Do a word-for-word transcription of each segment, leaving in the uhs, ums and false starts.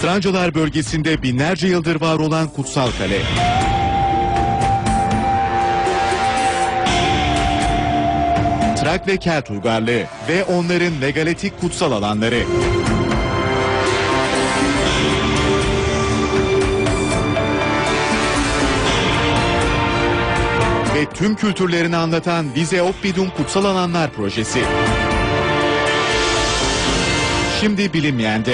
Isırancalar bölgesinde binlerce yıldır var olan kutsal kale. Trak ve Kelt uygarlığı ve onların megalitik kutsal alanları. Ve tüm kültürlerini anlatan Vize Oppidum Kutsal Alanlar Projesi. Şimdi bilinmeyende.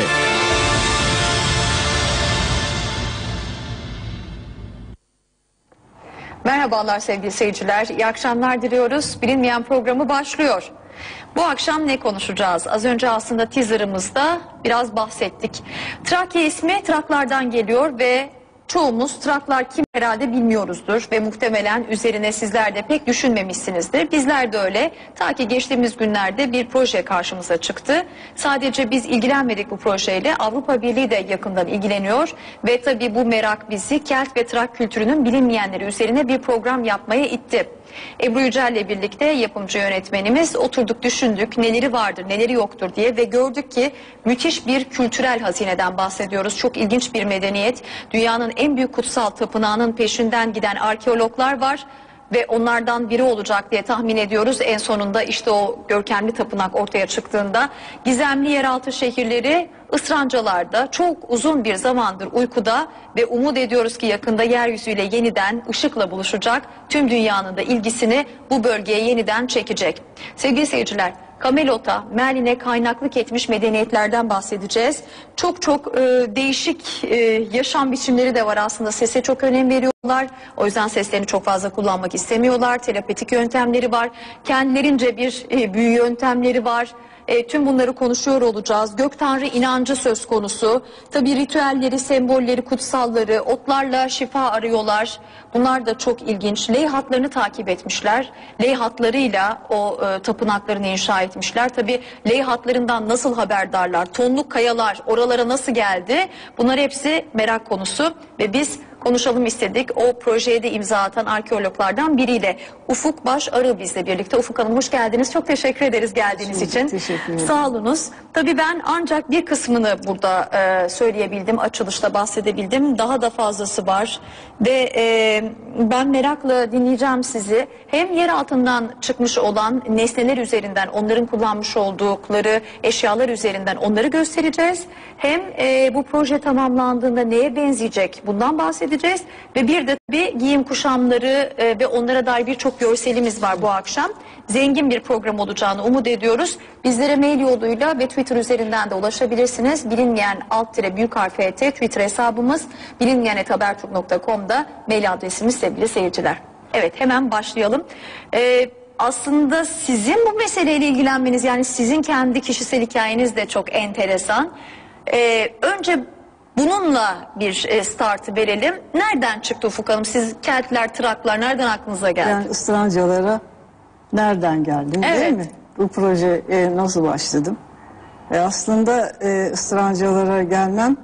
Merhabalar sevgili seyirciler, iyi akşamlar diliyoruz. Bilinmeyen programı başlıyor. Bu akşam ne konuşacağız? Az önce aslında teaserımızda biraz bahsettik. Trakya ismi Traklardan geliyor ve çoğumuz Traklar kim herhalde bilmiyoruzdur ve muhtemelen üzerine sizler de pek düşünmemişsinizdir. Bizler de öyle. Ta ki geçtiğimiz günlerde bir proje karşımıza çıktı. Sadece biz ilgilenmedik bu projeyle. Avrupa Birliği de yakından ilgileniyor ve tabii bu merak bizi Kelt ve Trak kültürünün bilinmeyenleri üzerine bir program yapmaya itti. Ebru Yücel'le birlikte yapımcı yönetmenimiz oturduk, düşündük neleri vardır neleri yoktur diye ve gördük ki müthiş bir kültürel hazineden bahsediyoruz. Çok ilginç bir medeniyet. Dünyanın en büyük kutsal tapınağının peşinden giden arkeologlar var ve onlardan biri olacak diye tahmin ediyoruz. En sonunda işte o görkemli tapınak ortaya çıktığında gizemli yeraltı şehirleri Israncalar'da çok uzun bir zamandır uykuda ve umut ediyoruz ki yakında yeryüzüyle yeniden ışıkla buluşacak. Tüm dünyanın da ilgisini bu bölgeye yeniden çekecek. Sevgili seyirciler, Kamelot'a, Merlin'e kaynaklık etmiş medeniyetlerden bahsedeceğiz. Çok çok e, değişik e, yaşam biçimleri de var aslında. Sese çok önem veriyorlar. O yüzden seslerini çok fazla kullanmak istemiyorlar. Telepatik yöntemleri var. Kendilerince bir e, büyü yöntemleri var. E, tüm bunları konuşuyor olacağız. Gök Tanrı inancı söz konusu. Tabii ritüelleri, sembolleri, kutsalları, otlarla şifa arıyorlar. Bunlar da çok ilginç. Leyhatlarını takip etmişler. Leyhatlarıyla o e, tapınaklarını inşa etmişler. Tabii leyhatlarından nasıl haberdarlar? Tonluk kayalar oralara nasıl geldi? Bunlar hepsi merak konusu ve biz konuşalım istedik. O projeye de imza atan arkeologlardan biriyle. Ufuk Başarı bizle birlikte. Ufuk Hanım hoş geldiniz. Çok teşekkür ederiz geldiğiniz Çok için. teşekkür ederim. Sağ olunuz. Tabii ben ancak bir kısmını burada e, söyleyebildim. Açılışta bahsedebildim. Daha da fazlası var. Ve e, ben merakla dinleyeceğim sizi. Hem yer altından çıkmış olan nesneler üzerinden, onların kullanmış oldukları eşyalar üzerinden onları göstereceğiz. Hem e, bu proje tamamlandığında neye benzeyecek bundan bahsedeceğiz. Ve bir de tabii giyim kuşamları e, ve onlara dair birçok görselimiz var bu akşam. Zengin bir program olacağını umut ediyoruz. Bizlere mail yoluyla ve Twitter üzerinden de ulaşabilirsiniz. Bilinmeyen alt tire büyük harf et Twitter hesabımız, bilinmeyen et haberturk nokta com'da mail adresimiz sevgili seyirciler. Evet, hemen başlayalım. Ee, aslında sizin bu meseleyle ilgilenmeniz, yani sizin kendi kişisel hikayeniz de çok enteresan. Ee, önce bununla bir e, startı verelim. Nereden çıktı Ufuk Hanım? Siz Keltler, Traklar nereden aklınıza geldi? Yani Israncalara nereden geldim, Evet. değil mi? Bu proje e, nasıl başladım? E, aslında e, Israncalara gelmem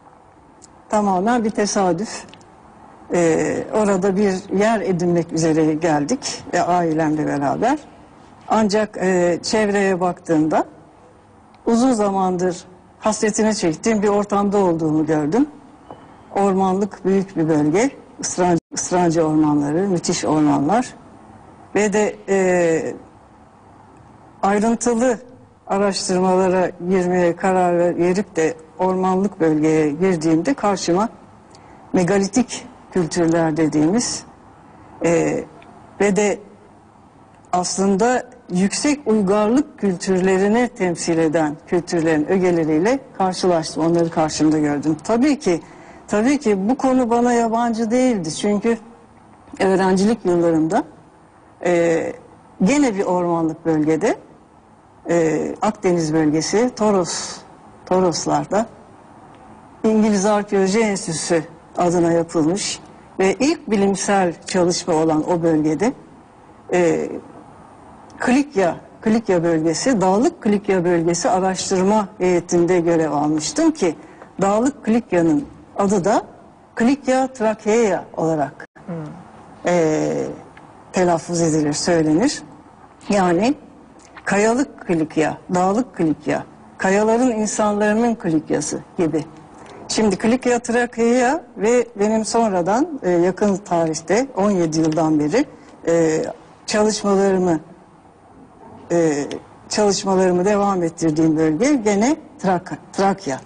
tamamen bir tesadüf. E, orada bir yer edinmek üzere geldik ve ailemle beraber. Ancak e, çevreye baktığımda uzun zamandır hasretini çektiğim bir ortamda olduğumu gördüm. Ormanlık büyük bir bölge. Isranca, Isranca ormanları, müthiş ormanlar. Ve de e, ayrıntılı araştırmalara girmeye karar verip de ormanlık bölgeye girdiğimde karşıma megalitik kültürler dediğimiz e, ve de aslında yüksek uygarlık kültürlerini temsil eden kültürlerin ögeleriyle karşılaştım. Onları karşımda gördüm. Tabii ki, tabii ki bu konu bana yabancı değildi. Çünkü öğrencilik yıllarımda e, gene bir ormanlık bölgede e, Akdeniz bölgesi, Toros, Toroslarda İngiliz Arkeoloji Enstitüsü adına yapılmış ve ilk bilimsel çalışma olan o bölgede e, Klikya, Klikya bölgesi, Dağlık Klikya bölgesi araştırma heyetinde görev almıştım ki Dağlık Klikya'nın adı da Klikya Trakeia olarak hmm. e, telaffuz edilir, söylenir. Yani kayalık Klikya, dağlık Klikya, kayaların insanların Klikyası gibi. Şimdi Kilikya, Trakya ve benim sonradan e, yakın tarihte on yedi yıldan beri e, çalışmalarımı e, çalışmalarımı devam ettirdiğim bölge gene Trak Trakya.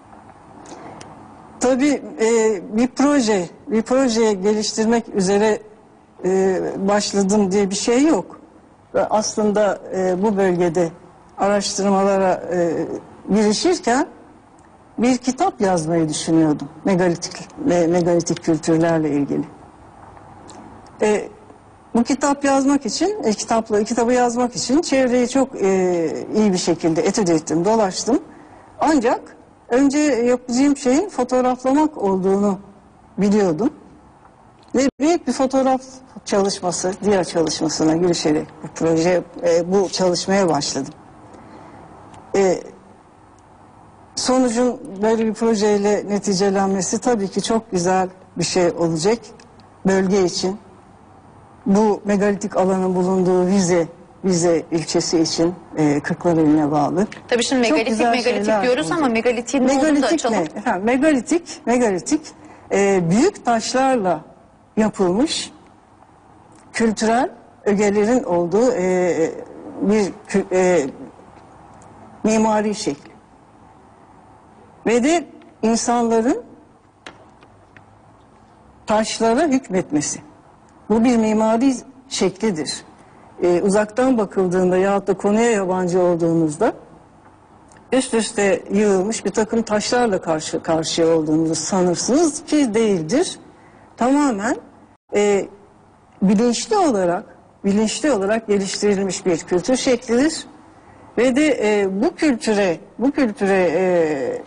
Tabii e, bir proje, bir proje geliştirmek üzere e, başladım diye bir şey yok. Ve aslında e, bu bölgede araştırmalara e, girişirken bir kitap yazmayı düşünüyordum. Megalitik ve megalitik kültürlerle ilgili. E, bu kitap yazmak için, e, kitapla kitabı yazmak için çevreyi çok e, iyi bir şekilde etüt ettim, dolaştım. Ancak önce yapacağım şeyin fotoğraflamak olduğunu biliyordum. Ve büyük bir fotoğraf çalışması, diğer çalışmasına girişerek bu proje, e, bu çalışmaya başladım. E, sonucun böyle bir projeyle neticelenmesi tabii ki çok güzel bir şey olacak bölge için. Bu megalitik alanın bulunduğu Vize, Vize ilçesi için e, Kırklareli'ne bağlı. Tabii şimdi Çok megalitik güzel megalitik şeyler diyoruz olacak. ama megalitik ne olduğunu da Megalitik açalım. ne? Efendim, megalitik, megalitik e, büyük taşlarla yapılmış kültürel ögelerin olduğu e, bir kü- e, mimari şekli. Ve de insanların taşlara hükmetmesi. Bu bir mimari şeklidir. Ee, uzaktan bakıldığında yahut da konuya yabancı olduğunuzda üst üste yığılmış bir takım taşlarla karşı karşıya olduğunuzu sanırsınız ki değildir. Tamamen e, bilinçli olarak bilinçli olarak geliştirilmiş bir kültür şeklidir. Ve de e, bu kültüre bu kültüre e,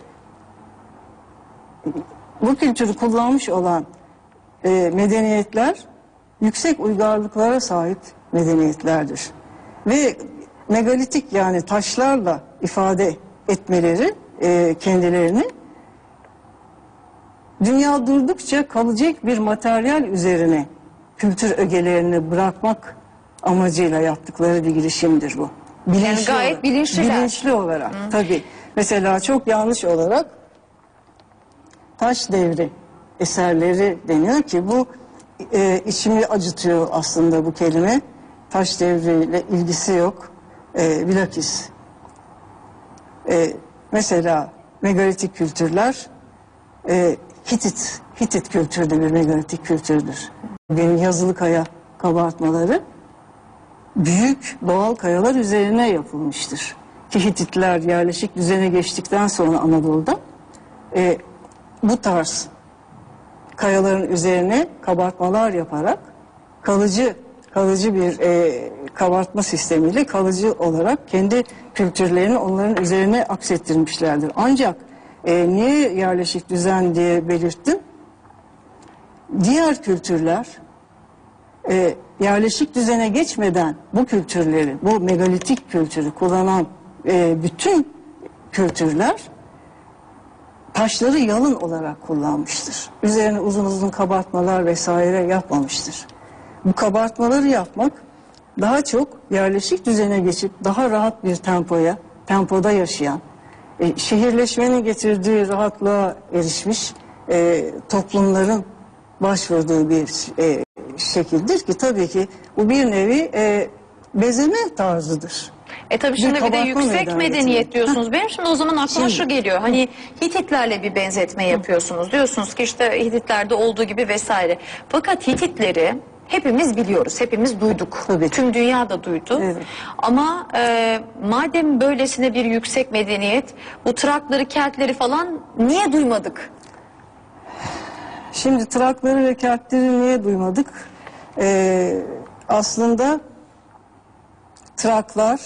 bu kültürü kullanmış olan e, medeniyetler yüksek uygarlıklara sahip medeniyetlerdir. Ve megalitik yani taşlarla ifade etmeleri e, kendilerini dünya durdukça kalacak bir materyal üzerine kültür ögelerini bırakmak amacıyla yaptıkları bir girişimdir bu. Bilinçli Yani gayet olarak, bilinçliler. bilinçli olarak tabii. Mesela çok yanlış olarak taş devri eserleri deniyor ki bu e, içimi acıtıyor aslında bu kelime. Taş devriyle ilgisi yok. E, bilakis e, mesela megalitik kültürler e, Hitit, Hitit kültürü de bir megalitik kültürdür. Benim yazılı kaya kabartmaları büyük doğal kayalar üzerine yapılmıştır. Ki Hititler yerleşik düzene geçtikten sonra Anadolu'da e, bu tarz kayaların üzerine kabartmalar yaparak kalıcı kalıcı bir e, kabartma sistemiyle kalıcı olarak kendi kültürlerini onların üzerine aksettirmişlerdir. Ancak e, niye yerleşik düzen diye belirttim? Diğer kültürler e, yerleşik düzene geçmeden bu kültürleri, bu megalitik kültürü kullanan e, bütün kültürler taşları yalın olarak kullanmıştır. Üzerine uzun uzun kabartmalar vesaire yapmamıştır. Bu kabartmaları yapmak daha çok yerleşik düzene geçip daha rahat bir tempoya, tempoda yaşayan, e, şehirleşmenin getirdiği rahatlığa erişmiş e, toplumların başvurduğu bir e, şekildir ki tabii ki bu bir nevi e, bezeme tarzıdır. E tabii şimdi bir de kabartma yüksek meydana medeniyet getiriyor. diyorsunuz. Benim şimdi o zaman aklıma Şimdi- şu geliyor. Hani Hititlerle bir benzetme yapıyorsunuz. Diyorsunuz ki işte Hititlerde olduğu gibi vesaire. Fakat Hititleri hepimiz biliyoruz. Hepimiz duyduk. Tabii. Tüm dünya da duydu. Evet. Ama e, madem böylesine bir yüksek medeniyet, bu Trakları, Keltleri falan niye duymadık? Şimdi Trakları ve Keltleri niye duymadık? Ee, aslında Traklar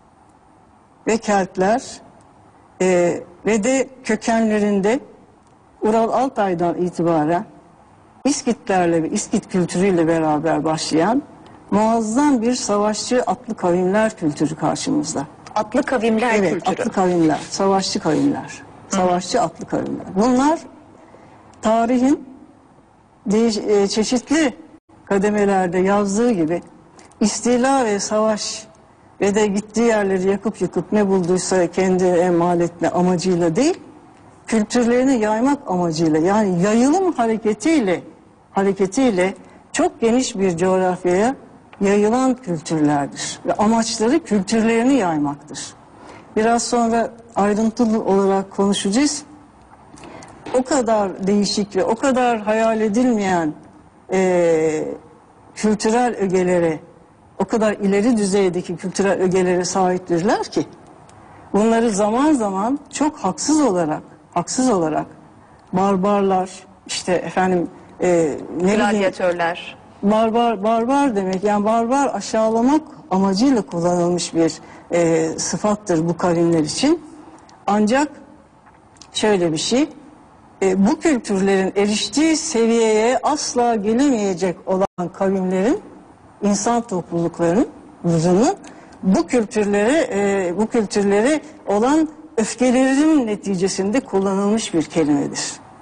ve Keltler e, ve de kökenlerinde Ural Altay'dan itibaren İskitlerle ve İskit kültürüyle beraber başlayan muazzam bir savaşçı atlı kavimler kültürü karşımızda. Atlı kavimler Evet, kültürü. atlı kavimler, savaşçı kavimler, savaşçı atlı kavimler. Bunlar tarihin değiş- e, çeşitli kademelerde yazdığı gibi istila ve savaş ve de gittiği yerleri yakıp yıkıp ne bulduysa kendine mal etme amacıyla değil, kültürlerini yaymak amacıyla, yani yayılım hareketiyle hareketiyle çok geniş bir coğrafyaya yayılan kültürlerdir. Ve amaçları kültürlerini yaymaktır. Biraz sonra ayrıntılı olarak konuşacağız. O kadar değişik ve o kadar hayal edilmeyen e, kültürel ögelere, o kadar ileri düzeydeki kültürel ögelere sahiptirler ki bunları zaman zaman çok haksız olarak, haksız olarak barbarlar, işte efendim e, ne bileyim, Gladyatörler. barbar barbar demek, yani barbar aşağılamak amacıyla kullanılmış bir e, sıfattır bu kavimler için. Ancak şöyle bir şey, e, bu kültürlerin eriştiği seviyeye asla gelemeyecek olan kavimlerin, insan topluluklarının bu kültürlere e, bu kültürlere olan öfkelerinin neticesinde kullanılmış bir kelimedir.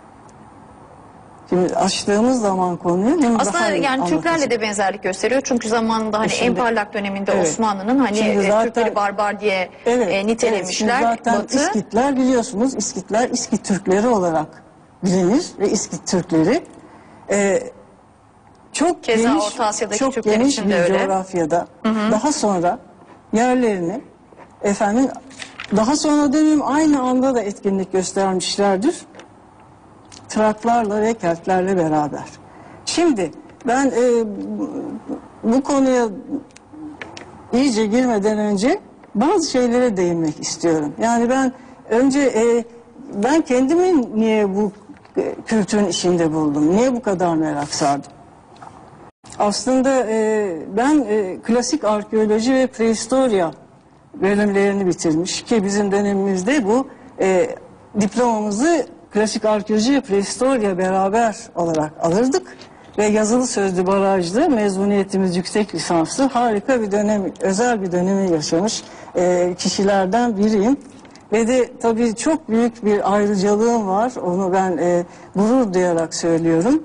Şimdi açtığımız zaman konuyu bunu Aslında daha iyi yani Türklerle anlatacağım. de benzerlik gösteriyor. Çünkü zamanında hani Şimdi- en parlak döneminde Evet. Osmanlı'nın hani Şimdi e, zaten- Türkleri barbar diye Evet, e, nitelemişler. evet. Şimdi zaten Batı İskitler biliyorsunuz, İskitler İskit Türkleri olarak bilinir ve İskit Türkleri e, çok Keza geniş, Orta Asya'daki çok Türkler geniş için bir de öyle. coğrafyada daha sonra yerlerini efendim daha sonra demeyeyim aynı anda da etkinlik göstermişlerdir. Traklarla ve Keltlerle beraber. Şimdi ben e, bu konuya iyice girmeden önce bazı şeylere değinmek istiyorum. Yani ben önce e, ben kendimi niye bu e, kültürün içinde buldum? Niye bu kadar merak sardım? Aslında e, ben e, klasik arkeoloji ve prehistorya bölümlerini bitirmiş ki bizim dönemimizde bu e, diplomamızı klasik arkeoloji ve prehistorya beraber olarak alırdık. Ve yazılı sözlü barajlı mezuniyetimiz yüksek lisanslı harika bir dönem, özel bir dönemi yaşamış e, kişilerden biriyim. Ve de tabii çok büyük bir ayrıcalığım var. Onu ben e, gurur duyarak söylüyorum.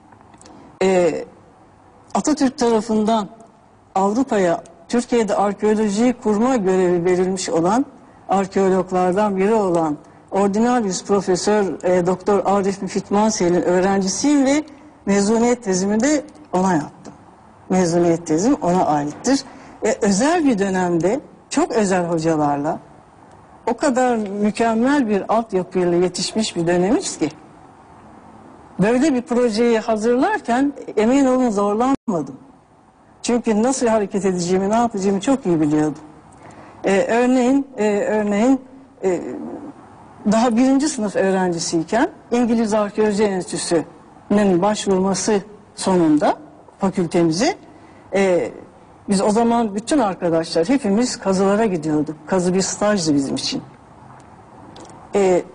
E, Atatürk tarafından Avrupa'ya Türkiye'de arkeolojiyi kurma görevi verilmiş olan arkeologlardan biri olan Ordinarius Profesör e, Doktor Arif Müfit Mansel'in öğrencisiyim ve mezuniyet tezimi de ona yaptım. Mezuniyet tezim ona aittir. E, özel bir dönemde çok özel hocalarla o kadar mükemmel bir altyapıyla yetişmiş bir dönemiz ki böyle bir projeyi hazırlarken emin olun zorlanmadım. Çünkü nasıl hareket edeceğimi, ne yapacağımı çok iyi biliyordum. Ee, örneğin, e, örneğin e, daha birinci sınıf öğrencisiyken İngiliz Arkeoloji Enstitüsü'nün başvurması sonunda fakültemize e, biz o zaman bütün arkadaşlar hepimiz kazılara gidiyorduk. Kazı bir stajdı bizim için. E,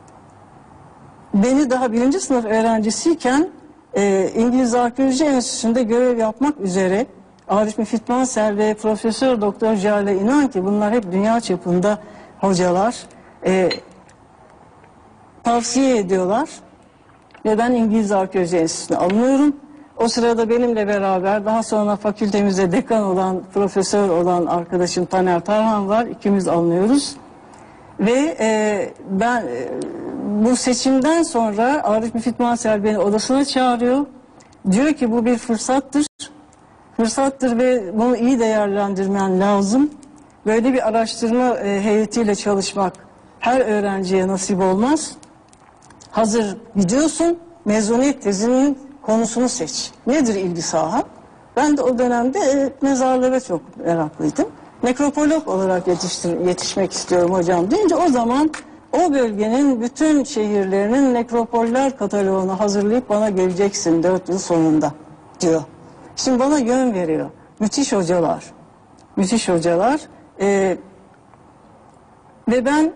beni daha birinci sınıf öğrencisiyken e, İngiliz Arkeoloji Enstitüsü'nde görev yapmak üzere Arif Müfit Mansel ve Profesör Doktor Jale inan ki bunlar hep dünya çapında hocalar e, tavsiye ediyorlar ve ben İngiliz Arkeoloji Enstitüsü'ne alınıyorum. O sırada benimle beraber daha sonra fakültemize dekan olan, profesör olan arkadaşım Taner Tarhan var. İkimiz alınıyoruz. Ve e, ben e, bu seçimden sonra Arif Müfit Mansel beni odasına çağırıyor. Diyor ki bu bir fırsattır. Fırsattır ve bunu iyi değerlendirmen lazım. Böyle bir araştırma e, heyetiyle çalışmak her öğrenciye nasip olmaz. Hazır gidiyorsun, mezuniyet tezinin konusunu seç. Nedir ilgi saha? Ben de o dönemde e, mezarlara çok meraklıydım. Nekropolog olarak yetiştir, yetişmek istiyorum hocam deyince o zaman o bölgenin bütün şehirlerinin nekropoller kataloğunu hazırlayıp bana geleceksin dört yıl sonunda diyor. Şimdi bana yön veriyor. Müthiş hocalar. Müthiş hocalar. Ee, ve ben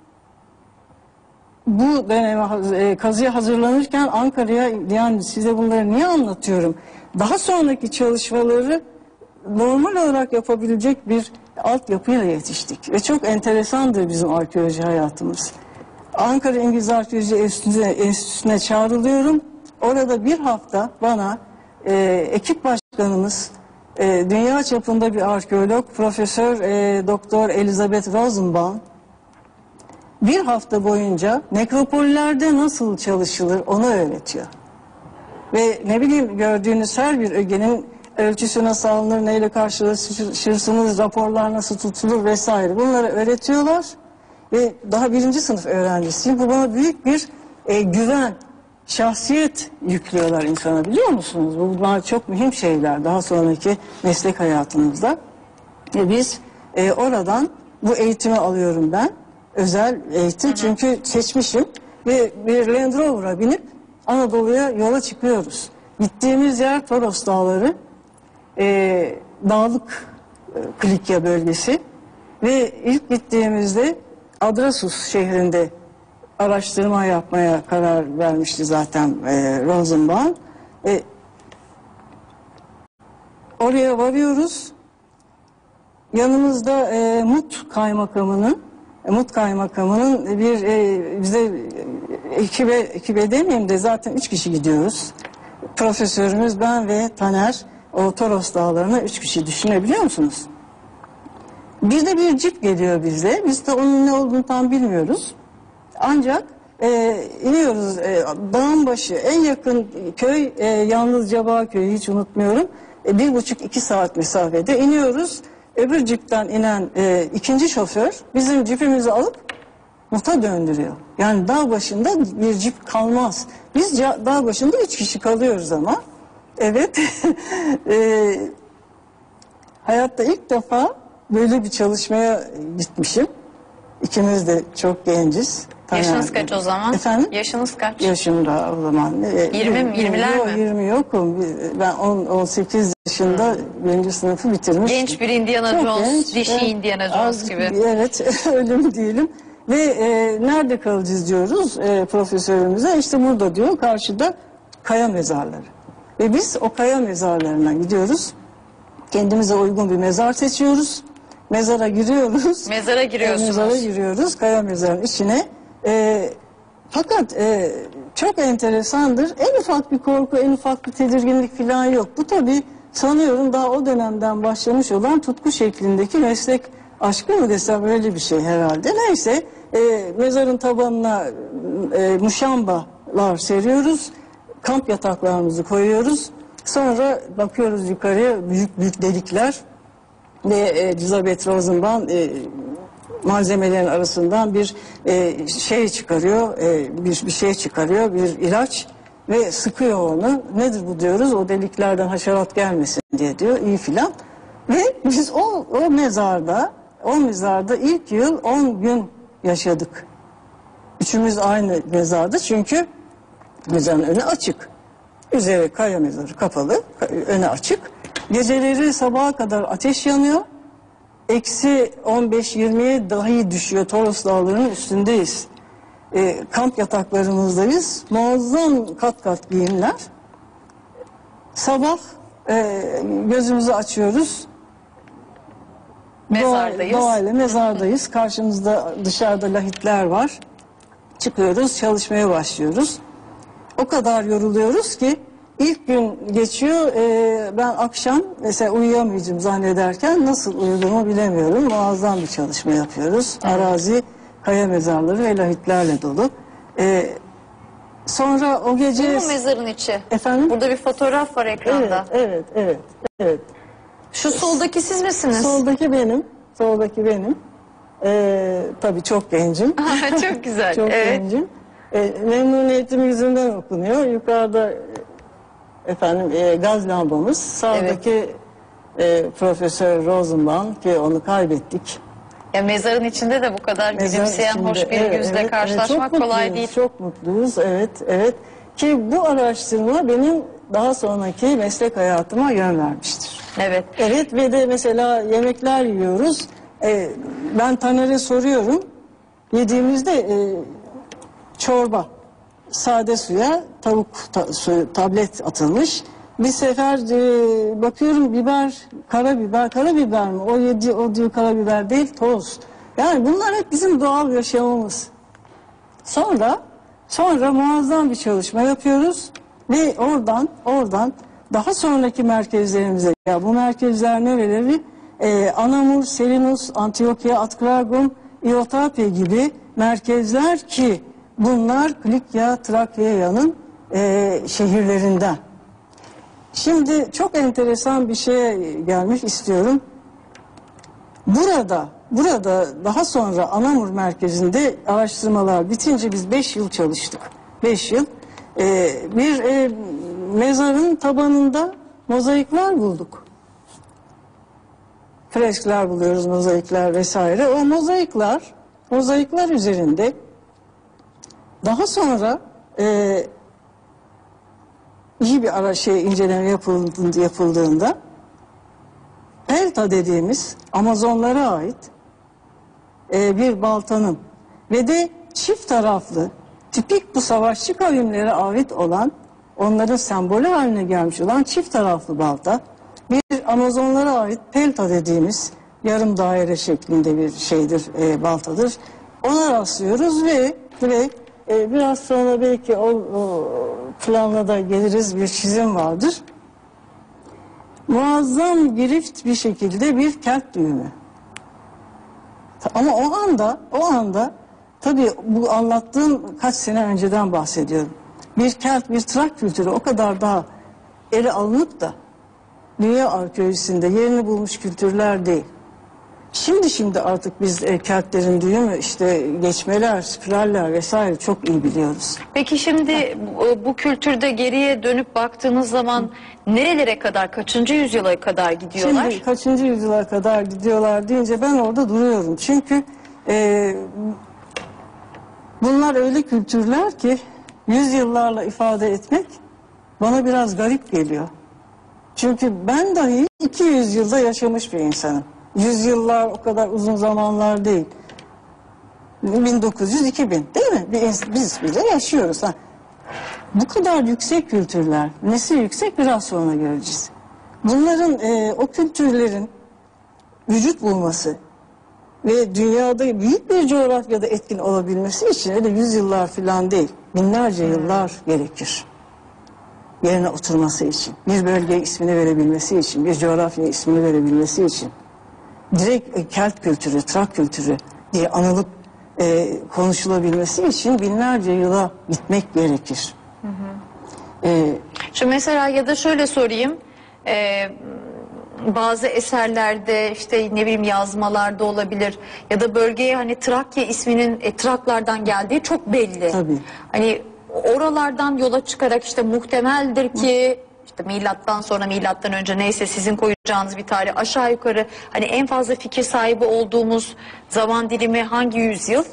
bu döneme e, kazıya hazırlanırken Ankara'ya, yani size bunları niye anlatıyorum? Daha sonraki çalışmaları normal olarak yapabilecek bir altyapıyla yetiştik. Ve çok enteresandır bizim arkeoloji hayatımız. Ankara İngiliz Arkeoloji Enstitüsü'ne, Enstitüsü'ne çağrılıyorum. Orada bir hafta bana e, ekip başkanımız, e, dünya çapında bir arkeolog, Profesör e, Doktor Elizabeth Rosenbaum, bir hafta boyunca nekropollerde nasıl çalışılır onu öğretiyor. Ve ne bileyim gördüğünüz her bir ögenin ölçüsü nasıl alınır, neyle karşılaşırsınız, raporlar nasıl tutulur vesaire. Bunları öğretiyorlar ve daha birinci sınıf öğrencisiyim. Bu bana büyük bir e, güven, şahsiyet yüklüyorlar insana, biliyor musunuz? Bunlar çok mühim şeyler daha sonraki meslek hayatımızda. Ve biz e, oradan bu eğitimi alıyorum ben. Özel eğitim, hı hı. Çünkü seçmişim ve bir Land Rover'a binip Anadolu'ya yola çıkıyoruz. Gittiğimiz yer Toros Dağları, e, dağlık e, Klikya bölgesi ve ilk gittiğimizde Adrasus şehrinde araştırma yapmaya karar vermişti zaten e, Rosenbaum. E, oraya varıyoruz. Yanımızda e, Mut Kaymakamı'nın e, Mut Kaymakamı'nın bir e, bize ekibe, ekibe demeyeyim de zaten üç kişi gidiyoruz. Profesörümüz, ben ve Taner, o Toros Dağları'na üç kişi, düşünebiliyor musunuz? Bir de bir cip geliyor bize. Biz de onun ne olduğunu tam bilmiyoruz. Ancak e, iniyoruz e, dağın başı, en yakın köy e, Yalnızca Bağköy'ü, hiç unutmuyorum. E, bir buçuk iki saat mesafede iniyoruz. Öbür cipten inen e, ikinci şoför bizim cipimizi alıp Mut'a döndürüyor. Yani dağ başında bir cip kalmaz. Biz dağ başında üç kişi kalıyoruz ama. Evet. e, hayatta ilk defa böyle bir çalışmaya gitmişim. İkimiz de çok genciz. Yaşınız kaç o zaman? Efendim? Yaşınız kaç? Yaşım da o zaman. yirmi mi? yirmiler yok, mi? yirmi yokum. Ben on sekiz yaşında birinci sınıfı bitirmiştim. Genç bir Indiana çok Jones, genç, dişi evet, Indiana Jones az, gibi. Evet, öyle mi diyelim. Ve e, nerede kalacağız diyoruz e, profesörümüze. İşte burada diyor, karşıda kaya mezarları. Ve biz o kaya mezarlarına gidiyoruz. Kendimize uygun bir mezar seçiyoruz. Mezara giriyoruz. Mezara giriyorsunuz. Mezara giriyoruz, kaya mezarın içine. E, fakat e, çok enteresandır. En ufak bir korku, en ufak bir tedirginlik falan yok. Bu tabii sanıyorum daha o dönemden başlamış olan tutku şeklindeki meslek aşkı mı desem, öyle bir şey herhalde. Neyse e, mezarın tabanına e, muşambalar seriyoruz. Kamp yataklarımızı koyuyoruz. Sonra bakıyoruz yukarıya, büyük büyük delikler. Ve e, Elizabeth Rosenbaum e, malzemelerin arasından bir e, şey çıkarıyor, e, bir, bir şey çıkarıyor, bir ilaç ve sıkıyor onu. Nedir bu diyoruz, o deliklerden haşerat gelmesin diye diyor, iyi filan. Ve biz o, o mezarda, o mezarda ilk yıl on gün yaşadık. Üçümüz aynı mezarda, çünkü mezarın önü açık. Üzeri kaya mezarı kapalı, önü açık. Geceleri sabaha kadar ateş yanıyor. Eksi on beş yirmiye dahi düşüyor. Toros Dağları'nın üstündeyiz. E, kamp yataklarımızdayız. Muazzam kat kat giyimler. Sabah e, gözümüzü açıyoruz. Mezardayız. Doğa, doğayla mezardayız. Karşımızda dışarıda lahitler var. Çıkıyoruz, çalışmaya başlıyoruz. O kadar yoruluyoruz ki ilk gün geçiyor, e, ben akşam mesela uyuyamayacağım zannederken nasıl uyuduğumu bilemiyorum. Muazzam bir çalışma yapıyoruz. Evet. Arazi kaya mezarları ve lahitlerle dolu. E, sonra o gece... Bu mezarın içi? Efendim? Burada bir fotoğraf var ekranda. Evet, evet, evet. evet. Şu soldaki siz misiniz? Soldaki benim. Soldaki benim. E, tabii çok gencim. Çok güzel. Çok evet. gencim. E, memnuniyetim yüzünden okunuyor. Yukarıda efendim e, gaz lambamız. Sağdaki evet. e, Profesör Rosenbaum, ki onu kaybettik. Ya mezarın içinde de bu kadar Mezar gülümseyen içinde, hoş bir evet, yüzle evet, karşılaşmak evet, kolay mutluyuz, değil. Çok mutluyuz. Evet, evet. Ki bu araştırma benim daha sonraki meslek hayatıma yön vermiştir. Evet. Evet, ve de mesela yemekler yiyoruz. E, ben Taner'e soruyorum. Yediğimizde e, çorba, sade suya tavuk ta, su, tablet atılmış. Bir sefer e, bakıyorum biber, karabiber, karabiber mi? O yedi, o diyor karabiber değil, toz. Yani bunlar hep bizim doğal yaşamımız. Sonra, sonra muazzam bir çalışma yapıyoruz ve oradan, oradan daha sonraki merkezlerimize, ya bu merkezler nereleri? Ee, Anamur, Selinus, Antiokia, Atkragum, İotapya gibi merkezler ki bunlar Kilikya, Trakya'nın e, şehirlerinden. Şimdi çok enteresan bir şeye gelmek istiyorum. Burada, burada daha sonra Anamur merkezinde araştırmalar bitince biz beş yıl çalıştık. Beş yıl. Ee, bir e, mezarın tabanında mozaikler bulduk. Freskler buluyoruz, mozaikler vesaire. O mozaikler, mozaikler üzerinde daha sonra e, iyi bir ara şey inceleme yapıldığında, yapıldığında Pelta dediğimiz Amazonlara ait e, bir baltanın ve de çift taraflı tipik bu savaşçı kavimlere ait olan, onların sembolü haline gelmiş olan çift taraflı balta bir Amazonlara ait Pelta dediğimiz yarım daire şeklinde bir şeydir, e, baltadır. Ona rastlıyoruz ve ve e, biraz sonra belki o, o planla da geliriz, bir çizim vardır. Muazzam girift bir şekilde bir kelt düğümü. Ama o anda, o anda tabii bu anlattığım kaç sene önceden bahsediyorum. Bir kelt, bir Trak kültürü o kadar daha ele alınıp da dünya arkeolojisinde yerini bulmuş kültürler değil. Şimdi şimdi artık biz e, keltlerin düğümü, işte geçmeler, spiraller vesaire çok iyi biliyoruz. Peki şimdi bu, bu kültürde geriye dönüp baktığınız zaman nerelere kadar, kaçıncı yüzyıla kadar gidiyorlar? Şimdi kaçıncı yüzyıla kadar gidiyorlar deyince ben orada duruyorum. Çünkü e, bunlar öyle kültürler ki yüzyıllarla ifade etmek bana biraz garip geliyor. Çünkü ben dahi iki yüz yılda yaşamış bir insanım. Yüzyıllar o kadar uzun zamanlar değil. bin dokuz yüz iki bin değil mi? Biz, biz bile yaşıyoruz. Ha. Bu kadar yüksek kültürler, nesi yüksek biraz sonra göreceğiz. Bunların, e, o kültürlerin vücut bulması ve dünyada büyük bir coğrafyada etkin olabilmesi için öyle yüzyıllar falan değil, binlerce yıllar gerekir. Yerine oturması için, bir bölgeye ismini verebilmesi için, bir coğrafyaya ismini verebilmesi için. Direkt e, Kelt kültürü, Trak kültürü diye anılıp e, konuşulabilmesi için binlerce yıla gitmek gerekir. Hı hı. E, Şu mesela ya da şöyle sorayım, e, bazı eserlerde işte ne bileyim yazmalarda olabilir ya da bölgeye hani Trakya isminin e, Traklardan geldiği çok belli. Tabii. Hani oralardan yola çıkarak işte muhtemeldir ki işte milattan sonra milattan önce neyse sizin koyacağınız bir tarih aşağı yukarı hani en fazla fikir sahibi olduğumuz zaman dilimi hangi yüzyıl?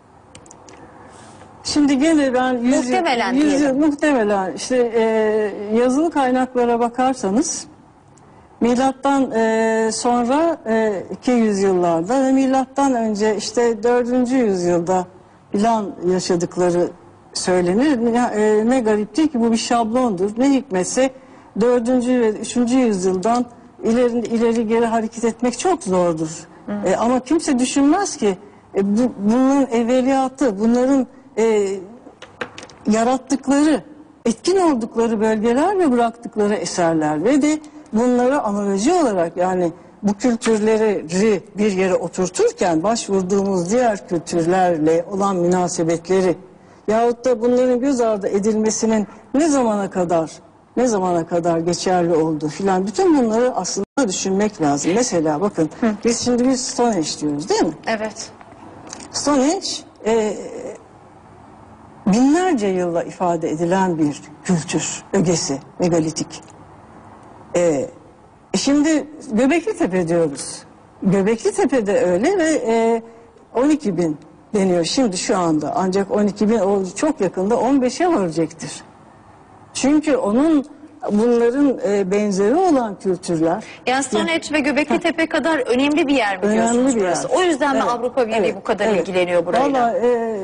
Şimdi gene ben yüz Muhtemelen yıl, yüz yıl, diyelim. muhtemelen işte e, yazılı kaynaklara bakarsanız milattan e, sonra e, iki yüzyıllarda ve milattan önce işte dördüncü yüzyılda filan yaşadıkları söylenir. E, ne gariptir ki bu bir şablondur. Ne hikmetse dördüncü ve üçüncü yüzyıldan ileri, ileri geri hareket etmek çok zordur. E, ama kimse düşünmez ki e, bu, bunların evveliyatı, bunların e, yarattıkları, etkin oldukları bölgeler ve bıraktıkları eserler ve de bunları analoji olarak, yani bu kültürleri bir yere oturturken başvurduğumuz diğer kültürlerle olan münasebetleri yahut da bunların göz ardı edilmesinin ne zamana kadar ne zamana kadar geçerli olduğu filan, bütün bunları aslında düşünmek lazım. Mesela bakın, Hı. biz şimdi biz Stonehenge diyoruz değil mi? Evet. Stonehenge e, binlerce yılla ifade edilen bir kültür ögesi, megalitik. E, şimdi Göbekli Tepe diyoruz. Göbekli Tepe'de öyle ve e, on iki bin deniyor şimdi şu anda. Ancak on iki bin o çok yakında on beşe varacaktır. Çünkü onun bunların e, benzeri olan kültürler. Yani Stonehenge ve Göbekli Tepe kadar önemli bir yer mi Önemli diyorsunuz bir yer. burası? O yüzden mi Evet, Avrupa Birliği evet, bu kadar evet. ilgileniyor burayla? Vallahi e,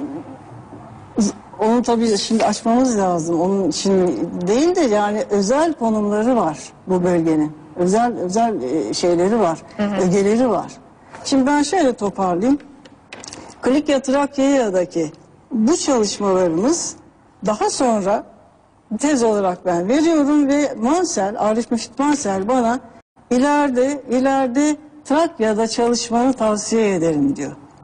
onu tabii şimdi açmamız lazım. Onun için değil de yani özel konumları var bu bölgenin. Özel özel e, şeyleri var, hı hı. ögeleri var. Şimdi ben şöyle toparlayayım. Kilikya Trakya'daki bu çalışmalarımız daha sonra tez olarak ben veriyorum ve Mansell, Arif Müfit Mansell bana ileride ileride Trakya'da çalışmanı tavsiye ederim diyor.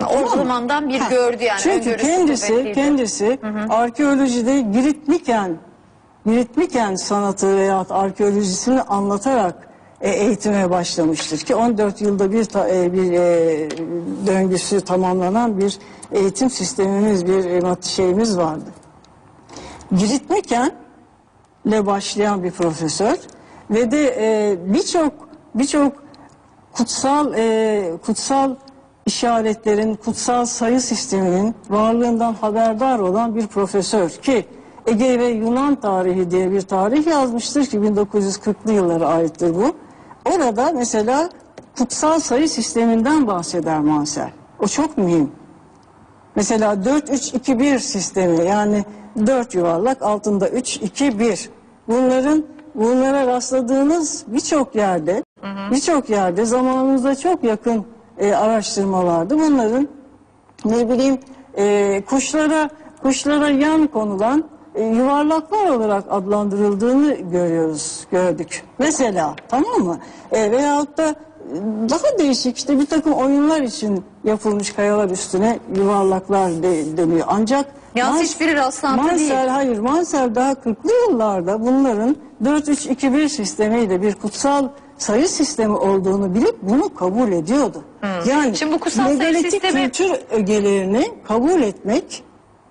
O zamandan bir Ha, gördü yani. Çünkü öngörüsü kendisi kuvvetliydi. kendisi Hı hı. arkeolojide Giritmiken Giritmiken sanatı veya arkeolojisini anlatarak e, eğitime başlamıştır ki on dört yılda bir ta, e, bir e, döngüsü tamamlanan bir eğitim sistemimiz, bir e, şeyimiz vardı. Giritmiken'le başlayan bir profesör ve de e, birçok birçok kutsal e, kutsal işaretlerin, kutsal sayı sisteminin varlığından haberdar olan bir profesör ki Ege ve Yunan tarihi diye bir tarih yazmıştır ki bin dokuz yüz kırklı yıllara aittir bu. Orada mesela kutsal sayı sisteminden bahseder Mansell. O çok mühim. Mesela dört üç iki bir sistemi, yani dört yuvarlak altında üç iki bir. Bunların bunlara rastladığınız birçok yerde, birçok yerde zamanımızda çok yakın e, araştırmalardı. Bunların ne bileyim e, kuşlara kuşlara yan konulan e, yuvarlaklar olarak adlandırıldığını görüyoruz, gördük. Mesela, tamam mı? E, veyahut da daha değişik işte bir takım oyunlar için yapılmış kayalar üstüne yuvarlaklar de, deniyor. Ancak Yalnız Mans- hiçbiri rastlantı Mansell, değil. hayır, Mansell daha kırklı yıllarda bunların dört üç iki bir sistemiyle bir kutsal sayı sistemi olduğunu bilip bunu kabul ediyordu. Yani Şimdi bu kutsal sayı megalitik sistemi- kültür ögelerini kabul etmek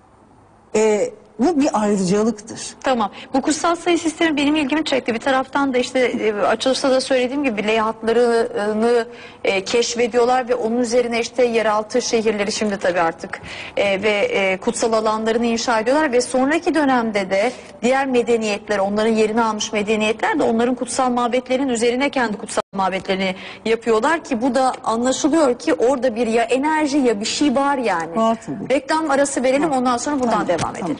e, bu bir ayrıcalıktır. Tamam. Bu kutsal sayı sistemi benim ilgimi çekti. Bir taraftan da işte e, açılışta da söylediğim gibi leyhatlarını e, keşfediyorlar ve onun üzerine işte yeraltı şehirleri şimdi tabii artık e, ve e, kutsal alanlarını inşa ediyorlar ve sonraki dönemde de diğer medeniyetler, onların yerini almış medeniyetler de onların kutsal mabetlerin üzerine kendi kutsal mabetlerini yapıyorlar ki bu da anlaşılıyor ki orada bir ya enerji ya bir şey var yani. Var tabii. Reklam arası verelim, ondan sonra buradan Tamam, devam tamam. edelim.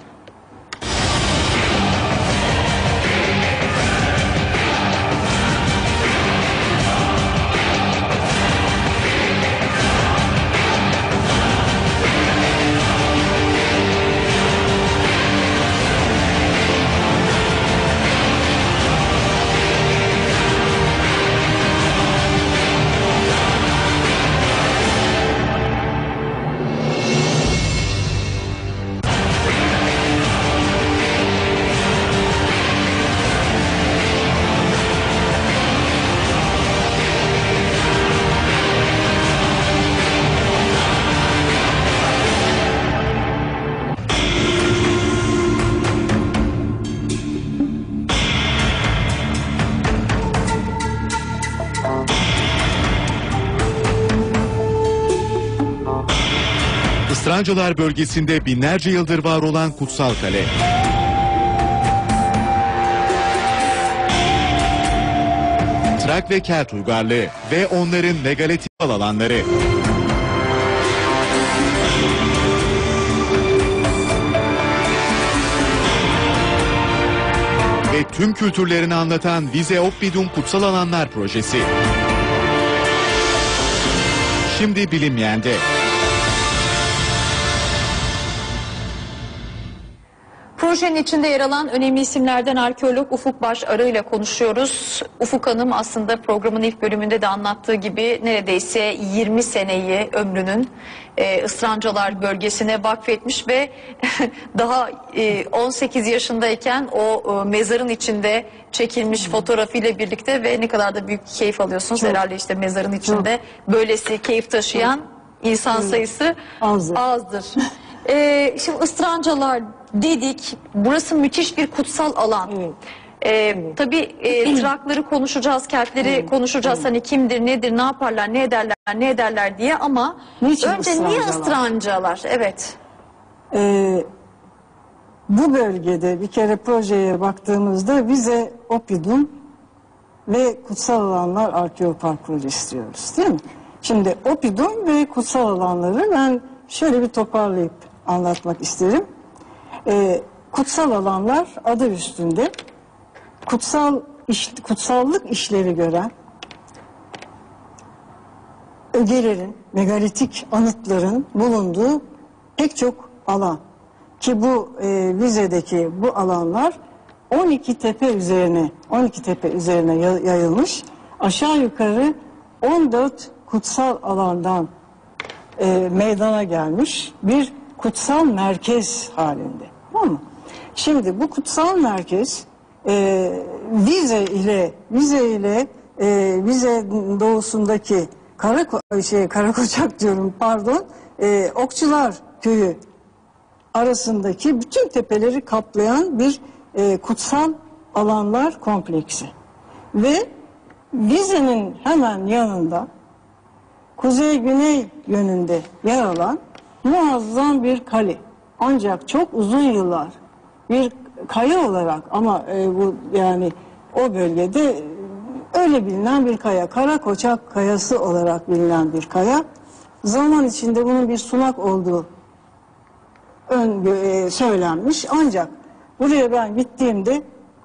Isırancalar bölgesinde binlerce yıldır var olan kutsal kale. Trak ve Kelt uygarlığı ve onların megalitik alanları. Ve tüm kültürlerini anlatan Vize Oppidum Kutsal Alanlar Projesi. Şimdi bilinmeyende. Projenin içinde yer alan önemli isimlerden arkeolog Ufuk Baş Arı ile konuşuyoruz. Ufuk Hanım aslında programın ilk bölümünde de anlattığı gibi neredeyse yirmi seneyi ömrünün e, Isırancalar bölgesine vakfetmiş ve daha e, on sekiz yaşındayken o e, mezarın içinde çekilmiş fotoğrafıyla birlikte ve ne kadar da büyük keyif alıyorsunuz Çok. herhalde işte mezarın içinde böylesi keyif taşıyan insan sayısı Azdır. azdır. Ee, şimdi Isırancalar dedik. Burası müthiş bir kutsal alan. Evet. Ee, tabii e, Trakları konuşacağız, Keltleri konuşacağız. Hani kimdir, nedir, ne yaparlar, ne ederler, ne ederler diye ama Niçin önce niye Isırancalar? Isırancalar? Evet. Ee, bu bölgede bir kere projeye baktığımızda Vize Oppidum ve Kutsal Alanlar Arkeopark projesi diyoruz, değil mi? Şimdi Oppidum ve kutsal alanları ben şöyle bir toparlayıp anlatmak isterim. Ee, kutsal alanlar adı üstünde kutsal iş, kutsallık işlevi gören ögelerin, megalitik anıtların bulunduğu pek çok alan. Ki bu e, Vize'deki bu alanlar on iki tepe üzerine on iki tepe üzerine yayılmış. Aşağı yukarı on dört kutsal alandan e, meydana gelmiş bir kutsal merkez halinde. Tamam mı? Şimdi bu kutsal merkez e, Vize ile Vize ile e, Vize doğusundaki Karako şey Karakoçak diyorum pardon e, Okçular Köyü arasındaki bütün tepeleri kaplayan bir e, kutsal alanlar kompleksi. Ve Vize'nin hemen yanında kuzey-güney yönünde yer alan muazzam bir kale. Ancak çok uzun yıllar bir kaya olarak ama e, bu yani o bölgede e, öyle bilinen bir kaya. Karakoçak Kayası olarak bilinen bir kaya. Zaman içinde bunun bir sunak olduğu ön e, söylenmiş. Ancak buraya ben gittiğimde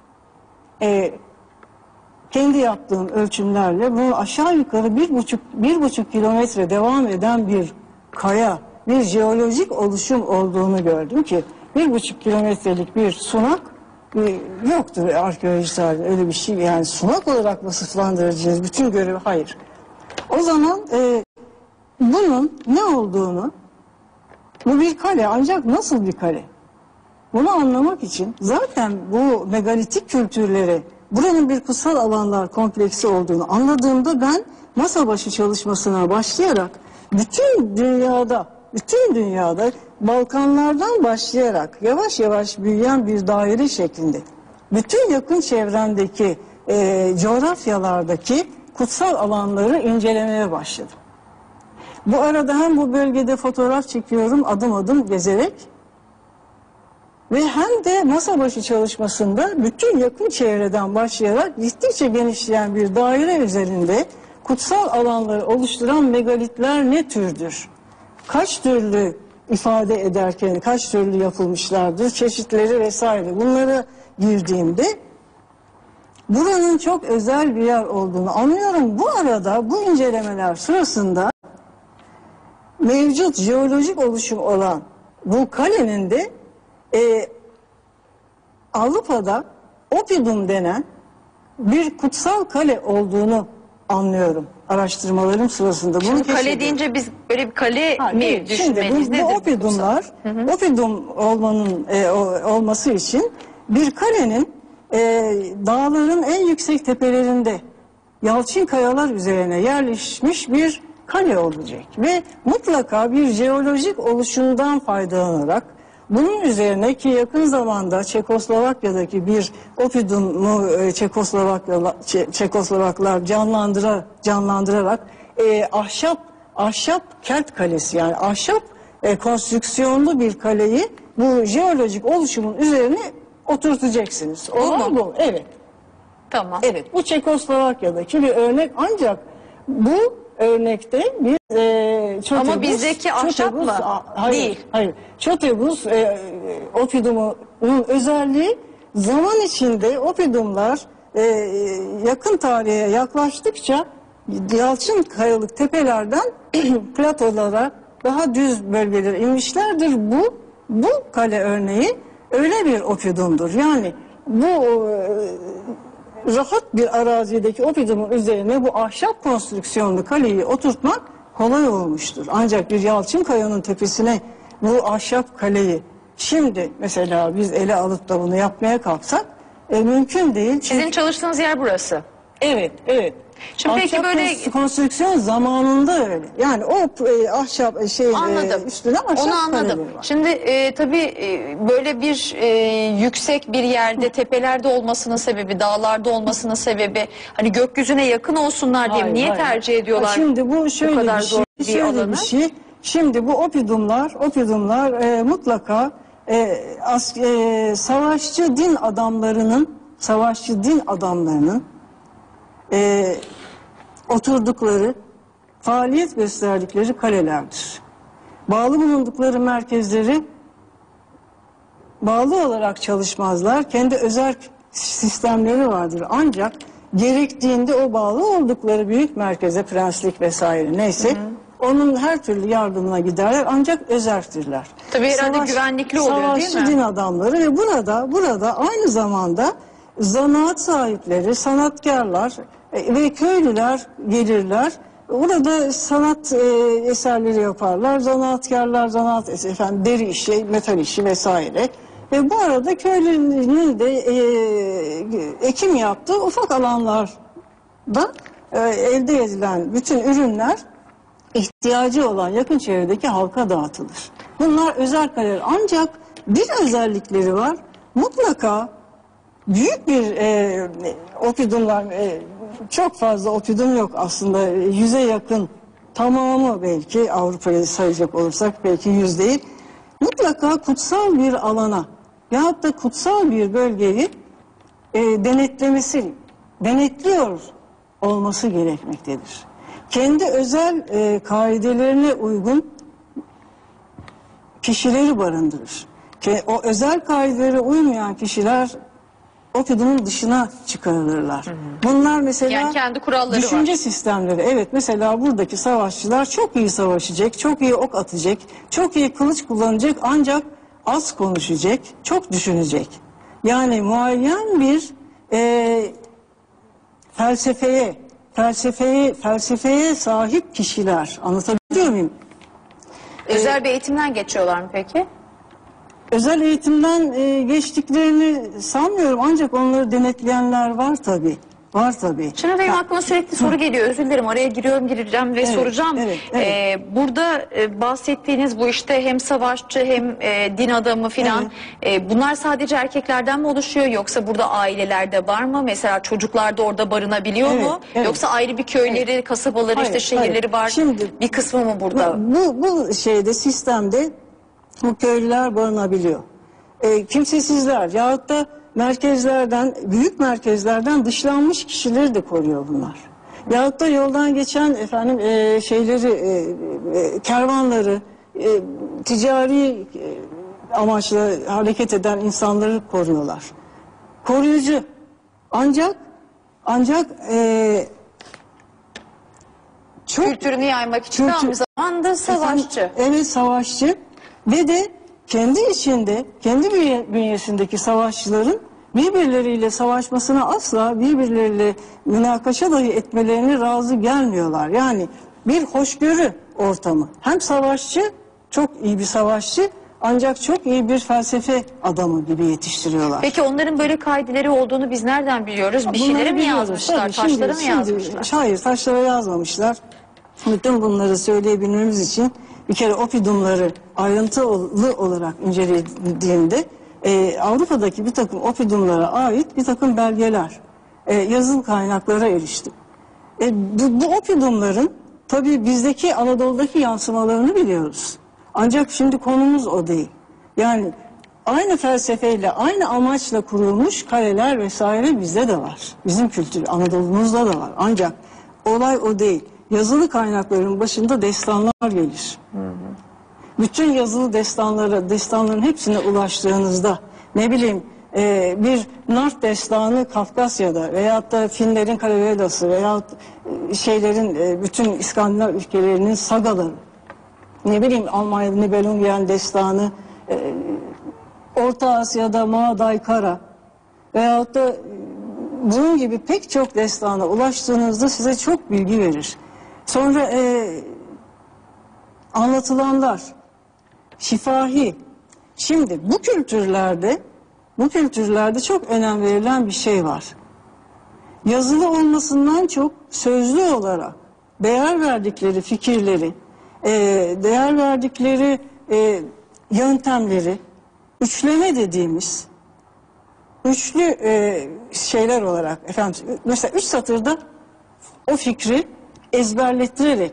e, kendi yaptığım ölçümlerle bu aşağı yukarı bir buçuk bir buçuk kilometre devam eden bir kaya, bir jeolojik oluşum olduğunu gördüm ki bir buçuk kilometrelik bir sunak e, yoktur arkeoloji tarihinde öyle bir şey, yani sunak olarak vasıflandıracağız bütün görevi, hayır. O zaman e, bunun ne olduğunu, bu bir kale ancak nasıl bir kale? Bunu anlamak için zaten bu megalitik kültürleri, buranın bir kutsal alanlar kompleksi olduğunu anladığımda ben masa başı çalışmasına başlayarak bütün dünyada, bütün dünyada Balkanlardan başlayarak yavaş yavaş büyüyen bir daire şeklinde bütün yakın çevremdeki e, coğrafyalardaki kutsal alanları incelemeye başladım. Bu arada hem bu bölgede fotoğraf çekiyorum adım adım gezerek ve hem de masa başı çalışmasında bütün yakın çevreden başlayarak gittikçe genişleyen bir daire üzerinde kutsal alanları oluşturan megalitler ne türdür? Kaç türlü ifade ederken kaç türlü yapılmışlardır, çeşitleri vesaire, bunlara girdiğimde buranın çok özel bir yer olduğunu anlıyorum. Bu arada bu incelemeler sırasında mevcut jeolojik oluşum olan bu kalenin de e, Avrupa'da Oppidum denen bir kutsal kale olduğunu anlıyorum araştırmalarım sırasında. Bunu Şimdi kale keşfediyorum. deyince biz böyle bir kale Ha, mi değil. düşünmeliyiz? Şimdi bu, bu Oppidumlar, Oppidum olmanın e, o, olması için bir kalenin e, dağların en yüksek tepelerinde yalçın kayalar üzerine yerleşmiş bir kale olacak ve mutlaka bir jeolojik oluşumdan faydalanarak bunun üzerine ki yakın zamanda Çekoslovakya'daki bir Oppidum'u e, Çekoslovakyalar, Çe, Çekoslovaklar canlandıra, canlandırarak e, ahşap ahşap kent kalesi, yani ahşap e, konstrüksiyonlu bir kaleyi bu jeolojik oluşumun üzerine oturtacaksınız. Bu Olay mu? bu. Evet. Tamam. Evet. Bu Çekoslovakya'daki bir örnek, ancak bu örnekte biz e, Çotebus, Ama bizdeki ahşap Çotebus- mı? a- hayır, Değil. Hayır. Çotebus e, e, Oppidum'un özelliği zaman içinde Oppidumlar e, yakın tarihe yaklaştıkça yalçın kayalık tepelerden platolara, daha düz bölgelere inmişlerdir. Bu bu kale örneği öyle bir Oppidum'dur. Yani bu e, rahat bir arazideki Oppidum'un üzerine bu ahşap konstrüksiyonlu kaleyi oturtmak kolay olmuştur. Ancak bir yalçın kayanın tepesine bu ahşap kaleyi şimdi mesela biz ele alıp da bunu yapmaya kalksak e, mümkün değil. Çünkü, Sizin çalıştığınız yer burası. evet, evet. Şimdi peki Ahşap böyle- kons- konstrüksiyon zamanında öyle. Yani o e, ahşap şey Anladım. e, üstüne ahşap Onu anladım. kaleleri var. Şimdi e, tabii e, böyle bir e, yüksek bir yerde, tepelerde olmasının sebebi, dağlarda olmasının sebebi, hani gökyüzüne yakın olsunlar diye mi? Hayır, Niye hayır. tercih ediyorlar? Ha, Şimdi bu şöyle kadar bir şey, zor bir şöyle alanı? bir şey. Şimdi bu Oppidumlar, Oppidumlar e, mutlaka e, as, e, savaşçı din adamlarının, savaşçı din adamlarının e, oturdukları, faaliyet gösterdikleri kalelerdir. Bağlı bulundukları merkezleri bağlı olarak çalışmazlar. Kendi özel sistemleri vardır. Ancak gerektiğinde o bağlı oldukları büyük merkeze, prenslik vesaire neyse, hı hı, onun her türlü yardımına giderler, ancak özerktirler. Tabii herhalde güvenlikli oluyor, değil mi? Savaşçı din adamları ve burada burada aynı zamanda zanaat sahipleri, sanatkarlar e, ve köylüler gelirler Orada sanat e, eserleri yaparlar, zanaatkarlar, zanaat es- efendim, deri işi, metal işi vesaire. Ve bu arada köylünün de e, ekim yaptığı ufak alanlarda e, elde edilen bütün ürünler ihtiyacı olan yakın çevredeki halka dağıtılır. Bunlar özel kaleler. Ancak bir özellikleri var. Mutlaka büyük bir e, opidumlar, e, çok fazla opidum yok aslında, yüze yakın, tamamı belki Avrupa'yı sayacak olursak belki yüz değil. Mutlaka kutsal bir alana yahut da kutsal bir bölgeyi e, denetlemesi, denetliyor olması gerekmektedir. Kendi özel e, kaidelerine uygun kişileri barındırır. Ke, o özel kaidelere uymayan kişiler opidumun dışına çıkarılırlar. Hı hı. Bunlar mesela Yani kendi kuralları düşünce var. sistemleri. Evet, mesela buradaki savaşçılar çok iyi savaşacak, çok iyi ok atacak, çok iyi kılıç kullanacak, ancak az konuşacak, çok düşünecek. Yani muayyen bir e, felsefeye, felsefeye, felsefeye sahip kişiler. Anlatabiliyor muyum? Özel bir eğitimden geçiyorlar mı peki? Özel eğitimden e, geçtiklerini sanmıyorum, ancak onları denetleyenler var tabii. Var tabii. Şimdi benim aklıma sürekli soru geliyor. Özür dilerim, araya giriyorum, gireceğim ve Evet, soracağım. evet, evet. Ee, burada e, bahsettiğiniz bu işte hem savaşçı hem e, din adamı filan, e, bunlar sadece erkeklerden mi oluşuyor, yoksa burada ailelerde var mı? Mesela çocuklar da orada barınabiliyor Evet, mu? evet. Yoksa ayrı bir köyleri, kasabaları, Hayır, işte şehirleri hayır. var. Şimdi- bir kısmı mı burada? Bu, bu şeyde, sistemde bu köylüler barınabiliyor. E, kimsesizler yahut da merkezlerden, büyük merkezlerden dışlanmış kişileri de koruyor bunlar. Yahut da yoldan geçen efendim e, şeyleri, e, e, kervanları, e, ticari e, amaçla hareket eden insanları koruyorlar. Koruyucu. Ancak ancak e, çok Kültürünü yaymak için de Kültür- aynı zamanda savaşçı. Efendim, evet, savaşçı ve de kendi içinde, kendi bünye- bünyesindeki savaşçıların birbirleriyle savaşmasına, asla birbirleriyle münakaşa dahi etmelerine razı gelmiyorlar. Yani bir hoşgörü ortamı. Hem savaşçı, çok iyi bir savaşçı, ancak çok iyi bir felsefe adamı gibi yetiştiriyorlar. Peki onların böyle kaideleri olduğunu biz nereden biliyoruz? Bir Bunları şeyleri mi biliyoruz. yazmışlar, Tabii, taşlara şimdi- mı şimdi- yazmışlar? Hayır, taşlara yazmamışlar. Bütün bunları söyleyebilmemiz için bir kere opidumları ayrıntılı olarak incelediğimde e, Avrupa'daki bir takım opidumlara ait bir takım belgeler, e, yazılı kaynaklara eriştim. E, bu, bu opidumların tabii bizdeki, Anadolu'daki yansımalarını biliyoruz. Ancak şimdi konumuz o değil. Yani aynı felsefeyle, aynı amaçla kurulmuş kaleler vesaire bizde de var. Bizim kültür, Anadolu'muzda da var. Ancak olay o değil. Yazılı kaynakların başında destanlar gelir. Hı hı. Bütün yazılı destanlara, destanların hepsine ulaştığınızda, ne bileyim e, bir Nart destanı Kafkasya'da veyahut da Finlerin Karavelası veyahut e, şeylerin e, bütün İskandinav ülkelerinin sagaları, ne bileyim Almanya'da Nibelungen destanı, e, Orta Asya'da Mağday Kara veyahut da e, bunun gibi pek çok destana ulaştığınızda size çok bilgi verir. Sonra e, anlatılanlar, şifahi. Şimdi bu kültürlerde, bu kültürlerde çok önem verilen bir şey var. Yazılı olmasından çok sözlü olarak değer verdikleri fikirleri, e, değer verdikleri e, yöntemleri, üçleme dediğimiz üçlü e, şeyler olarak, efendim, mesela üç satırda o fikri ezberlettirerek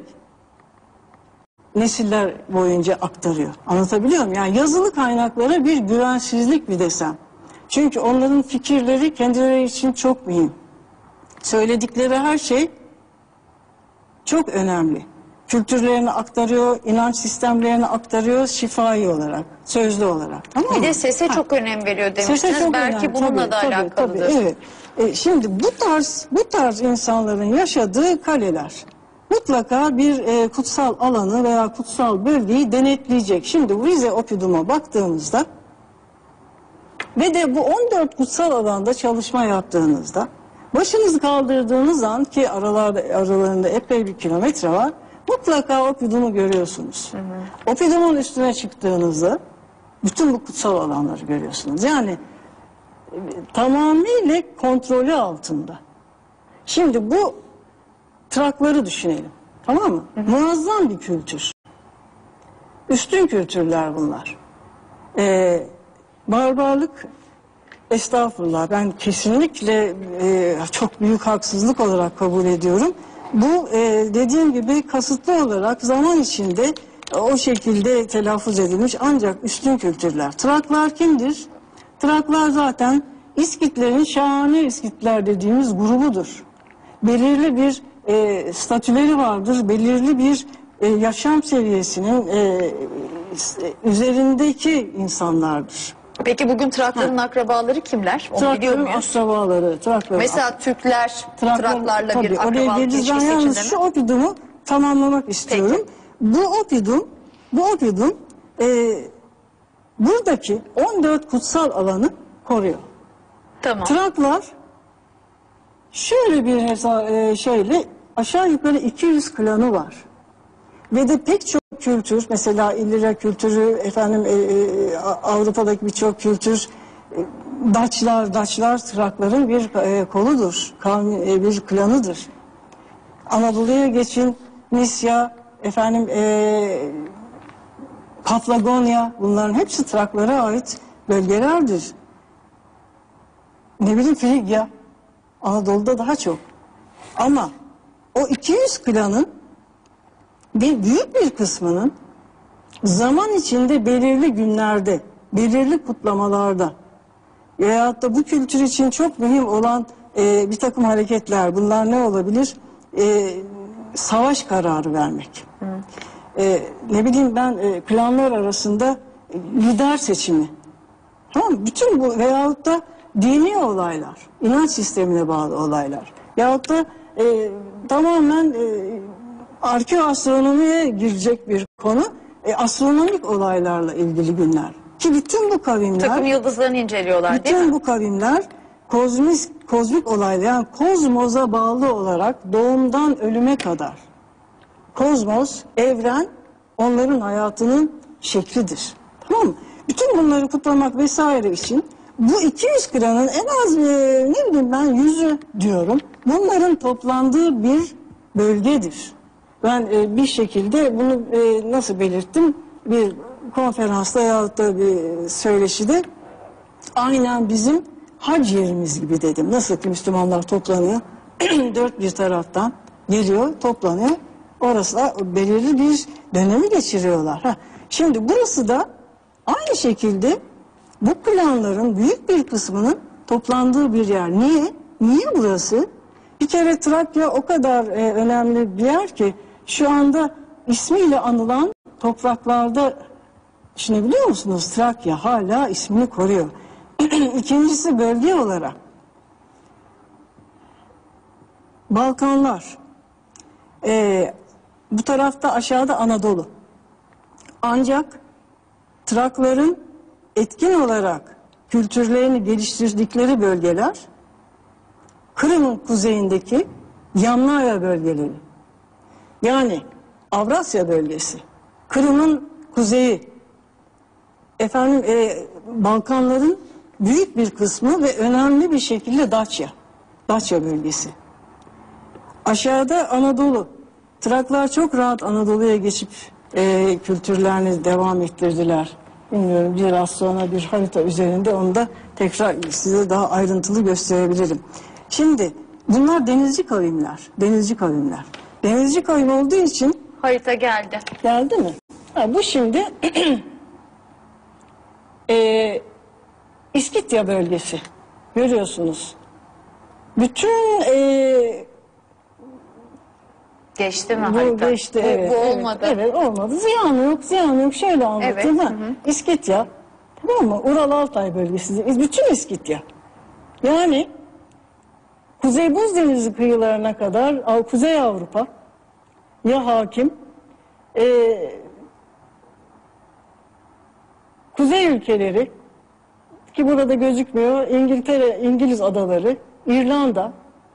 nesiller boyunca aktarıyor. Anlatabiliyor muyum? Yani yazılı kaynaklara bir güvensizlik bir desem. Çünkü onların fikirleri kendileri için çok mühim. Söyledikleri her şey çok önemli. Kültürlerini aktarıyor, inanç sistemlerini aktarıyor şifai olarak, sözlü olarak. Tamam mı? Bir de sese Ha. çok önem veriyor Sese demiştiniz. çok Belki önemli. bununla Tabii, da tabii, alakalıdır. tabii, evet. E, şimdi bu tarz bu tarz insanların yaşadığı kaleler mutlaka bir e, kutsal alanı veya kutsal bölgeyi denetleyecek. Şimdi bu Rize Opidum'a baktığımızda ve de bu on dört kutsal alanda çalışma yaptığınızda Başınızı kaldırdığınız an ki aralarda, aralarında epey bir kilometre var, mutlaka Oppidum'u görüyorsunuz. Hı hı. Oppidum'un üstüne çıktığınızda bütün bu kutsal alanları görüyorsunuz. Yani e, tamamıyla kontrolü altında. Şimdi bu Trakları düşünelim. Tamam mı? Hı hı. Muazzam bir kültür. Üstün kültürler bunlar. Ee, barbarlık, estağfurullah, ben kesinlikle e, çok büyük haksızlık olarak kabul ediyorum. Bu e, dediğim gibi kasıtlı olarak zaman içinde e, o şekilde telaffuz edilmiş ancak üstün kültürler. Traklar kimdir? Traklar zaten İskitlerin şahane İskitler dediğimiz grubudur. Belirli bir e, statüleri vardır, belirli bir e, yaşam seviyesinin e, üzerindeki insanlardır. Peki bugün Trakların ha. akrabaları kimler? Onu biliyor Trakların muyuz? akrabaları. Trakların Mesela ak Türkler Traklar, Traklarla tabii, bir akrabalık ilişkisi içinde mi? Şu Oppidum'u tamamlamak istiyorum. Peki. Bu Oppidum, bu Oppidum e, buradaki on dört kutsal alanı koruyor. Tamam. Traklar şöyle bir hesa e, şeyle aşağı yukarı iki yüz klanı var. Ve de pek çok kültür, mesela İllira kültürü, efendim e, e, Avrupa'daki birçok kültür, e, Daçlar, Daçlar Trakların bir e, koludur, kavmi, e, bir klanıdır. Anadolu'ya geçin, Nisya, efendim e, Paphlagonia, bunların hepsi Traklara ait bölgelerdir. Ne bileyim Frigya, Anadolu'da daha çok. Ama o iki yüz klanın bir büyük bir kısmının zaman içinde belirli günlerde, belirli kutlamalarda veyahut da bu kültür için çok mühim olan e, bir takım hareketler, bunlar ne olabilir? E, savaş kararı vermek. E, ne bileyim ben e, klanlar arasında e, lider seçimi. Tamam mı? Bütün bu veyahut da dini olaylar, inanç sistemine bağlı olaylar. Yahut da e, tamamen e, arkeoastronomiye girecek bir konu, e, astronomik olaylarla ilgili günler. Ki bütün bu kavimler... Takım yıldızlarını inceliyorlar değil mi? Bütün bu kavimler kozmik, kozmik olaylar, yani kozmoza bağlı olarak doğumdan ölüme kadar. Kozmos, evren onların hayatının şeklidir. Tamam mı? Bütün bunları kutlamak vesaire için bu iki yüz klanın en az e, ne bileyim ben yüzü diyorum. Bunların toplandığı bir bölgedir. Ben e, bir şekilde bunu e, nasıl belirttim? Bir konferansta yahut da bir söyleşide aynen bizim hac yerimiz gibi dedim. Nasıl ki Müslümanlar toplanıyor, dört bir taraftan geliyor, toplanıyor. Orası da belirli bir dönemi geçiriyorlar. Ha. Şimdi burası da aynı şekilde bu planların büyük bir kısmının toplandığı bir yer. Niye? Niye burası? Bir kere Trakya o kadar e, önemli bir yer ki şu anda ismiyle anılan topraklarda, düşünebiliyor musunuz? Trakya hala ismini koruyor. İkincisi bölge olarak Balkanlar, e, bu tarafta aşağıda Anadolu. Ancak Trakların etkin olarak kültürlerini geliştirdikleri bölgeler Kırım'ın kuzeyindeki Yamnaya bölgeleri. Yani Avrasya bölgesi, Kırım'ın kuzeyi, efendim e, Balkanların büyük bir kısmı ve önemli bir şekilde Daçya, Daçya bölgesi. Aşağıda Anadolu. Traklar çok rahat Anadolu'ya geçip e, kültürlerini devam ettirdiler. Bilmiyorum, biraz sonra bir harita üzerinde onu da tekrar size daha ayrıntılı gösterebilirim. Şimdi bunlar denizci kavimler, denizci kavimler. Denizci kavim olduğu için... Harita geldi. Geldi mi? Ha, bu şimdi e, İskitya bölgesi. Görüyorsunuz. Bütün... E, Geçti mi bu harita? geçti, bu, evet, bu evet, olmadı. Evet, olmadı. Ziyanı yok, ziyanı yok. Şöyle anlatayım. Evet, Ha. hı hı. İskitya, tamam mı? Ural Altay bölgesi. Bütün İskitya. Yani Kuzey Buz Denizi kıyılarına kadar Kuzey Avrupa ya hakim, e, Kuzey ülkeleri ki burada gözükmüyor, İngiltere, İngiliz adaları, İrlanda,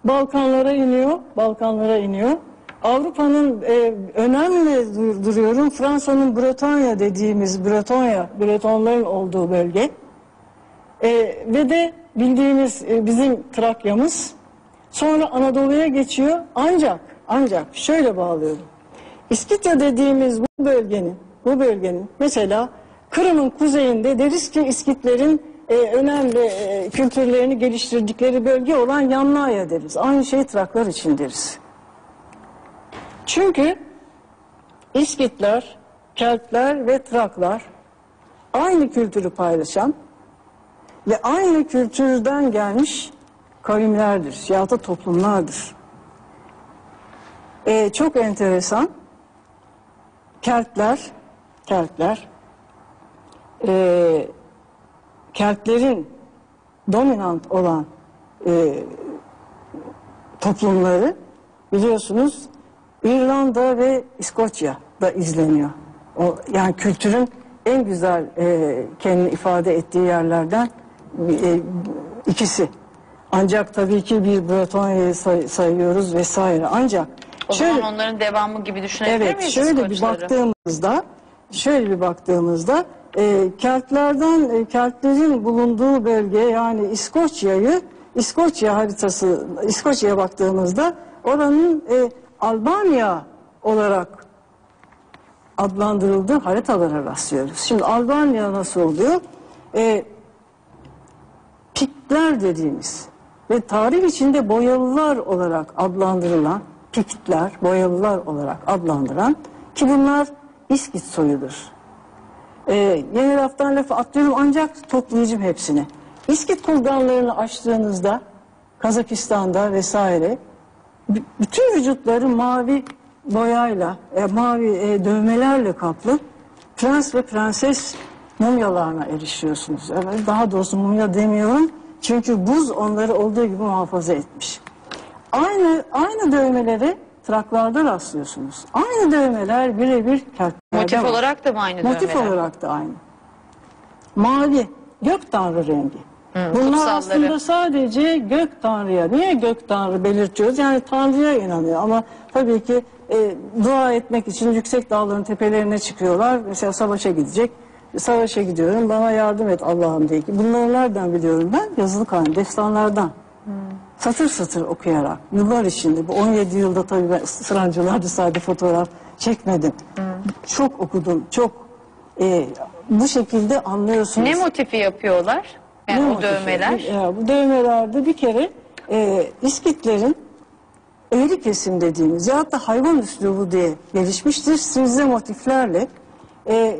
Balkanlara iniyor, Balkanlara iniyor. Avrupa'nın e, önemli dur- duruyorum. Fransa'nın Bretonya dediğimiz Bretonya, Bretonların olduğu bölge. E, ve de bildiğimiz e, bizim Trakya'mız. Sonra Anadolu'ya geçiyor. Ancak, ancak şöyle bağlıyorum. İskitya dediğimiz bu bölgenin, bu bölgenin mesela Kırım'ın kuzeyinde deriz ki İskitlerin e, önemli e, kültürlerini geliştirdikleri bölge olan Yamnaya deriz. Aynı şey Traklar için deriz. Çünkü İskitler, Keltler ve Traklar aynı kültürü paylaşan ve aynı kültürden gelmiş kavimlerdir, ya da toplumlardır. Ee, çok enteresan. Keltler, Keltler, e, Keltlerin dominant olan e, toplumları biliyorsunuz İrlanda ve İskoçya'da izleniyor. O, yani kültürün en güzel e, kendini ifade ettiği yerlerden e, ikisi. Ancak tabii ki bir Bretonya'yı say, sayıyoruz vesaire. Ancak O şöyle, zaman onların devamı gibi düşünebilir evet, miyiz şöyle bir İskoçları? baktığımızda, şöyle bir baktığımızda e, Keltlerden e, Keltlerin bulunduğu bölge yani İskoçya'yı, İskoçya haritası, İskoçya'ya baktığımızda oranın e, Albanya olarak adlandırıldığı haritalara rastlıyoruz. Şimdi Albanya nasıl oluyor? E, Piktler dediğimiz ve tarih içinde boyalılar olarak adlandırılan Piktler, boyalılar olarak adlandıran ki bunlar İskit soyudur. Ee, yeni laftan lafa atlıyorum ancak toplayacağım hepsini. İskit kurganlarını açtığınızda Kazakistan'da vesaire b- bütün vücutları mavi boyayla, e, mavi e, dövmelerle kaplı prens ve prenses mumyalarına erişiyorsunuz. Evet, daha doğrusu mumya demiyorum çünkü buz onları olduğu gibi muhafaza etmiş. Aynı aynı dövmeleri Traklarda rastlıyorsunuz. Aynı dövmeler birebir Keltlerde Motif var. olarak da mı aynı Motif dövmeler? olarak da aynı. Mavi, gök tanrı rengi. Hı, Bunlar kutsalları. aslında sadece gök tanrıya. Niye gök tanrı belirtiyoruz? Yani tanrıya inanıyor ama tabii ki e, dua etmek için yüksek dağların tepelerine çıkıyorlar. Mesela savaşa gidecek. Savaşa gidiyorum bana yardım et Allah'ım diye ki. Bunları nereden biliyorum ben? Yazılı kaynak, destanlardan. Hmm. Satır satır okuyarak. Yıllar içinde. Bu on yedi yılda tabii ben ısırancılarda sadece fotoğraf çekmedim. Hmm. Çok okudum. Çok e, bu şekilde anlıyorsunuz. Ne motifi yapıyorlar? Yani Ne o motifi? dövmeler. Ya, bu dövmelerde bir kere e, İskitlerin eğri kesim dediğimiz ya da hayvan üslubu diye gelişmiştir. Sizde motiflerle e,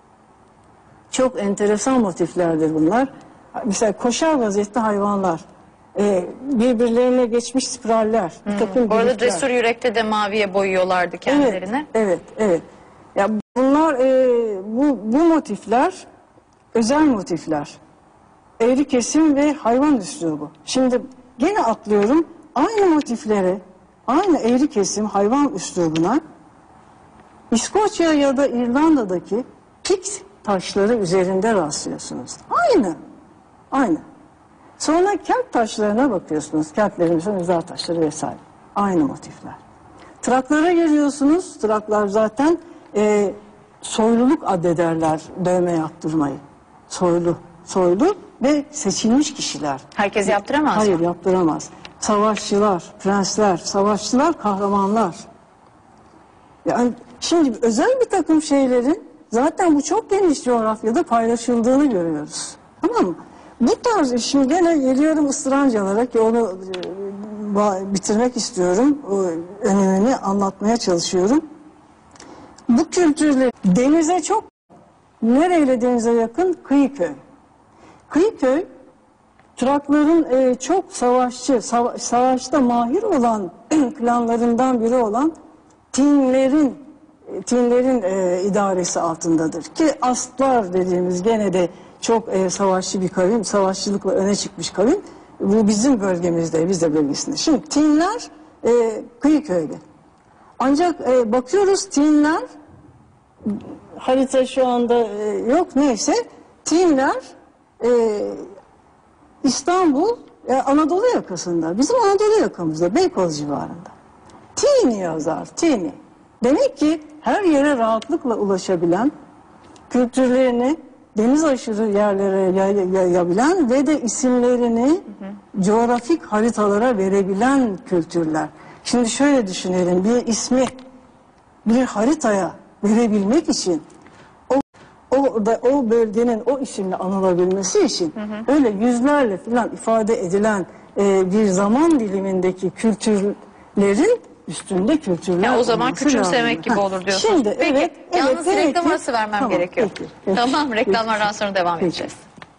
çok enteresan motiflerdir bunlar. Mesela koşar vaziyette hayvanlar, e, birbirlerine geçmiş spiraller. Bir takım Bu arada birlikler. Cesur Yürek'te de maviye boyuyorlardı kendilerini. Evet, evet, evet. Ya bunlar, e, bu, bu motifler özel motifler. Eğri kesim ve hayvan üslubu. Şimdi gene atlıyorum. Aynı motiflere, aynı eğri kesim hayvan üslubuna İskoçya ya da İrlanda'daki Pikt taşları üzerinde rastlıyorsunuz. Aynı. Aynı. Sonra Kelt taşlarına bakıyorsunuz. Keltlerimizin mezar taşları vesaire. Aynı motifler. Traklara geliyorsunuz. Traklar zaten e, soyluluk addederler dövme yaptırmayı. Soylu. Soylu ve seçilmiş kişiler. Herkes yaptıramaz mı? Hayır, yaptıramaz. Savaşçılar, prensler, savaşçılar, kahramanlar. Yani şimdi özel bir takım şeylerin zaten bu çok geniş coğrafyada paylaşıldığını görüyoruz. Tamam mı? Bu tarz, şimdi gene geliyorum ıstırancalara ki onu e, bitirmek istiyorum. O önemini anlatmaya çalışıyorum. Bu kültürle denize çok, nereyle denize yakın? Kıyıköy. Kıyıköy, Trakların e, çok savaşçı, sava savaşta mahir olan klanlarından biri olan Tinlerin, Tinlerin e, idaresi altındadır. Ki Astlar dediğimiz gene de çok e, savaşçı bir kavim, savaşçılıkla öne çıkmış kavim. Bu bizim bölgemizde, bizde bölgesinde. Şimdi Tinler e, Kıyıköy'de. Ancak e, bakıyoruz Tinler, harita şu anda e, yok neyse, Tinler e, İstanbul e, Anadolu yakasında, bizim Anadolu yakamızda, Beykoz civarında. Tini yazar, Tini. Demek ki her yere rahatlıkla ulaşabilen, kültürlerini deniz aşırı yerlere yay- yayabilen ve de isimlerini hı hı. coğrafik haritalara verebilen kültürler. Şimdi şöyle düşünelim, bir ismi bir haritaya verebilmek için o o da o bölgenin o isimle anılabilmesi için hı hı. öyle yüzlerle falan ifade edilen e, bir zaman dilimindeki kültürlerin üstünde kültürler ya o zaman olması küçümsemek lazım. gibi Ha, olur diyorsunuz. Şimdi peki, evet, yalnız evet, reklam peki. arası vermem Tamam, gerekiyor. peki, peki. Tamam, reklamlardan Peki. sonra devam Peki. edeceğiz.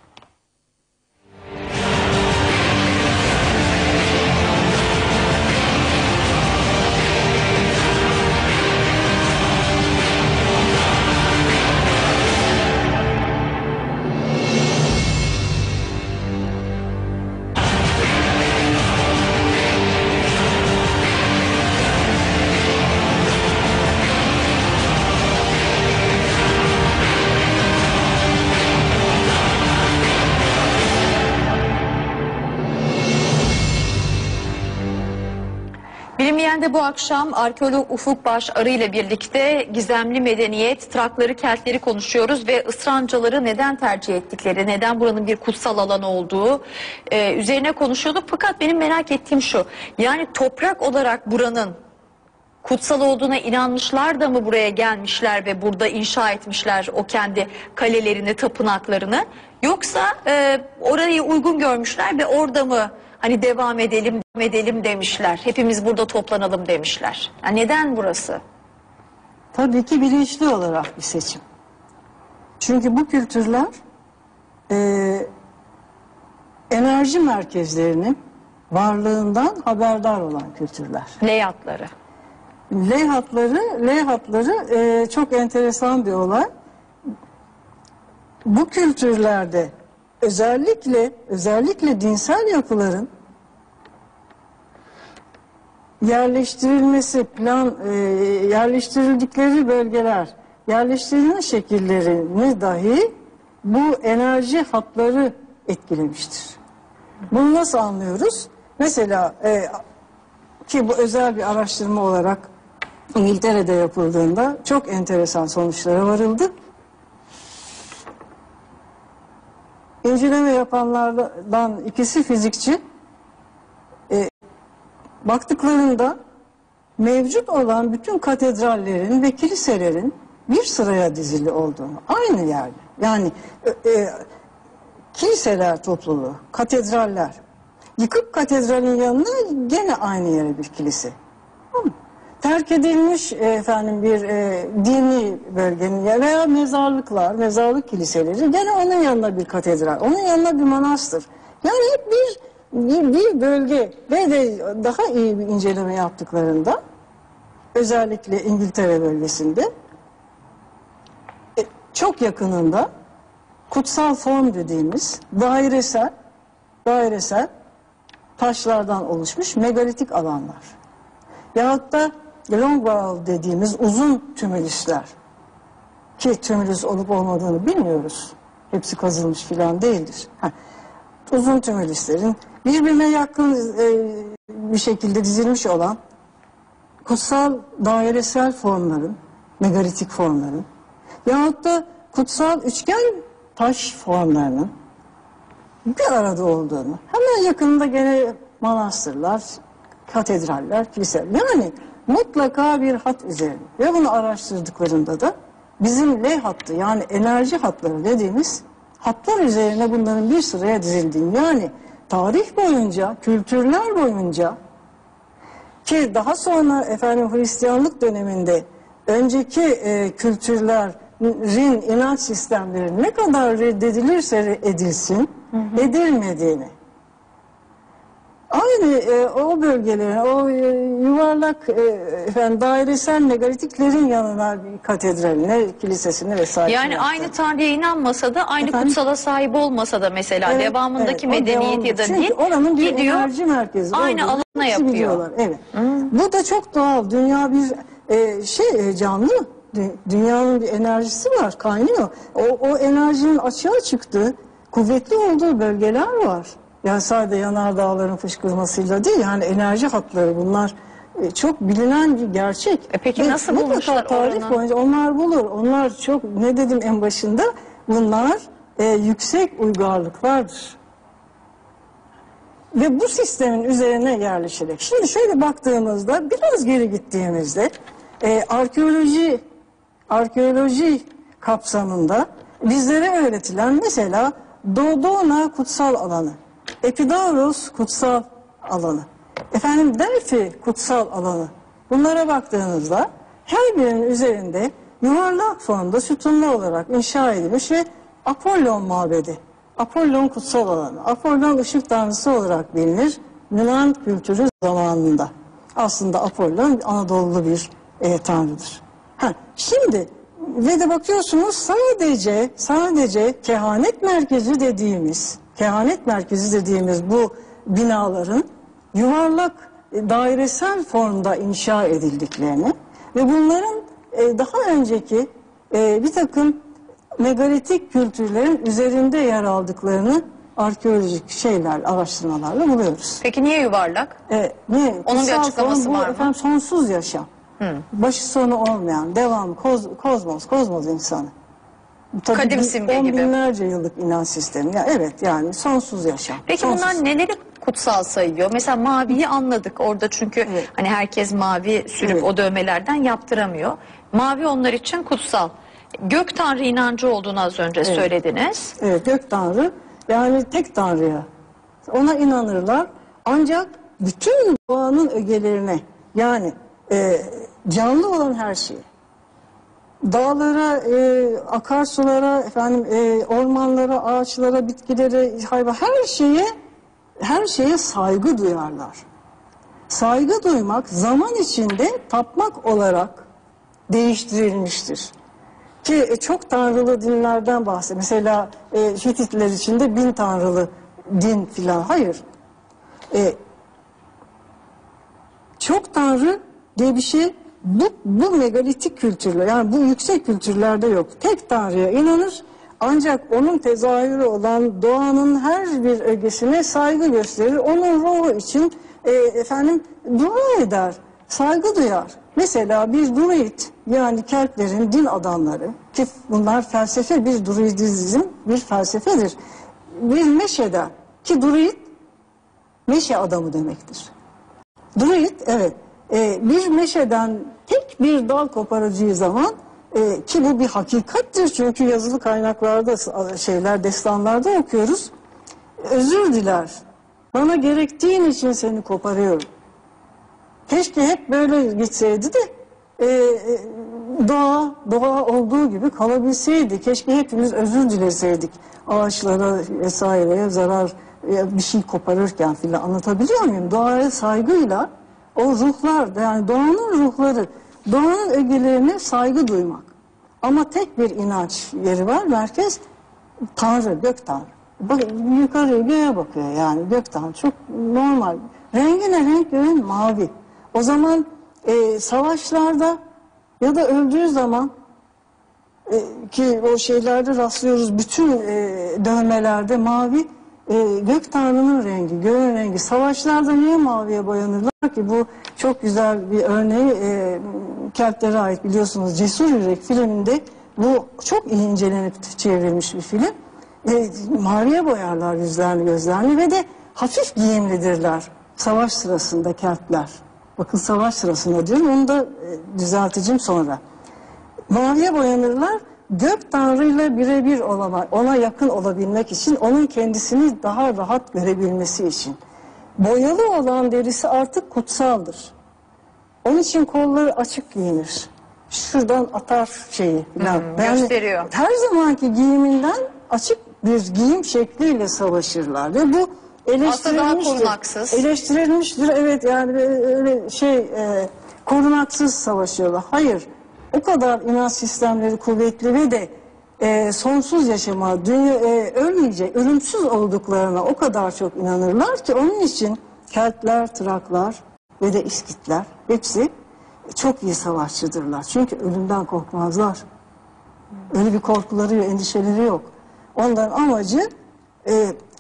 Bilinmeyen'de bu akşam arkeolog Ufuk Baş Arı ile birlikte gizemli medeniyet, Trakları, Keltleri konuşuyoruz ve ısrancaları neden tercih ettikleri, neden buranın bir kutsal alan olduğu e, üzerine konuşuyorduk. Fakat benim merak ettiğim şu, yani toprak olarak buranın kutsal olduğuna inanmışlar da mı buraya gelmişler ve burada inşa etmişler o kendi kalelerini, tapınaklarını, yoksa e, orayı uygun görmüşler ve orada mı hani devam edelim, devam edelim demişler. Hepimiz burada toplanalım demişler. Yani neden burası? Tabii ki bilinçli olarak bir seçim. Çünkü bu kültürler e, enerji merkezlerinin varlığından haberdar olan kültürler. Leyhatları. L hatları, L hatları e, çok enteresan bir olay. Bu kültürlerde özellikle özellikle dinsel yapıların yerleştirilmesi, plan e, yerleştirildikleri bölgeler, yerleştirilme şekillerini dahi bu enerji hatları etkilemiştir. Bunu nasıl anlıyoruz? Mesela e, ki bu özel bir araştırma olarak İngiltere'de yapıldığında çok enteresan sonuçlara varıldı. İnceleme yapanlardan ikisi fizikçi. E, baktıklarında mevcut olan bütün katedrallerin ve kiliselerin bir sıraya dizili olduğunu, aynı yerde. Yani e, e, kiliseler topluluğu, katedraller. Yıkıp katedralin yanına gene aynı yere bir kilise. Tamam. Terk edilmiş e, efendim bir e, dini bölgenin veya mezarlıklar, mezarlık kiliseleri, gene onun yanına bir katedral, onun yanına bir manastır. Yani hep bir bir, bir bölge ve de daha iyi bir inceleme yaptıklarında, özellikle İngiltere bölgesinde e, çok yakınında kutsal form dediğimiz dairesel dairesel taşlardan oluşmuş megalitik alanlar. Yahut da long wall dediğimiz uzun tümülüsler, ki tümülüs olup olmadığını bilmiyoruz. Hepsi kazılmış filan değildir. Ha. Uzun tümülüslerin birbirine yakın e, bir şekilde dizilmiş olan kutsal dairesel formların, megalitik formların yahut da kutsal üçgen taş formlarının bir arada olduğunu, hemen yakınında gene manastırlar, katedraller, kiliseler. Yani mutlaka bir hat üzerine ve bunu araştırdıklarında da bizim L hattı, yani enerji hatları dediğimiz hatlar üzerine bunların bir sıraya dizildiğini, yani tarih boyunca, kültürler boyunca, ki daha sonra efendim Hristiyanlık döneminde önceki e, kültürlerin inanç sistemleri ne kadar reddedilirse edilsin, hı hı. edilmediğini, aynı e, o bölgelerin, o e, yuvarlak e, efendim, dairesel megalitiklerin yanına bir katedraline, kilisesine vesaire. Yani yaptı. aynı Tanrı'ya inanmasa da, aynı Efendim? kutsala sahip olmasa da mesela Evet, devamındaki evet, o medeniyet devamlı. ya da Çünkü din oranın bir gidiyor, enerji merkezi aynı olduğunu alana hepsi yapıyor. biliyorlar. Evet. Bu da çok doğal. Dünya bir e, şey e, canlı. Dü- Dünyanın bir enerjisi var, kaynıyor. O, o enerjinin açığa çıktığı, kuvvetli olduğu bölgeler var. Yani sadece yanardağların fışkırmasıyla değil, yani enerji hatları bunlar e, çok bilinen bir gerçek. E peki Ve nasıl mutlaka bulmuşlar tarih oranı? boyunca onlar bulur. Onlar çok, ne dedim en başında, bunlar e, yüksek uygarlıklardır. Ve bu sistemin üzerine yerleşerek. Şimdi şöyle baktığımızda, biraz geri gittiğimizde e, arkeoloji arkeoloji kapsamında bizlere öğretilen mesela Dodona kutsal alanı, Epidaurus kutsal alanı, efendim Delphi kutsal alanı. Bunlara baktığınızda her birinin üzerinde yuvarlak formda sütunlu olarak inşa edilmiş ve Apollon mabedi, Apollon kutsal alanı, Apollon ışık tanrısı olarak bilinir Yunan kültürü zamanında. Aslında Apollon Anadolu'lu bir e, tanrıdır. Ha, şimdi ve de bakıyorsunuz sadece sadece kehanet merkezi dediğimiz kehanet merkezi dediğimiz bu binaların yuvarlak e, dairesel formda inşa edildiklerini ve bunların e, daha önceki e, bir takım megalitik kültürlerin üzerinde yer aldıklarını arkeolojik şeyler, araştırmalarla buluyoruz. Peki niye yuvarlak? E, ne? Onun bir Kutsal açıklaması form bu, var mı? efendim, sonsuz yaşam. Başı sonu olmayan, devam, koz, kozmos, kozmos insanı. Tabii Kadim bin- simge on gibi. binlerce yıllık inanç sistemi. Ya, evet, yani sonsuz yaşam. Peki sonsuz. bunlar neleri kutsal sayıyor? Mesela maviyi anladık orada, çünkü Evet. hani herkes mavi sürüp Evet. o dövmelerden yaptıramıyor. Mavi onlar için kutsal. Gök tanrı inancı olduğunu az önce söylediniz. Evet, gök tanrı, yani tek tanrıya. Ona inanırlar. Ancak bütün doğanın ögelerine, yani e, canlı olan her şeye, dağlara, e, akarsulara, efendim e, ormanlara, ağaçlara, bitkilere, hayvan, her şeye her şeye saygı duyarlar. Saygı duymak zaman içinde tapmak olarak değiştirilmiştir. Ki e, çok tanrılı dinlerden bahsediyor. Mesela e, Hititler içinde bin tanrılı din filan. Hayır. E, çok tanrı diye bir şey bu, bu megalitik kültürler, yani bu yüksek kültürlerde yok. Tek tanrıya inanır, ancak onun tezahürü olan doğanın her bir ögesine saygı gösterir. Onun ruhu için e, efendim dua eder, saygı duyar. Mesela bir druid, yani Keltlerin din adamları, ki bunlar felsefe, bir druidizm bir felsefedir. Bir meşeden, ki druid meşe adamı demektir. Druid, evet, e, bir meşeden tek bir dal koparacağı zaman, e, ki bu bir hakikattir, çünkü yazılı kaynaklarda, şeyler, destanlarda okuyoruz. Özür diler. Bana gerektiğin için seni koparıyorum. Keşke hep böyle gitseydi de e, e, doğa, doğa olduğu gibi kalabilseydi. Keşke hepimiz özür dileseydik. Ağaçlara vesaireye zarar, e, bir şey koparırken filan, anlatabiliyor muyum? Doğaya saygıyla o ruhlar, yani doğanın ruhları, doğanın ögelerine saygı duymak. Ama tek bir inanç yeri var, merkez Tanrı, gök Tanrı. Bak, yukarıya göğe bakıyor, yani gök Tanrı çok normal. Rengine renk göğün mavi. O zaman e, savaşlarda ya da öldüğü zaman e, ki o şeylerde rastlıyoruz, bütün e, dövmelerde mavi, e, gök Tanrı'nın rengi, göğün rengi. Savaşlarda niye maviye boyanırlar ki? Bu çok güzel bir örneği, e, Keltlere ait, biliyorsunuz, Cesur Yürek filminde bu çok iyi incelenip çevrilmiş bir film. E, maviye boyarlar yüzlerini, gözlerini ve de hafif giyimlidirler savaş sırasında Keltler. Bakın, savaş sırasında diyorum, onu da e, düzelteceğim sonra. Maviye boyanırlar, gök tanrıyla birebir olamak, ona yakın olabilmek için, onun kendisini daha rahat görebilmesi için. Boyalı olan derisi artık kutsaldır. Onun için kolları açık giyinir. Şuradan atar şeyi falan. Hmm, gösteriyor. Her zamanki giyiminden açık bir giyim şekliyle savaşırlar ve bu Aslında daha eleştirilmiştir. korunaksız. Eleştirilmiştir, evet, yani öyle şey e, korunaksız savaşıyorlar. Hayır, o kadar inanç sistemleri kuvvetli ve de e, sonsuz yaşama, dünya, e, ölmeyecek, ölümsüz olduklarına o kadar çok inanırlar ki onun için Keltler, Traklar ve de İskitler hepsi çok iyi savaşçıdırlar. Çünkü ölümden korkmazlar. Öyle bir korkuları yok, endişeleri yok. Onların amacı e,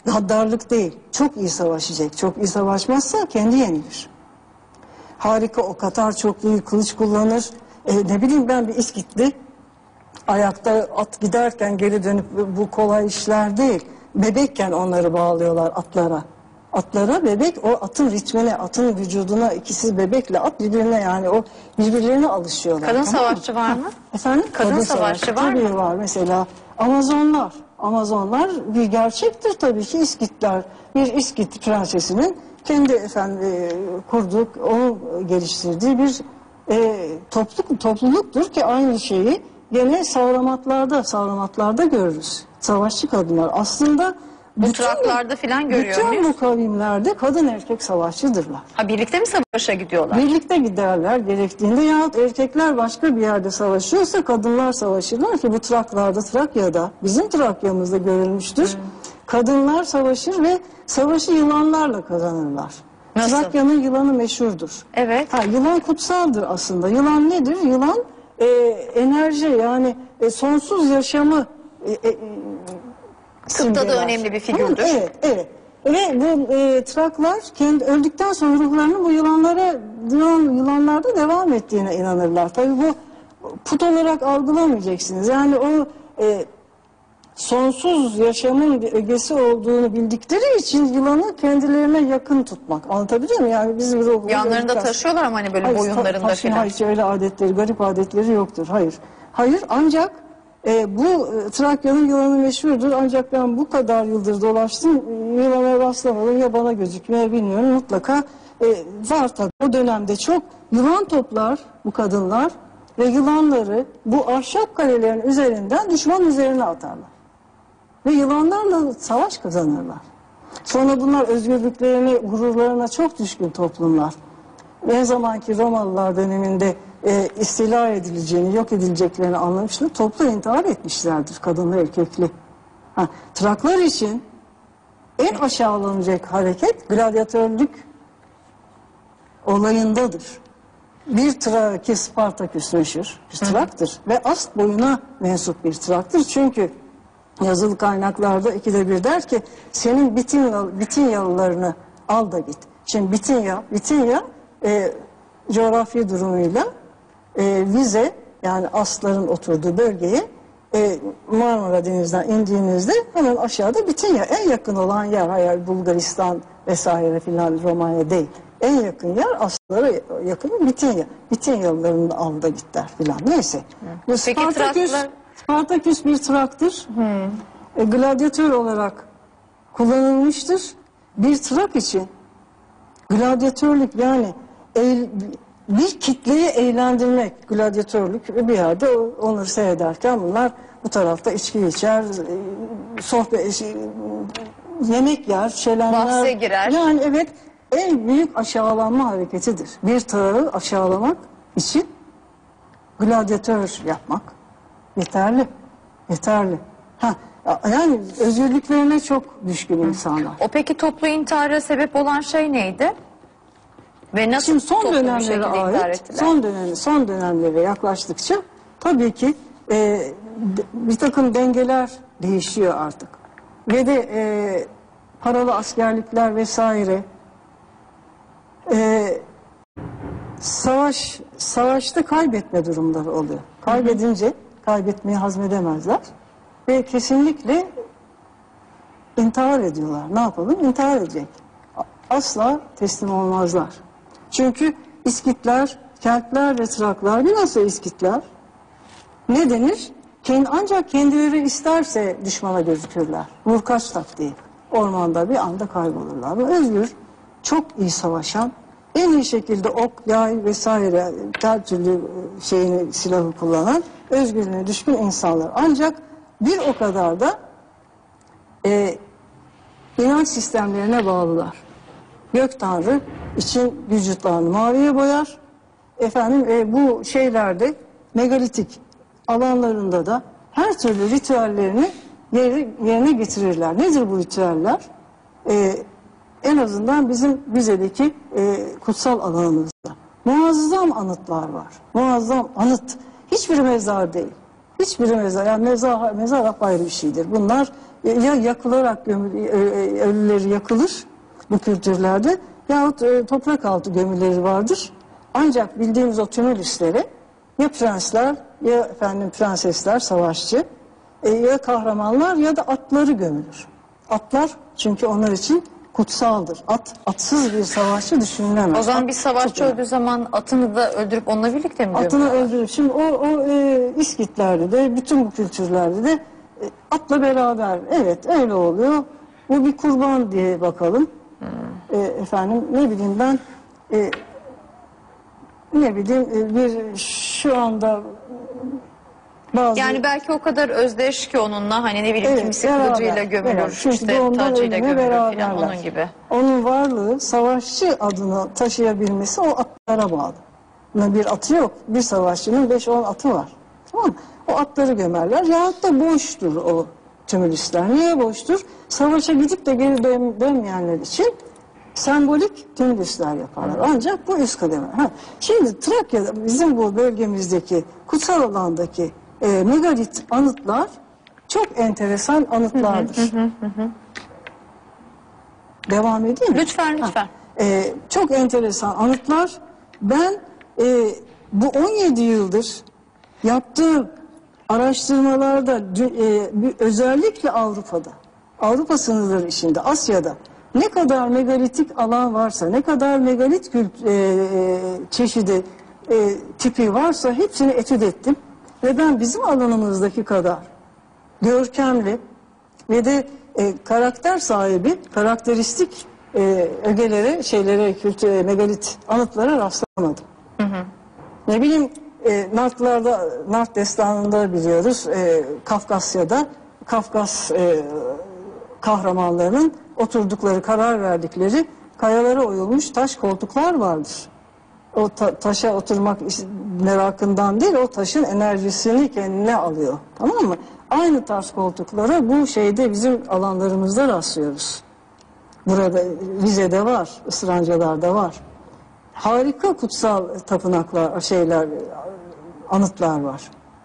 Gaddarlık değil. Çok iyi savaşacak. Çok iyi savaşmazsa kendi yenilir. Harika ok atar, çok iyi kılıç kullanır. E, ne bileyim ben bir İskitli ayakta at giderken geri dönüp bu kolay işler değil. Bebekken onları bağlıyorlar atlara. Atlara bebek o atın ritmine, atın vücuduna ikisi bebekle at birbirine yani o birbirlerine alışıyorlar. Kadın tamam mı? savaşçı var mı? Efendim? Kadın savaşçı var tabii mı? var. Mesela Amazonlar. Amazonlar bir gerçektir tabii ki İskitler. Bir İskit prensesinin kendi efendim e, kurduğu, onu geliştirdiği bir e, topluluk, topluluktur ki aynı şeyi gene savramatlarda, savramatlarda görürüz. Savaşçı kadınlar. Aslında Mutraklarda falan görüyor bütün muyuz? bu kavimlerde kadın erkek savaşçıdırlar. Ha, birlikte mi savaşa gidiyorlar? Birlikte giderler gerektiğinde yahut erkekler başka bir yerde savaşıyorsa kadınlar savaşırlar ki bu Traklarda, Trakya'da, bizim Trakya'mızda görülmüştür. Hmm. Kadınlar savaşır ve savaşı yılanlarla kazanırlar. Nasıl? Trakya'nın yılanı meşhurdur. Evet. Ha, yılan kutsaldır aslında. Yılan nedir? Yılan e, enerji yani e, sonsuz yaşamı e, e, Tıpta da önemli bir figürdür. Tamam, evet, evet. Ve bu e, Traklar kendi öldükten sonra ruhlarının bu yılanlara, yılan, yılanlarda devam ettiğine inanırlar. Tabii bu put olarak algılamayacaksınız. Yani o e, sonsuz yaşamın bir ögesi olduğunu bildikleri için yılanı kendilerine yakın tutmak. Anlatabiliyor muyum? Yani bizim ruhumuz... Yanlarında öldükten- taşıyorlar ama hani böyle Hayır, boyunlarında ta- taşıma falan. hiç öyle adetleri, garip adetleri yoktur. Hayır. Hayır ancak e, bu e, Trakya'nın yılanı meşhurdur. Ancak ben bu kadar yıldır dolaştım. e, Yılana rastlamadım ya bana gözükmüyor bilmiyorum. Mutlaka e, var tabii. O dönemde çok yılan toplar bu kadınlar ve yılanları bu ahşap kalelerin üzerinden düşman üzerine atarlar. Ve yılanlarla savaş kazanırlar. Sonra bunlar özgürlüklerine, gururlarına çok düşkün toplumlar. Ne zamanki Romalılar döneminde e, istila edileceğini, yok edileceklerini anlamışlar, toplu intihar etmişlerdir kadınlı erkekli. Ha, Traklar için en aşağılanacak hareket gladyatörlük olayındadır. Bir Trakya Spartaküs meşhur, bir Trak'tır ve ast boyuna mensup bir Trak'tır. Çünkü yazılı kaynaklarda ikide bir der ki senin Bitin, Bitinyalılarını al da git. Şimdi Bitinya, Bitinya e, coğrafi durumuyla e, Vize yani Asların oturduğu bölgeye e, Marmara Denizi'nden indiğinizde hemen aşağıda Bitinya en yakın olan yer. Hayır Bulgaristan vesaire filan Romanya değil. En yakın yer Aslara yakın Bitinya. Bitinyalılarını al da git der filan. Neyse. Ve Peki Spartaküs, Traklar... Spartaküs bir Trak'tır. Hmm. E, gladyatör olarak kullanılmıştır. Bir Trak için gladyatörlük yani eğ, bir kitleyi eğlendirmek, gladyatörlük bir yerde onları seyrederken bunlar bu tarafta içki içer, sohbet, yemek yer, şelenler. Bahse girer. Yani evet en büyük aşağılanma hareketidir. Bir Trak'ı aşağılamak için gladyatör yapmak yeterli, yeterli. Ha, yani özgürlüklerine çok düşkün insanlar. O peki toplu intihara sebep olan şey neydi? Ve nasıl Şimdi son toplu bir dönemlere şekilde intihar ait, ettiler? son dönem, son dönemlere yaklaştıkça tabii ki e, de- bir takım dengeler değişiyor artık. Ve de e, paralı askerlikler vesaire, e, savaş, savaşta kaybetme durumları oluyor. Kaybedince kaybetmeyi hazmedemezler ve kesinlikle intihar ediyorlar. Ne yapalım? İntihar edecek. Asla teslim olmazlar. Çünkü İskitler, Keltler ve Traklar, bilhassa İskitler ne denir? Kendi, ancak kendileri isterse düşmana gözükürler. Vurkaç taktiği. Ormanda bir anda kaybolurlar. Bu özgür, çok iyi savaşan, en iyi şekilde ok, yay vesaire her türlü şeyini, silahı kullanan, özgürlüğüne düşkün insanlar. Ancak bir o kadar da e, inanç sistemlerine bağlılar. Gök Tanrı için vücutlarını maviye boyar. Efendim e, bu şeylerde megalitik alanlarında da her türlü ritüellerini yeri, yerine getirirler. Nedir bu ritüeller? E, en azından bizim Rize'deki e, kutsal alanımızda muazzam anıtlar var. Muazzam anıt. Hiçbir mezar değil. Hiçbiri mezar, yani mezar, mezar apayrı bir şeydir. Bunlar ya yakılarak gömül, ölüleri yakılır bu kültürlerde yahut e, toprak altı gömüleri vardır. Ancak bildiğimiz o tümülüsleri ya prensler ya efendim prensesler, savaşçı e, ya kahramanlar ya da atları gömülür. Atlar çünkü onlar için kutsaldır. At, atsız bir savaşçı düşünülemez. O zaman At bir savaşçı çok öldüğü zaman atını da öldürüp onunla birlikte mi Atını gömüyorlar? öldürüp şimdi o, o e, İskitlerde de bütün bu kültürlerde de e, atla beraber evet öyle oluyor. Bu bir kurban diye bakalım. Hmm. E, efendim ne bileyim ben e, ne bileyim e, bir şu anda bazı Yani belki o kadar özdeş ki onunla, hani ne bileyim Evet, kimisi beraber, kılıcıyla gömülür, beraber. Çünkü işte doğumdan tacıyla ölüme gömülür falan, beraberler. onun gibi. Onun varlığı savaşçı adını taşıyabilmesi o atlara bağlı. Buna bir atı yok. Bir savaşçının beş on atı var. Tamam mı? O atları gömerler. Yahut da boştur o tümülüsler. Niye boştur? Savaşa gidip de geri dön dönmeyenler için sembolik tümülüsler yaparlar. Ancak bu üst kademe. Ha, şimdi Trakya'da bizim bu bölgemizdeki kutsal alandaki e, megalit anıtlar çok enteresan anıtlardır. Hı hı hı hı. Devam edeyim mi? Lütfen lütfen. Ha, e, çok enteresan anıtlar. Ben e, bu on yedi yıldır yaptığım araştırmalarda e, özellikle Avrupa'da, Avrupa sınırları içinde, Asya'da ne kadar megalitik alan varsa, ne kadar megalit kült, e, çeşidi, e, tipi varsa hepsini etüt ettim. Ve ben bizim alanımızdaki kadar görkemli ve de e, karakter sahibi, karakteristik e, ögelere, şeylere, kültü, megalit anıtlara rastlamadım. Hı hı. Ne bileyim, e, Nartlarda, Nart destanında biliyoruz, e, Kafkasya'da, Kafkas e, kahramanlarının oturdukları, karar verdikleri kayalara oyulmuş taş koltuklar vardır. O ta taşa oturmak merakından değil, o taşın enerjisini kendine alıyor. Tamam mı? Aynı tarz koltuklara bu şeyde bizim alanlarımızda rastlıyoruz. Burada Rize'de var, Isırancalar'da var. Harika kutsal tapınaklar, şeyler, anıtlar var.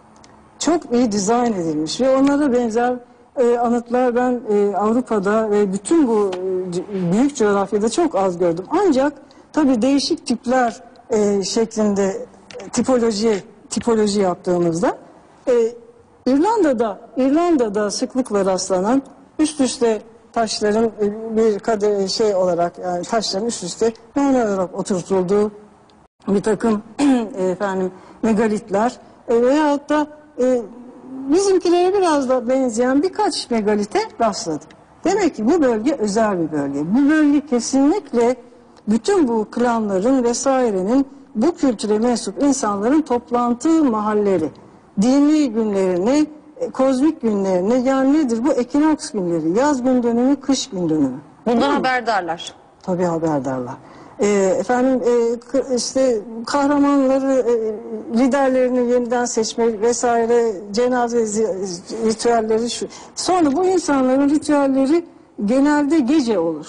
Çok iyi dizayn edilmiş ve onlara benzer e, anıtlar ben e, Avrupa'da ve bütün bu e, büyük coğrafyada çok az gördüm. Ancak tabii değişik tipler e, şeklinde tipoloji tipoloji yaptığımızda e, İrlanda'da İrlanda'da sıklıkla rastlanan üst üste taşların e, bir kadeh şey olarak, yani taşların üst üste normal olarak oturtulduğu bir takım efendim megalitler e, veyahut da e, bizimkilere biraz da benzeyen birkaç megalite rastladım. Demek ki bu bölge özel bir bölge. Bu bölge kesinlikle bütün bu klanların vesairenin, bu kültüre mensup insanların toplantı mahalleri, dini günlerini, e, kozmik günlerini, yani nedir bu, ekinoks günleri, yaz gün dönümü, kış gün dönümü. Bundan haberdarlar. Tabii haberdarlar. E, efendim e, işte kahramanları, e, liderlerini yeniden seçme vesaire, cenaze ritüelleri şu. Sonra bu insanların ritüelleri genelde gece olur.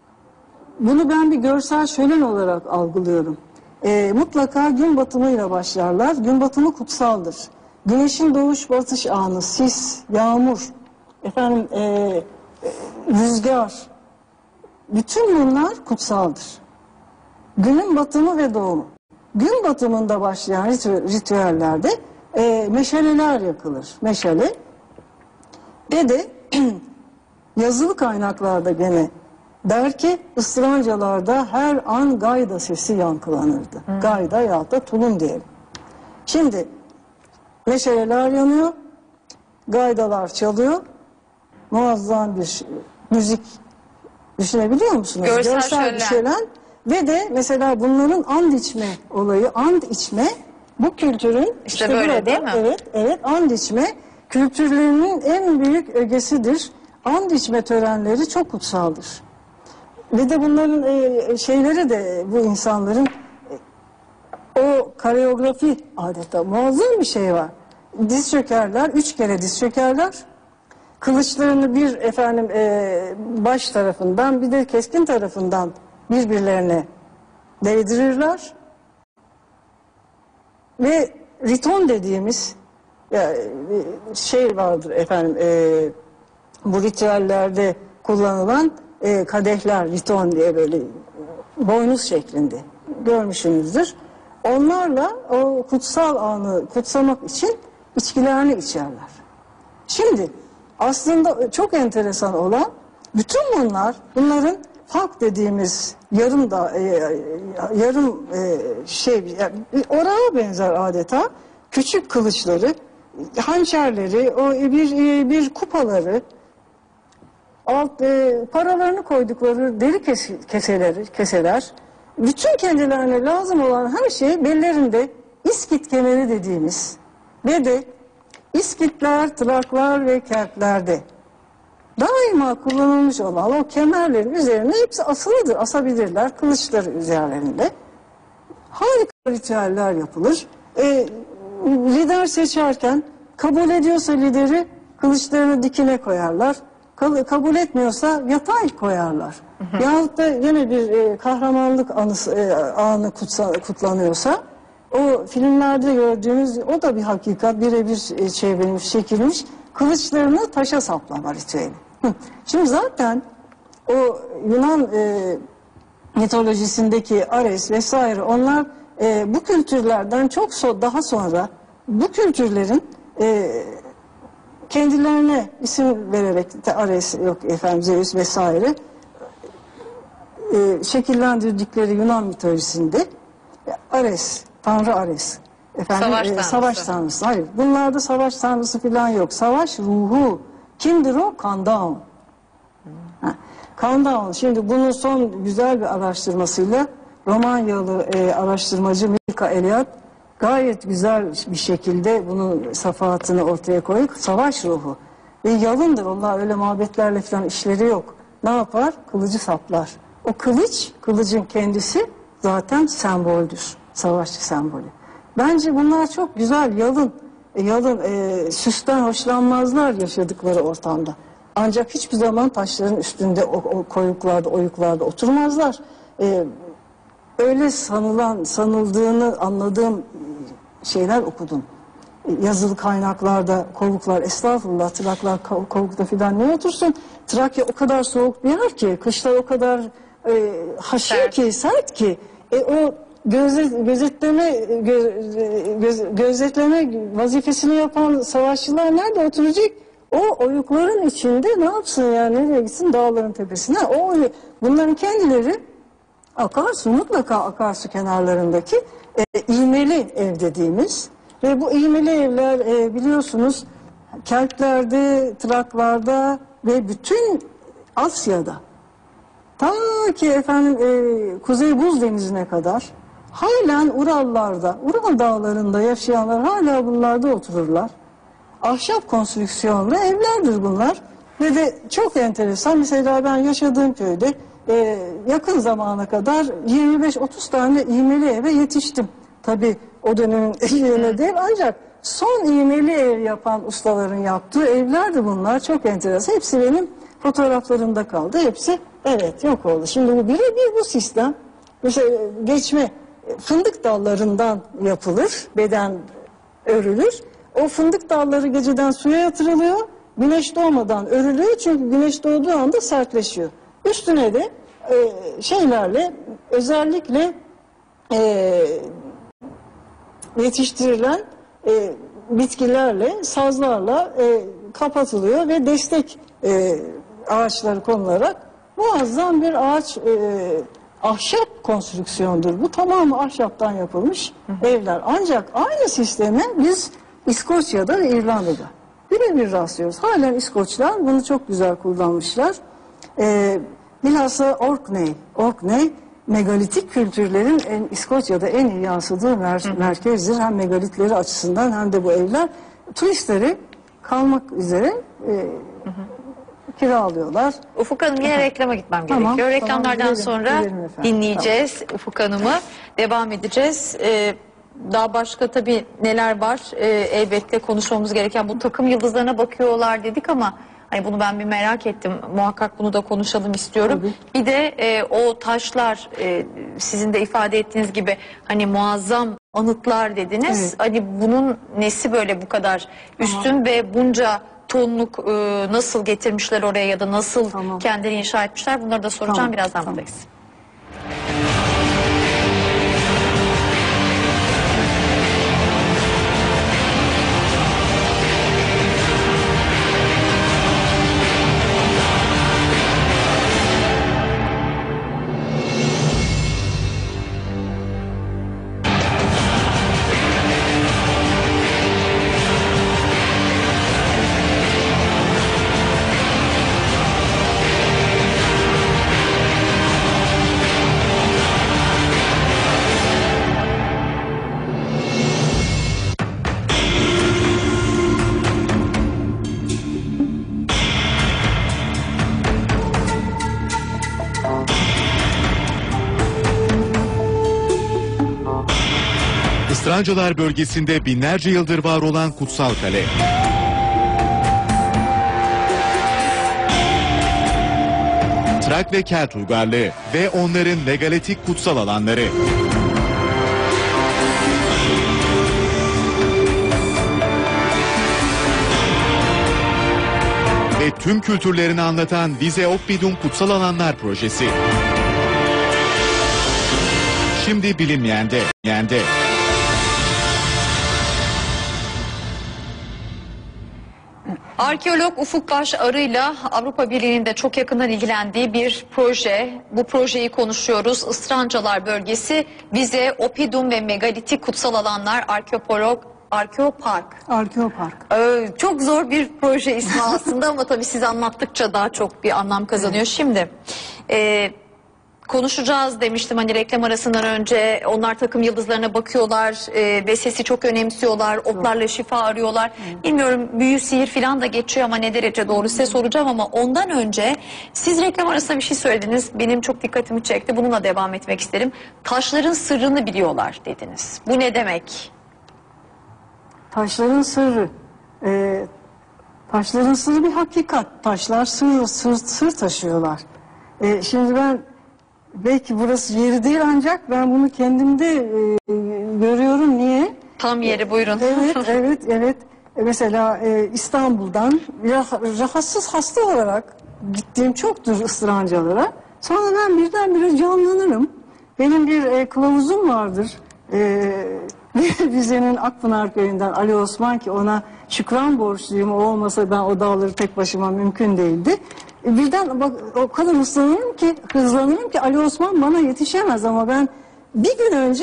Bunu ben bir görsel şölen olarak algılıyorum. E, mutlaka gün batımıyla başlarlar. Gün batımı kutsaldır. Güneşin doğuş batış anı, sis, yağmur, efendim e, e, rüzgar, bütün bunlar kutsaldır. Günün batımı ve doğumu. Gün batımında başlayan ritü, ritüellerde e, meşaleler yakılır. Meşale. Ve de yazılı kaynaklarda gene der ki ıstırancalarda her an gayda sesi yankılanırdı. Hmm. Gayda ya da tulum diyelim. Şimdi meşaleler yanıyor, gaydalar çalıyor, muazzam bir müzik düşünebiliyor musunuz? Görsel, Görsel bir şölen. Ve de mesela bunların and içme olayı, and içme bu kültürün işte, işte böyle burada, değil mi? Evet, evet, and içme kültürlerinin en büyük ögesidir. And içme törenleri çok kutsaldır. Ve de bunların e, şeyleri de bu insanların e, o koreografi adeta muazzam bir şey var. Diz çökerler, üç kere diz çökerler. Kılıçlarını bir efendim e, baş tarafından bir de keskin tarafından birbirlerine değdirirler. Ve riton dediğimiz Ya, e, şey vardır efendim, e, bu ritüellerde kullanılan e, kadehler, riton diye böyle boynuz şeklinde görmüşsünüzdür. Onlarla o kutsal anı kutsamak için içkilerini içerler. Şimdi aslında çok enteresan olan bütün bunlar, bunların falk dediğimiz yarım da e, yarım e, şey yani orağa benzer adeta küçük kılıçları, hançerleri, o bir bir kupaları, alt e, paralarını koydukları deri kes, keseleri, keseler, bütün kendilerine lazım olan her şey bellerinde İskit kemeri dediğimiz ve de İskitler, Traklar ve Keltlerde daima kullanılmış olan o kemerlerin üzerine hepsi asılıdır, asabilirler kılıçları üzerlerinde. Harika ritüeller yapılır. E, lider seçerken kabul ediyorsa lideri kılıçlarını dikine koyarlar. Kabul etmiyorsa yatay koyarlar. Hı hı. Yahut da yine bir e, kahramanlık anısı, e, anı kutsa, kutlanıyorsa o filmlerde gördüğümüz o da bir hakikat, birebir e, çevrilmiş, çekilmiş kılıçlarını taşa saplama ritüeli. Hı. Şimdi zaten o Yunan e, mitolojisindeki Ares vesaire onlar e, bu kültürlerden çok so daha sonra bu kültürlerin e, kendilerine isim vererek de Ares yok efendim Zeus vesaire e, şekillendirdikleri Yunan mitolojisinde Ares, Tanrı Ares efendim, savaş, e, tanrısı. savaş tanrısı. Hayır, bunlarda savaş tanrısı falan yok. Savaş ruhu. Kimdir o? Kandaon. Ha. Kandaon. Şimdi bunun son güzel bir araştırmasıyla Romanyalı e, araştırmacı Milka Eliot gayet güzel bir şekilde bunun safahatını ortaya koyup savaş ruhu. Ve yalındır. Onlar öyle mabetlerle falan işleri yok. Ne yapar? Kılıcı saplar. O kılıç, kılıcın kendisi zaten semboldür. Savaşçı sembolü. Bence bunlar çok güzel, yalın, yalın, e, süsten hoşlanmazlar yaşadıkları ortamda. Ancak hiçbir zaman taşların üstünde, o, o koyuklarda, oyuklarda oturmazlar. E, öyle sanılan, sanıldığını anladığım şeyler okudum. Yazılı kaynaklarda kovuklar, estağfurullah, Traklar kovukta filan ne otursun? Trakya o kadar soğuk bir yer ki, kışlar o kadar e, haşin sert ki, sert ki. E, o gözet, gözetleme gö, göz, gözetleme vazifesini yapan savaşçılar nerede oturacak? O oyukların içinde ne yapsın yani, nereye gitsin? Dağların tepesine. O bunların kendileri akarsu, mutlaka akarsu kenarlarındaki e, iğmeli ev dediğimiz ve bu iğmeli evler e, biliyorsunuz Keltlerde, Traklarda ve bütün Asya'da ta ki efendim e, Kuzey Buz Denizi'ne kadar halen Urallarda, Ural dağlarında yaşayanlar hala bunlarda otururlar. Ahşap konstrüksiyonlu evlerdir bunlar ve de çok enteresan, mesela ben yaşadığım köyde e, yakın zamana kadar yirmi beş otuz tane iğmeli eve yetiştim. Tabii o dönemin evine değil, ancak son iğmeli ev yapan ustaların yaptığı evlerdi bunlar. Çok enteresan. Hepsi benim fotoğraflarımda kaldı. Hepsi evet yok oldu. Şimdi bu birebir bu sistem. Mesela geçme fındık dallarından yapılır. Beden örülür. O fındık dalları geceden suya yatırılıyor. Güneş doğmadan örülüyor. Çünkü güneş doğduğu anda sertleşiyor. Üstüne de e, şeylerle özellikle e, yetiştirilen e, bitkilerle, sazlarla e, kapatılıyor ve destek e, ağaçları konularak muazzam bir ağaç e, ahşap konstrüksiyondur. Bu tamamı ahşaptan yapılmış hı hı. evler. Ancak aynı sistemi biz İskoçya'da ve İrlanda'da birebir rastlıyoruz. Halen İskoçlar bunu çok güzel kullanmışlar. E, bilhassa Orkney, Orkney megalitik kültürlerin en, İskoçya'da en iyi yansıdığı mer hı hı. merkezdir. Hem megalitleri açısından hem de bu evler turistleri kalmak üzere e, hı hı. kiralıyorlar. Ufuk Hanım yine reklama gitmem tamam, gerekiyor. Reklamlardan tamam, gidelim, sonra gidelim dinleyeceğiz tamam. Ufuk Hanım'ı. Devam edeceğiz. Ee, daha başka tabii neler var? Ee, elbette konuşmamız gereken bu takım yıldızlarına bakıyorlar dedik ama Hani bunu ben bir merak ettim. Muhakkak bunu da konuşalım istiyorum. Tabii. Bir de e, o taşlar e, sizin de ifade ettiğiniz gibi hani muazzam anıtlar dediniz. Evet. Hani bunun nesi böyle bu kadar üstün ve bunca tonluk e, nasıl getirmişler oraya ya da nasıl Tamam. kendini inşa etmişler? Bunları da soracağım. Tamam, Birazdan tamam. buradayız. Isırancalar bölgesinde binlerce yıldır var olan kutsal kale. Trak ve Kelt uygarlığı ve onların megalitik kutsal alanları. Ve tüm kültürlerini anlatan Vize Oppidum Kutsal Alanlar Projesi. Şimdi bilinmeyende, yende. Arkeolog Ufuk Baş Arı'yla Avrupa Birliği'nin de çok yakından ilgilendiği bir proje. Bu projeyi konuşuyoruz. Israncalar bölgesi, Vize, Oppidum ve Megalitik Kutsal Alanlar Arkeopolog Arkeopark. Arkeopark. Ee, çok zor bir proje ismi aslında ama tabii siz anlattıkça daha çok bir anlam kazanıyor. Şimdi e, konuşacağız demiştim hani reklam arasından önce. Onlar takım yıldızlarına bakıyorlar e, ve sesi çok önemsiyorlar. Otlarla şifa arıyorlar. Bilmiyorum büyü, sihir falan da geçiyor ama ne derece doğru size soracağım ama ondan önce siz reklam arasında bir şey söylediniz. Benim çok dikkatimi çekti. Bununla devam etmek isterim. Taşların sırrını biliyorlar dediniz. Bu ne demek? Taşların sırrı. Ee, taşların sırrı bir hakikat. Taşlar sır, sır, sır taşıyorlar. Ee, şimdi ben belki burası yeri değil ancak ben bunu kendimde e, görüyorum. Niye? Tam yeri buyurun. Evet, evet, evet. E, Mesela e, İstanbul'dan rah- rahatsız hasta olarak gittiğim çoktur ısırancalara. Sonra ben birdenbire canlanırım. Benim bir e, kılavuzum vardır. E, Rize'nin Akpınar köyünden Ali Osman ki ona şükran borçluyum. O olmasa ben o dağları tek başıma mümkün değildi. E, birden bak o kadar hızlanırım ki, hızlanırım ki Ali Osman bana yetişemez ama ben bir gün önce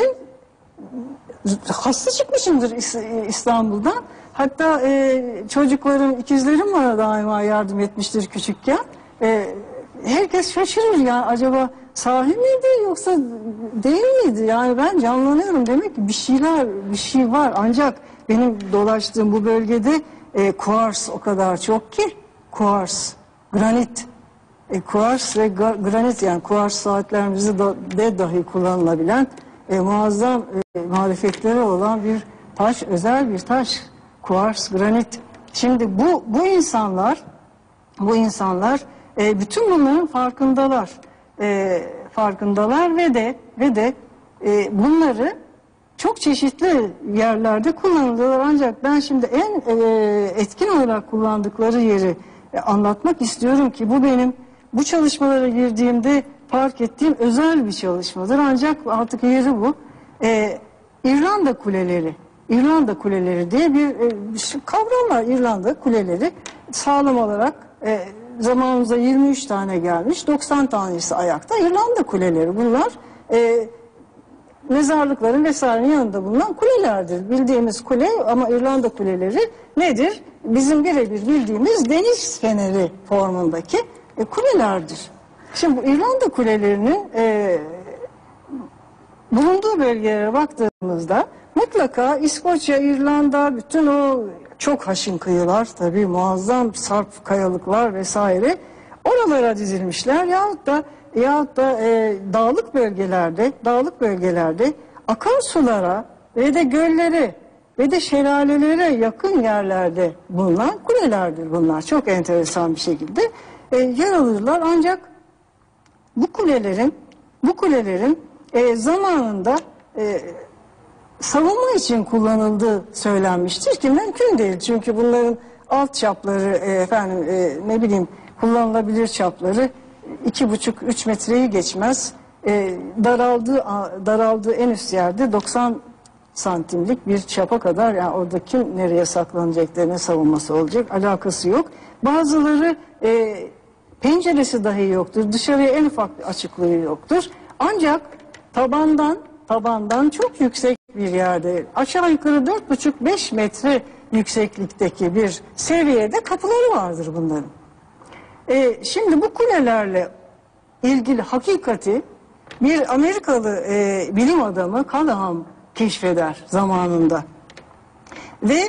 hasta çıkmışımdır İs- İstanbul'dan. Hatta e, çocuklarım, ikizlerim bana daima yardım etmiştir küçükken. E, herkes şaşırır ya acaba sahi miydi yoksa değil miydi? Yani ben canlanıyorum demek ki bir şeyler, bir şey var. Ancak benim dolaştığım bu bölgede e, kuars o kadar çok ki kuars, granit. E, kuars ve ga- granit yani kuars saatlerimizde da, de dahi kullanılabilen e, muazzam e, marifetleri olan bir taş, özel bir taş. Kuars, granit. Şimdi bu bu insanlar, bu insanlar e, bütün bunların farkındalar, e, farkındalar ve de ve de e, bunları çok çeşitli yerlerde kullanılıyorlar. Ancak ben şimdi en e, etkin olarak kullandıkları yeri e, anlatmak istiyorum ki bu benim bu çalışmalara girdiğimde fark ettiğim özel bir çalışmadır. Ancak artık yeri bu. E, İrlanda kuleleri. İrlanda kuleleri diye bir, e, bir şey- kavram var. İrlanda kuleleri sağlam olarak e, zamanımızda yirmi üç tane gelmiş, doksan tanesi ayakta. İrlanda kuleleri bunlar e, mezarlıkların vesairenin yanında bulunan kulelerdir. Bildiğimiz kule ama İrlanda kuleleri nedir? Bizim birebir bildiğimiz deniz feneri formundaki e, kulelerdir. Şimdi bu İrlanda kulelerinin e, bulunduğu bölgelere baktığımızda mutlaka İskoçya, İrlanda, bütün o çok haşin kıyılar tabii muazzam sarp kayalıklar vesaire oralara dizilmişler yahut da yahut da e, dağlık bölgelerde dağlık bölgelerde akan sulara ve de göllere ve de şelalelere yakın yerlerde bulunan kulelerdir bunlar. Çok enteresan bir şekilde e, yer alırlar, ancak bu kulelerin bu kulelerin e, zamanında e, savunma için kullanıldığı söylenmiştir ki mümkün değil. Çünkü bunların alt çapları e, efendim e, ne bileyim kullanılabilir çapları iki buçuk üç metreyi geçmez. E, daraldığı daraldığı en üst yerde doksan santimlik bir çapa kadar, yani orada kim nereye saklanacaklarına savunması olacak, alakası yok. Bazıları e, penceresi dahi yoktur. Dışarıya en ufak bir açıklığı yoktur. Ancak tabandan tabandan çok yüksek bir yerde, aşağı yukarı dört buçuk beş metre yükseklikteki bir seviyede kapıları vardır bunların. E, şimdi bu kulelerle ilgili hakikati bir Amerikalı e, bilim adamı Callahan keşfeder zamanında. Ve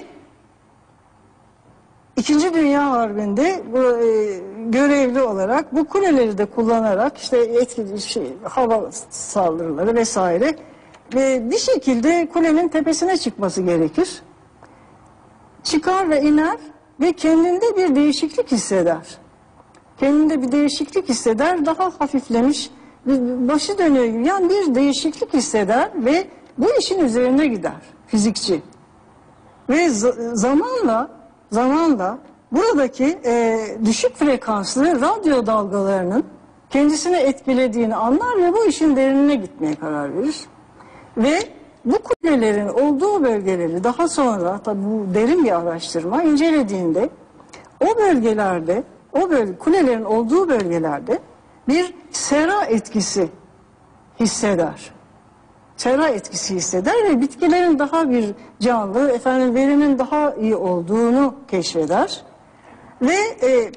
İkinci Dünya Harbi'nde bu, e, görevli olarak bu kuleleri de kullanarak işte etkili şey, hava saldırıları vesaire ve bir şekilde kulenin tepesine çıkması gerekir. Çıkar ve iner ve kendinde bir değişiklik hisseder. Kendinde bir değişiklik hisseder, daha hafiflemiş, başı dönüyor gibi, yani bir değişiklik hisseder ve bu işin üzerine gider fizikçi. Ve zamanla zamanla buradaki e, düşük frekanslı radyo dalgalarının kendisini etkilediğini anlar ve bu işin derinine gitmeye karar verir. Ve bu kulelerin olduğu bölgeleri daha sonra, tabi bu derin bir araştırma, incelediğinde o bölgelerde, o bölge, kulelerin olduğu bölgelerde bir sera etkisi hisseder. Sera etkisi hisseder ve bitkilerin daha bir canlı, efendim verinin daha iyi olduğunu keşfeder. Ve e,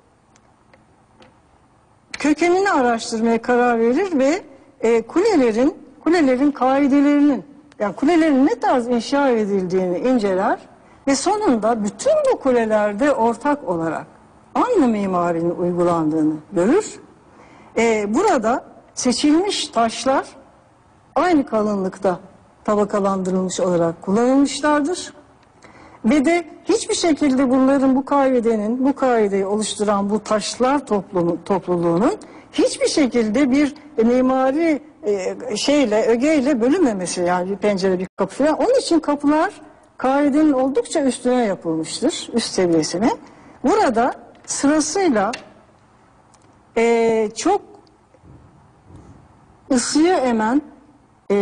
kökenini araştırmaya karar verir ve e, kulelerin kulelerin kaidelerinin, yani kulelerin ne tarz inşa edildiğini inceler ve sonunda bütün bu kulelerde ortak olarak aynı mimarinin uygulandığını görür. E, burada seçilmiş taşlar aynı kalınlıkta tabakalandırılmış olarak kullanılmışlardır. Ve de hiçbir şekilde bunların, bu kaidenin, bu kaideyi oluşturan bu taşlar toplumu, topluluğunun hiçbir şekilde bir e, mimari e, şeyle, ögeyle bölünmemesi, yani bir pencere, bir kapı falan. Onun için kapılar kaidenin oldukça üstüne yapılmıştır, üst seviyesine. Burada sırasıyla e, çok ısıyı emen e,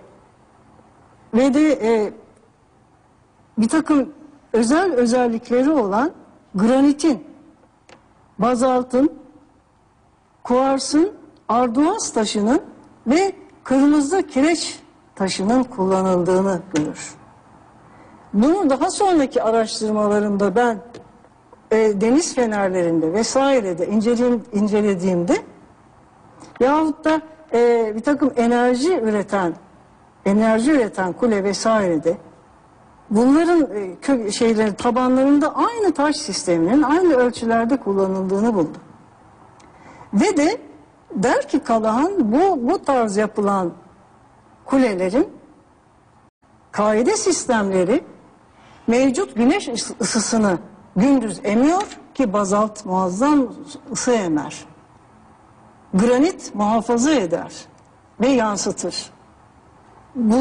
ve de e, bir takım özel özellikleri olan granitin, bazaltın, kuarsın, arduaz taşının ve kırmızı kireç taşının kullanıldığını görür. Bunu daha sonraki araştırmalarımda ben e, deniz fenerlerinde vesairede incelediğim, incelediğimde yahut da e, bir takım enerji üreten enerji üreten kule vesairede bunların e, kö şeylerin tabanlarında aynı taş sisteminin aynı ölçülerde kullanıldığını buldu. Ve de der ki Callahan, bu bu tarz yapılan kulelerin kaide sistemleri mevcut güneş ısısını gündüz emiyor ki bazalt muazzam ısı emer. Granit muhafaza eder ve yansıtır. Bu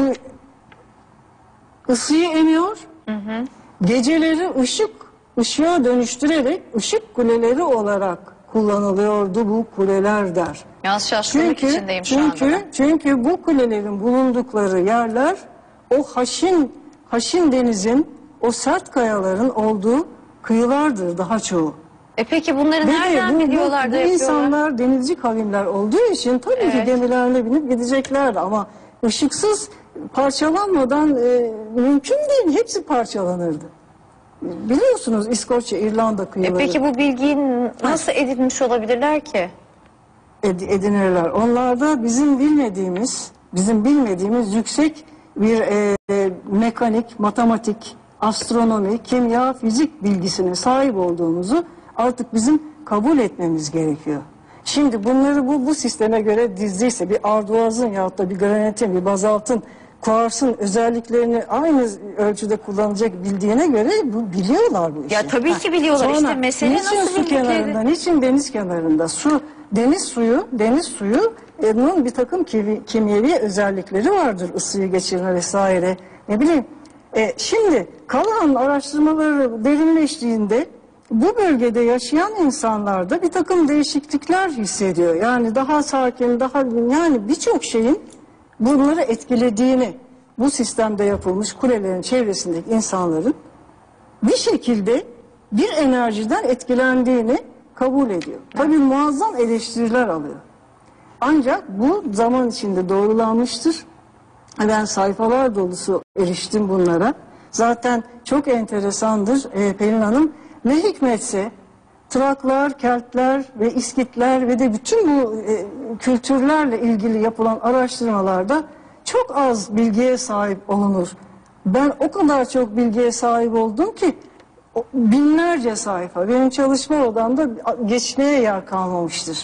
ısıyı emiyor, hı hı. Geceleri ışık, ışığa dönüştürerek ışık kuleleri olarak kullanılıyordu bu kuleler der. Yalnız şaşkınlık çünkü, içindeyim şu çünkü, anda. Çünkü bu kulelerin bulundukları yerler o haşin, haşin denizin, o sert kayaların olduğu kıyılardır daha çoğu. E peki bunları Ve nereden bu, biliyorlar bu, da bu yapıyorlar? insanlar denizci kavimler olduğu için tabii evet. ki gemilerine binip gideceklerdi ama ışıksız parçalanmadan e, mümkün değil. Hepsi parçalanırdı. Biliyorsunuz İskoçya, İrlanda kıyıları. E peki bu bilgiyi nasıl edinmiş olabilirler ki? Ed edinirler. Onlarda bizim bilmediğimiz, bizim bilmediğimiz yüksek bir e, e, mekanik, matematik, astronomi, kimya, fizik bilgisine sahip olduğumuzu artık bizim kabul etmemiz gerekiyor. Şimdi bunları bu bu sisteme göre dizdiyse, bir arduazın yahut da bir granitin, bir bazaltın kuarsın özelliklerini aynı ölçüde kullanacak bildiğine göre bu biliyorlar bu işi. Ya tabii ki biliyorlar. Sonra, İşte mesele niçin nasıl su kenarında, bildikleri. niçin deniz kenarında? Su, deniz suyu, deniz suyu e, bunun bir takım kimi- kimyevi özellikleri vardır. Isıyı geçirme vesaire. Ne bileyim. E, şimdi kalan araştırmaları derinleştiğinde bu bölgede yaşayan insanlarda bir takım değişiklikler hissediyor. Yani daha sakin, daha yani birçok şeyin bunları etkilediğini, bu sistemde yapılmış kulelerin çevresindeki insanların bir şekilde bir enerjiden etkilendiğini kabul ediyor. Tabii muazzam eleştiriler alıyor. Ancak bu zaman içinde doğrulanmıştır. Ben sayfalar dolusu eriştim bunlara. Zaten çok enteresandır e, Pelin Hanım. Ne hikmetse Traklar, Keltler ve İskitler ve de bütün bu e, kültürlerle ilgili yapılan araştırmalarda çok az bilgiye sahip olunur. Ben o kadar çok bilgiye sahip oldum ki o, binlerce sayfa. Benim çalışma odamda geçmeye yer kalmamıştır.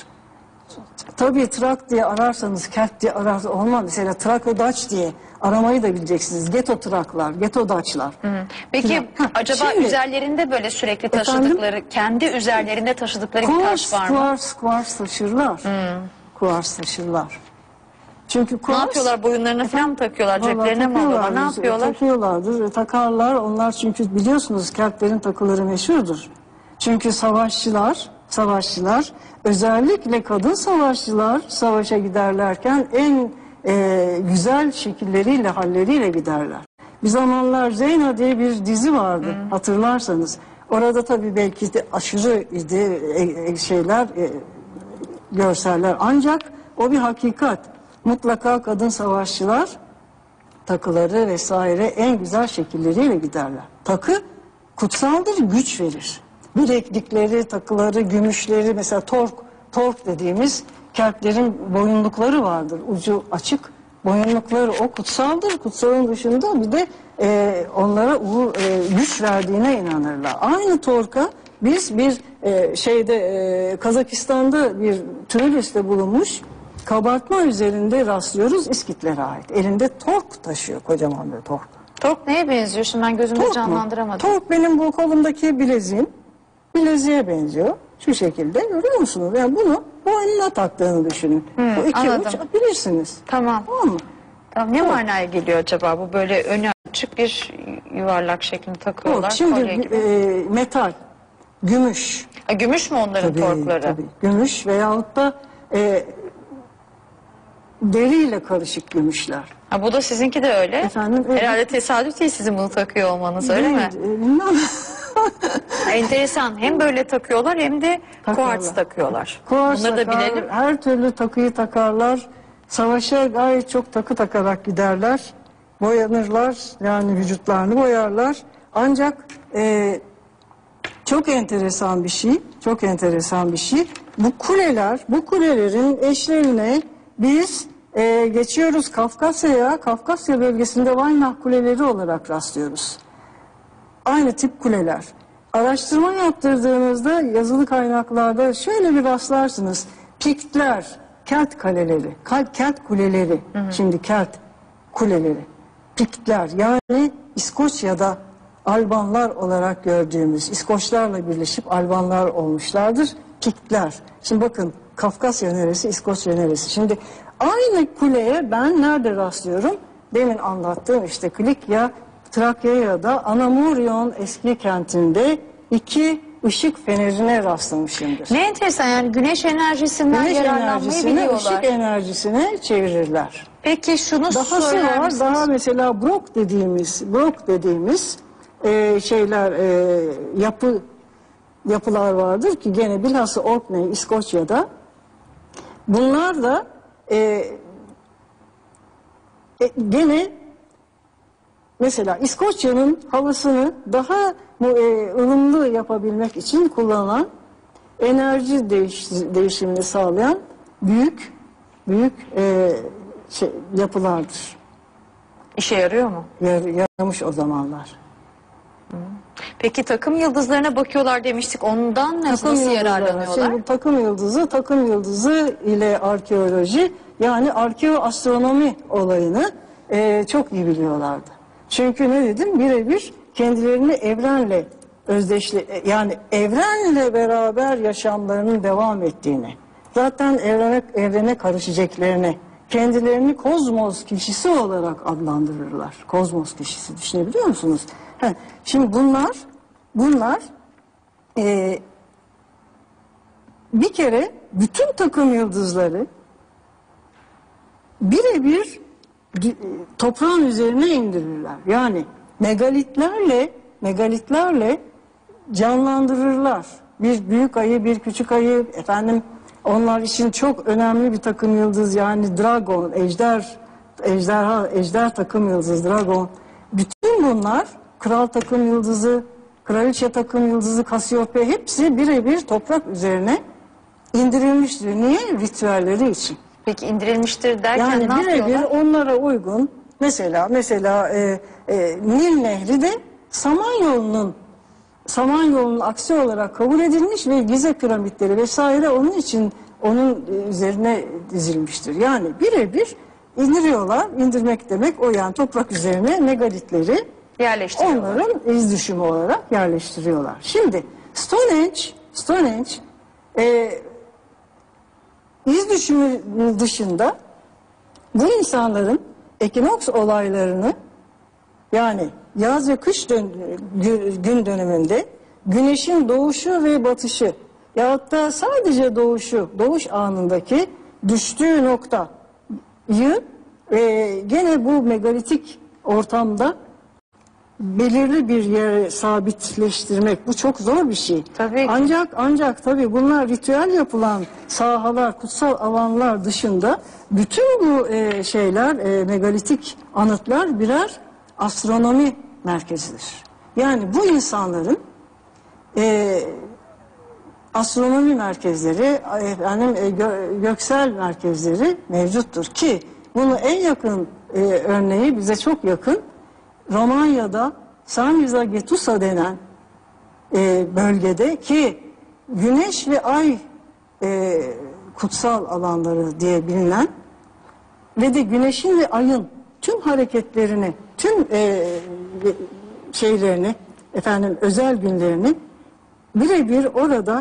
Tabii Trak diye ararsanız, Kelt diye ararsanız olmaz. Mesela Trakodaç diye aramayı da bileceksiniz. Geto Traklar, Geto Daçlar. Hı. Peki Heh, acaba şimdi- üzerlerinde böyle sürekli Efendim? taşıdıkları, kendi üzerlerinde taşıdıkları bir taş Kuars, var mı? kuars, kuars taşırlar. Kuars taşırlar. Çünkü Ne kuars... yapıyorlar? Boyunlarına falan mı takıyorlar? Vallahi Ceplerine mi alıyorlar? Ne takıyorlardır, yapıyorlar? Takıyorlardır, e, takarlar. Onlar çünkü biliyorsunuz Keltlerin takıları meşhurdur. Çünkü savaşçılar, savaşçılar özellikle kadın savaşçılar savaşa giderlerken en e, güzel şekilleriyle, halleriyle giderler. Bir zamanlar Zeyna diye bir dizi vardı hatırlarsanız. Orada tabii belki de aşırı idi, e, e, şeyler, e, görseller. Ancak o bir hakikat. Mutlaka kadın savaşçılar takıları vesaire en güzel şekilleriyle giderler. Takı kutsaldır, güç verir. Bileklikleri, takıları, gümüşleri, mesela tork, tork dediğimiz Keltlerin boyunlukları vardır. Ucu açık boyunlukları, o kutsaldır. Kutsalın dışında bir de e, onlara uğur, e, güç verdiğine inanırlar. Aynı torka biz bir e, şeyde e, Kazakistan'da bir Tbilisi'de bulunmuş kabartma üzerinde rastlıyoruz İskitlere ait. Elinde tork taşıyor, kocaman bir tork. Tork neye benziyor? Şimdi ben gözümde Tork mu? canlandıramadım. Tork benim bu kolumdaki bileziğim. Bileziğe benziyor. Şu şekilde görüyor musunuz? Yani bunu boynuna taktığını düşünün. Hmm, bu iki anladım. uç bilirsiniz. Tamam. Tamam mı? Tamam. Ne manaya geliyor acaba? Bu böyle önü açık bir yuvarlak şeklinde takıyorlar. Tork. Şimdi kolye gibi. e, metal, gümüş. Ha, gümüş mü onların Tabii, torkları? tabii. Gümüş veyahut da e, deriyle karışık gümüşler. Ha, bu da sizinki de öyle. Efendim, evet. Herhalde tesadüf değil sizin bunu takıyor olmanız, öyle mi? Değil, e, bilmem. Enteresan. Hem böyle takıyorlar hem de Takıyorlar. kuartz takıyorlar. Kuars Bunları da takar, bilelim. her türlü takıyı takarlar. Savaşa gayet çok takı takarak giderler. Boyanırlar, yani vücutlarını boyarlar. Ancak e, çok enteresan bir şey, çok enteresan bir şey. Bu kuleler, bu kulelerin eşlerine biz e, geçiyoruz Kafkasya'ya, Kafkasya bölgesinde Vaynah kuleleri olarak rastlıyoruz. Aynı tip kuleler. Araştırma yaptırdığınızda yazılı kaynaklarda şöyle bir rastlarsınız. Piktler, Kelt kaleleri, Kelt, Kelt kuleleri, hı hı. Şimdi Kelt kuleleri, Piktler, yani İskoçya'da Albanlar olarak gördüğümüz, İskoçlarla birleşip Albanlar olmuşlardır. Piktler. Şimdi bakın Kafkasya neresi, İskoçya neresi? Şimdi aynı kuleye ben nerede rastlıyorum? Demin anlattığım işte Klikya, Trakya'da Anamuryon eski kentinde iki ışık fenerine rastlamışımdır. Ne enteresan, yani güneş enerjisinden Güneş yararlanmayı enerjisini biliyorlar. ışık enerjisine çevirirler. Peki şunu Dahası söyler var, misiniz? daha mesela Brok dediğimiz, Brok dediğimiz e, şeyler, e, yapı yapılar vardır ki gene bilhassa Orkney, İskoçya'da. Bunlar da e, e, gene mesela İskoçya'nın havasını daha e, ılımlı yapabilmek için kullanılan, enerji değiş, değişimini sağlayan büyük büyük e, şey, yapılardır. İşe yarıyor mu? Yar, yaramış o zamanlar. Peki takım yıldızlarına bakıyorlar demiştik. Ondan nasıl, nasıl yıldızları. yararlanıyorlar? Şimdi takım yıldızı, takım yıldızı ile arkeoloji, yani arkeoastronomi olayını e, çok iyi biliyorlardı. Çünkü ne dedim? Birebir kendilerini evrenle özdeşli, yani evrenle beraber yaşamlarının devam ettiğini, zaten evrene, evrene karışacaklarını, kendilerini kozmos kişisi olarak adlandırırlar. Kozmos kişisi, düşünebiliyor musunuz? Heh, şimdi bunlar, bunlar e, bir kere bütün takım yıldızları birebir toprağın üzerine indirirler. Yani megalitlerle megalitlerle canlandırırlar. Bir büyük ayı, bir küçük ayı, efendim onlar için çok önemli bir takım yıldız, yani dragon, ejder, ejderha, ejder takım yıldız, dragon. Bütün bunlar, kral takım yıldızı, kraliçe takım yıldızı, Kasyope, hepsi birebir toprak üzerine indirilmiştir. Niye? Ritüelleri için. Peki indirilmiştir derken Yani ne birebir yapıyorlar? onlara uygun, mesela mesela e, e, Nil Nehri de Samanyolu'nun Samanyolu'nun aksi olarak kabul edilmiş ve Gize piramitleri vesaire onun için onun üzerine dizilmiştir. Yani birebir indiriyorlar. İndirmek demek o, yani toprak üzerine megalitleri Yerleştiriyorlar. onların iz düşümü olarak yerleştiriyorlar. Şimdi Stonehenge, Stonehenge e, iz düşümü dışında bu insanların ekinoks olaylarını, yani yaz ve kış dön gün döneminde güneşin doğuşu ve batışı, yahut da sadece doğuşu, doğuş anındaki düştüğü noktayı e, gene bu megalitik ortamda belirli bir yere sabitleştirmek, bu çok zor bir şey. Tabii ki. Ancak ancak tabii bunlar ritüel yapılan sahalar, kutsal alanlar dışında bütün bu e, şeyler, e, megalitik anıtlar birer astronomi merkezidir. Yani bu insanların e, astronomi merkezleri, efendim, e, gö göksel merkezleri mevcuttur ki bunu en yakın e, örneği, bize çok yakın, Romanya'da Samizdagetusa denen e, bölgede, ki güneş ve ay e, kutsal alanları diye bilinen ve de güneşin ve ayın tüm hareketlerini, tüm e, şeylerini, efendim özel günlerini birebir orada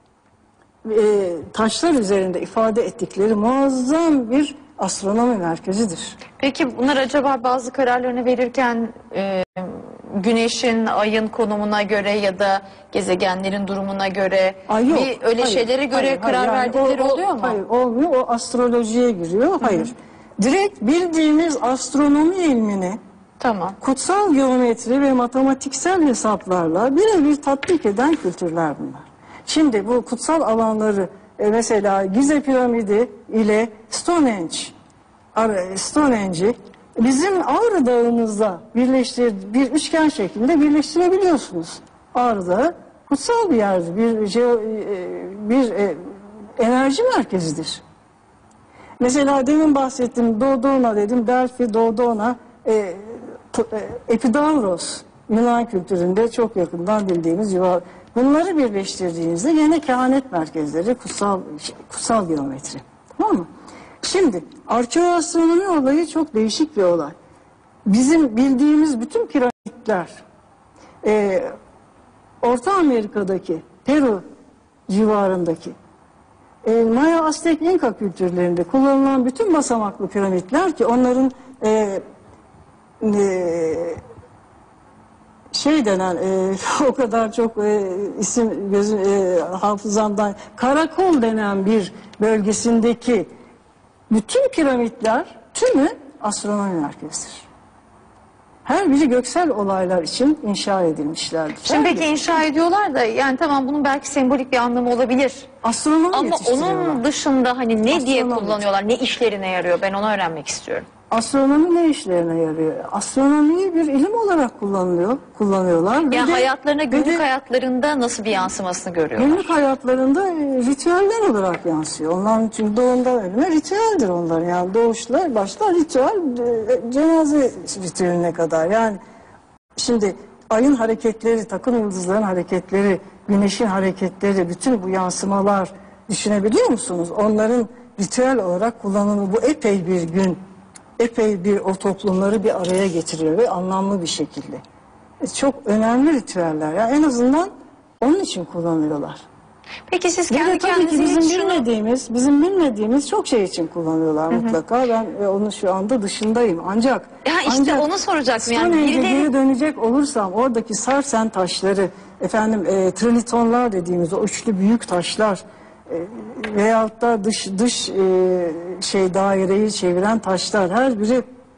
e, taşlar üzerinde ifade ettikleri muazzam bir astronomi merkezidir. Peki bunlar acaba bazı kararlarını verirken e, güneşin, ayın konumuna göre ya da gezegenlerin durumuna göre Ay yok, bir öyle hayır, şeylere göre hayır, karar hayır, yani verdikleri o- o- oluyor mu? Hayır, olmuyor. O astrolojiye giriyor. Hayır. Direkt bildiğimiz astronomi ilmini Tamam. kutsal geometri ve matematiksel hesaplarla birebir tatbik eden kültürler bunlar. Şimdi bu kutsal alanları, e, mesela Gize piramidi ile Stonehenge, ar- Stonehenge'i bizim Ağrı Dağı'mızda birleştir, bir üçgen şeklinde birleştirebiliyorsunuz. Ağrı Dağı kutsal bir yerdir, bir, jeo- e, bir e, enerji merkezidir. Mesela demin bahsettim, Dodona dedim, Delphi, Dodona, e, t- e, Epidavros, Yunan kültüründe çok yakından bildiğimiz yuva. Bunları birleştirdiğinizde yine kehanet merkezleri, kutsal kutsal geometri. Tamam mı? Şimdi arkeoastronomi olayı çok değişik bir olay. Bizim bildiğimiz bütün piramitler, e, Orta Amerika'daki, Peru civarındaki, E, Maya, Aztek, İnka kültürlerinde kullanılan bütün basamaklı piramitler, ki onların e, e, şey denen e, o kadar çok e, isim gözü, e, hafızamdan, karakol denen bir bölgesindeki bütün piramitler tümü astronomi merkezidir. Her biri göksel olaylar için inşa edilmişlerdir. Şimdi Her peki biri. inşa ediyorlar da, yani tamam, bunun belki sembolik bir anlamı olabilir. Astronomi Ama yetiştiriyorlar. onun dışında hani ne diye Astronomi. kullanıyorlar, ne işlerine yarıyor, ben onu öğrenmek istiyorum. Astronomi ne işlerine yarıyor? Astronomiyi bir ilim olarak kullanılıyor, kullanıyorlar. Ve Yani de- hayatlarına, ve günlük de hayatlarında nasıl bir yansımasını görüyorlar? günlük hayatlarında e, ritüeller olarak yansıyor. Onların çünkü doğumdan ölüme ritüeldir onların. Yani doğuşlar başta ritüel, e, cenaze ritüeline kadar. Yani şimdi ayın hareketleri, takım yıldızların hareketleri, güneşin hareketleri, bütün bu yansımalar, düşünebiliyor musunuz? Onların ritüel olarak kullanımı, bu epey bir gün epey bir o toplumları bir araya getiriyor ve anlamlı bir şekilde. E, çok önemli ritüeller. Yani en azından onun için kullanıyorlar. Peki siz Bir de kendi tabii ki kendinize bizim hiç şunu... bilmediğimiz, bizim bilmediğimiz çok şey için kullanıyorlar mutlaka. Ben e, onun şu anda dışındayım. Ancak Ya işte ancak onu soracaktım. Yani Stonehenge'e birileri- geri dönecek olursam oradaki sarsen taşları, efendim e, trilitonlar dediğimiz o üçlü büyük taşlar e, veyahut da dış dış e, şey daireyi çeviren taşlar, her biri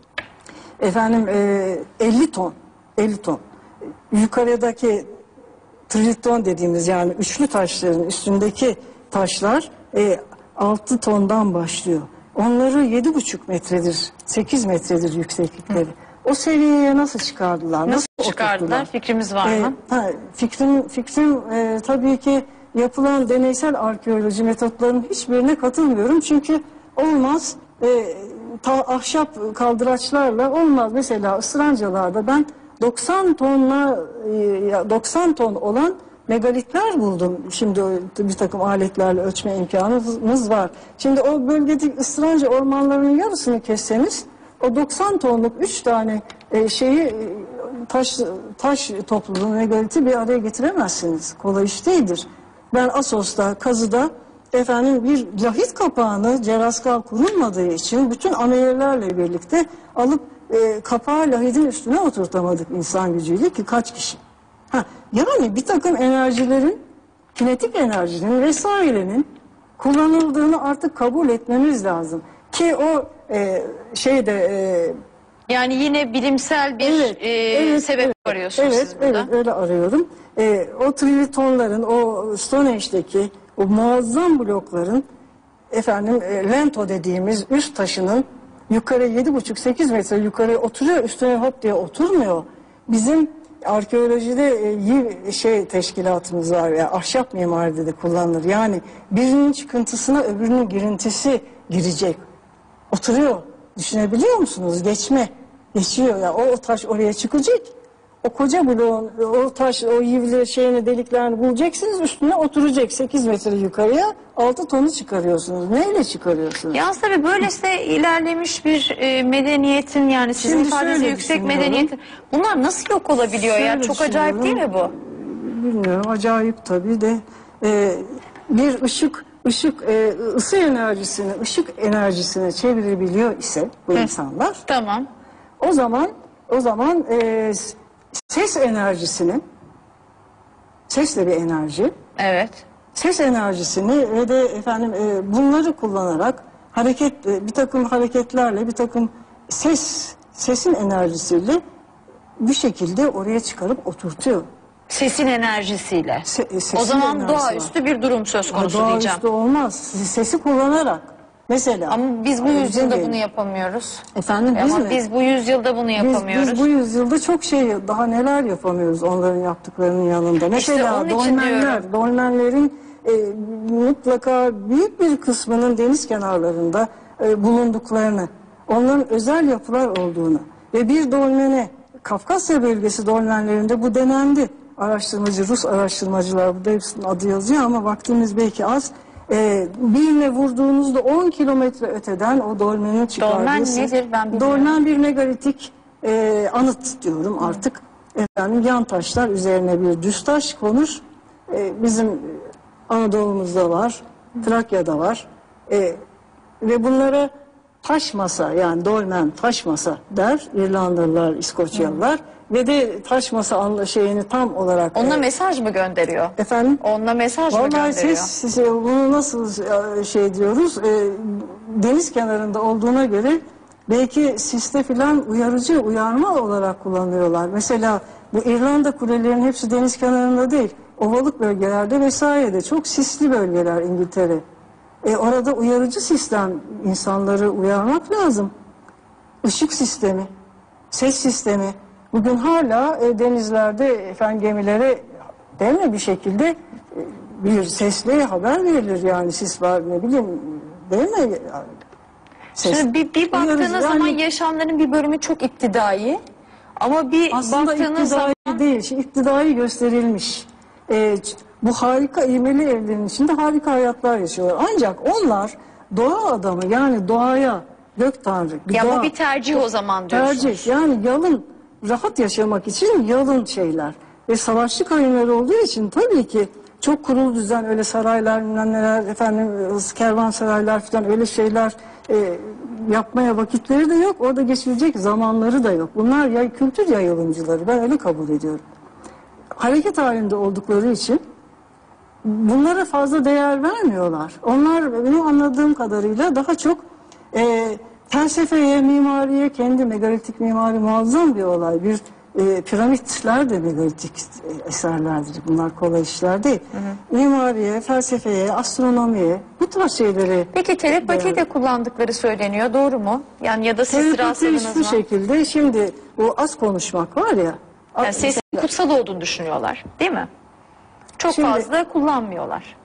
efendim e, elli ton, elli ton. Yukarıdaki triliton dediğimiz yani üçlü taşların üstündeki taşlar e, altı tondan başlıyor. Onları yedi buçuk metredir, sekiz metredir yükseklikleri. O seviyeye nasıl çıkardılar? Nasıl, Nasıl çıkardılar? oturttular? Fikrimiz var E, mı? ha, fikrim fikrim e, tabii ki yapılan deneysel arkeoloji metotlarının hiçbirine katılmıyorum. Çünkü olmaz. E, ta, ahşap kaldıraçlarla olmaz. Mesela ısırancalarda ben doksan tonla e, doksan ton olan megalitler buldum. Şimdi bir takım aletlerle ölçme imkanımız var. Şimdi o bölgedeki ısıranca ormanlarının yarısını kesseniz o doksan tonluk üç tane e, şeyi e, taş taş topluluğu megaliti bir araya getiremezsiniz. Kolay iş değildir. Ben Assos'ta, kazıda efendim bir lahit kapağını ceraskal kurulmadığı için bütün ameliyerlerle birlikte alıp e, kapağı lahidin üstüne oturtamadık insan gücüyle ki kaç kişi. Ha, yani bir takım enerjilerin, kinetik enerjinin vesairenin kullanıldığını artık kabul etmemiz lazım. Ki o e, şeyde... E, Yani yine bilimsel bir Evet, e, evet, sebep evet, arıyorsunuz evet, siz burada. Evet, öyle arıyorum. Ee, o trilitonların, o Stonehenge'deki o muazzam blokların efendim e, lento dediğimiz üst taşının yukarı yedi buçuk sekiz metre yukarı oturuyor, üstüne hop diye oturmuyor. Bizim arkeolojide e, y- şey teşkilatımız var ya, ahşap mimaride de kullanılır. Yani birinin çıkıntısına öbürünün girintisi girecek. Oturuyor. Düşünebiliyor musunuz? Geçme. Geçiyor ya. O, o taş oraya çıkacak. O koca bloğun, o taş, o yivli şeyini, deliklerini bulacaksınız. Üstüne oturacak. sekiz metre yukarıya altı tonu çıkarıyorsunuz. Neyle çıkarıyorsunuz? Yalnız tabii böylesine ilerlemiş bir e, medeniyetin, yani sizin Şimdi ifadenizde şöyle yüksek düşünüyorum. medeniyetin, bunlar nasıl yok olabiliyor ya? Şöyle Çok acayip değil mi bu? Bilmiyorum. Acayip tabii de. Ee, bir ışık ışık e, ısı enerjisini ışık enerjisine çevirebiliyor ise bu insanlar, Tamam. o zaman o zaman e, ses enerjisini, ses de bir enerji, Evet. ses enerjisini ve de efendim e, bunları kullanarak hareket e, bir takım hareketlerle bir takım ses sesin enerjisiyle bir şekilde oraya çıkarıp oturtuyor. Sesin enerjisiyle. Se, e, sesin O zaman enerjisi var. doğaüstü bir durum söz konusu diyeceğim. Doğaüstü olmaz. Sesi kullanarak. Mesela. Ama biz bu e, yüzyılda şey- bunu yapamıyoruz. Efendim biz Ama mi? biz bu yüzyılda bunu Biz, yapamıyoruz. biz bu yüzyılda çok şey, daha neler yapamıyoruz onların yaptıklarının yanında. Mesela onun için dolmenler, diyorum. dolmenlerin e, mutlaka büyük bir kısmının deniz kenarlarında e, bulunduklarını, onların özel yapılar olduğunu ve bir dolmene, Kafkasya bölgesi dolmenlerinde bu denendi. Araştırmacı, Rus araştırmacılar, burada hepsinin adı yazıyor ama vaktimiz belki az. E, birine vurduğunuzda on kilometre öteden o dolmeni çıkardığı Dolmen ses- nedir ben bilmiyorum. Dolmen bir megalitik e, anıt diyorum artık. Efendim yan taşlar üzerine bir düz taş konur. E, bizim Anadolu'muzda var, Trakya'da var. E, ve bunlara taş masa, yani dolmen taş masa der İrlandalılar, İskoçyalılar. Ve de taş masa anla şeyini tam olarak... Onunla e, mesaj mı gönderiyor? efendim? Onunla mesaj mı Vallahi gönderiyor? siz, şey, bunu nasıl e, şey diyoruz, e, deniz kenarında olduğuna göre belki siste filan uyarıcı, uyarma olarak kullanıyorlar. Mesela bu İrlanda kulelerinin hepsi deniz kenarında değil, ovalık bölgelerde vesairede, çok sisli bölgeler İngiltere. E, orada uyarıcı sistem, insanları uyarmak lazım. Işık sistemi, ses sistemi. Bugün hala e, denizlerde efendim gemilere değil mi bir şekilde e, bir sesle haber verilir, yani sis var ne bileyim değil mi? Ses. Şimdi bir, bir baktığınız Uyarıcı, zaman yani yaşamların bir bölümü çok iktidai. Ama bir aslında baktığınız iktidai zaman... değil, şimdi iktidai gösterilmiş. E, bu harika imeli evlerin içinde harika hayatlar yaşıyorlar. Ancak onlar doğa adamı, yani doğaya gök tanrı, Ya gıda. bu bir tercih o zaman diyorsunuz. Tercih, yani yalın, rahat yaşamak için yalın şeyler. Ve savaşçı kavimler olduğu için tabii ki çok kurulu düzen, öyle saraylar, bilmem neler, efendim kervansaraylar falan, öyle şeyler e, yapmaya vakitleri de yok. Orada geçirecek zamanları da yok. Bunlar ya kültür yayılımcıları, ben öyle kabul ediyorum. Hareket halinde oldukları için bunlara fazla değer vermiyorlar. Onlar benim anladığım kadarıyla daha çok e, felsefeye, mimariye, kendi megalitik mimari muazzam bir olay. Bir e, piramitler de megalitik eserlerdir. Bunlar kolay işler değil. Hı hı. Mimariye, felsefeye, astronomiye, bu tarz şeyleri... Peki telepatiyi de kullandıkları söyleniyor. Doğru mu? Yani ya da siz telepati rastladınız şu mı? şekilde, şimdi bu az konuşmak var ya... Yani sesin kutsal olduğunu düşünüyorlar, değil mi? Çok Şimdi- fazla kullanmıyorlar.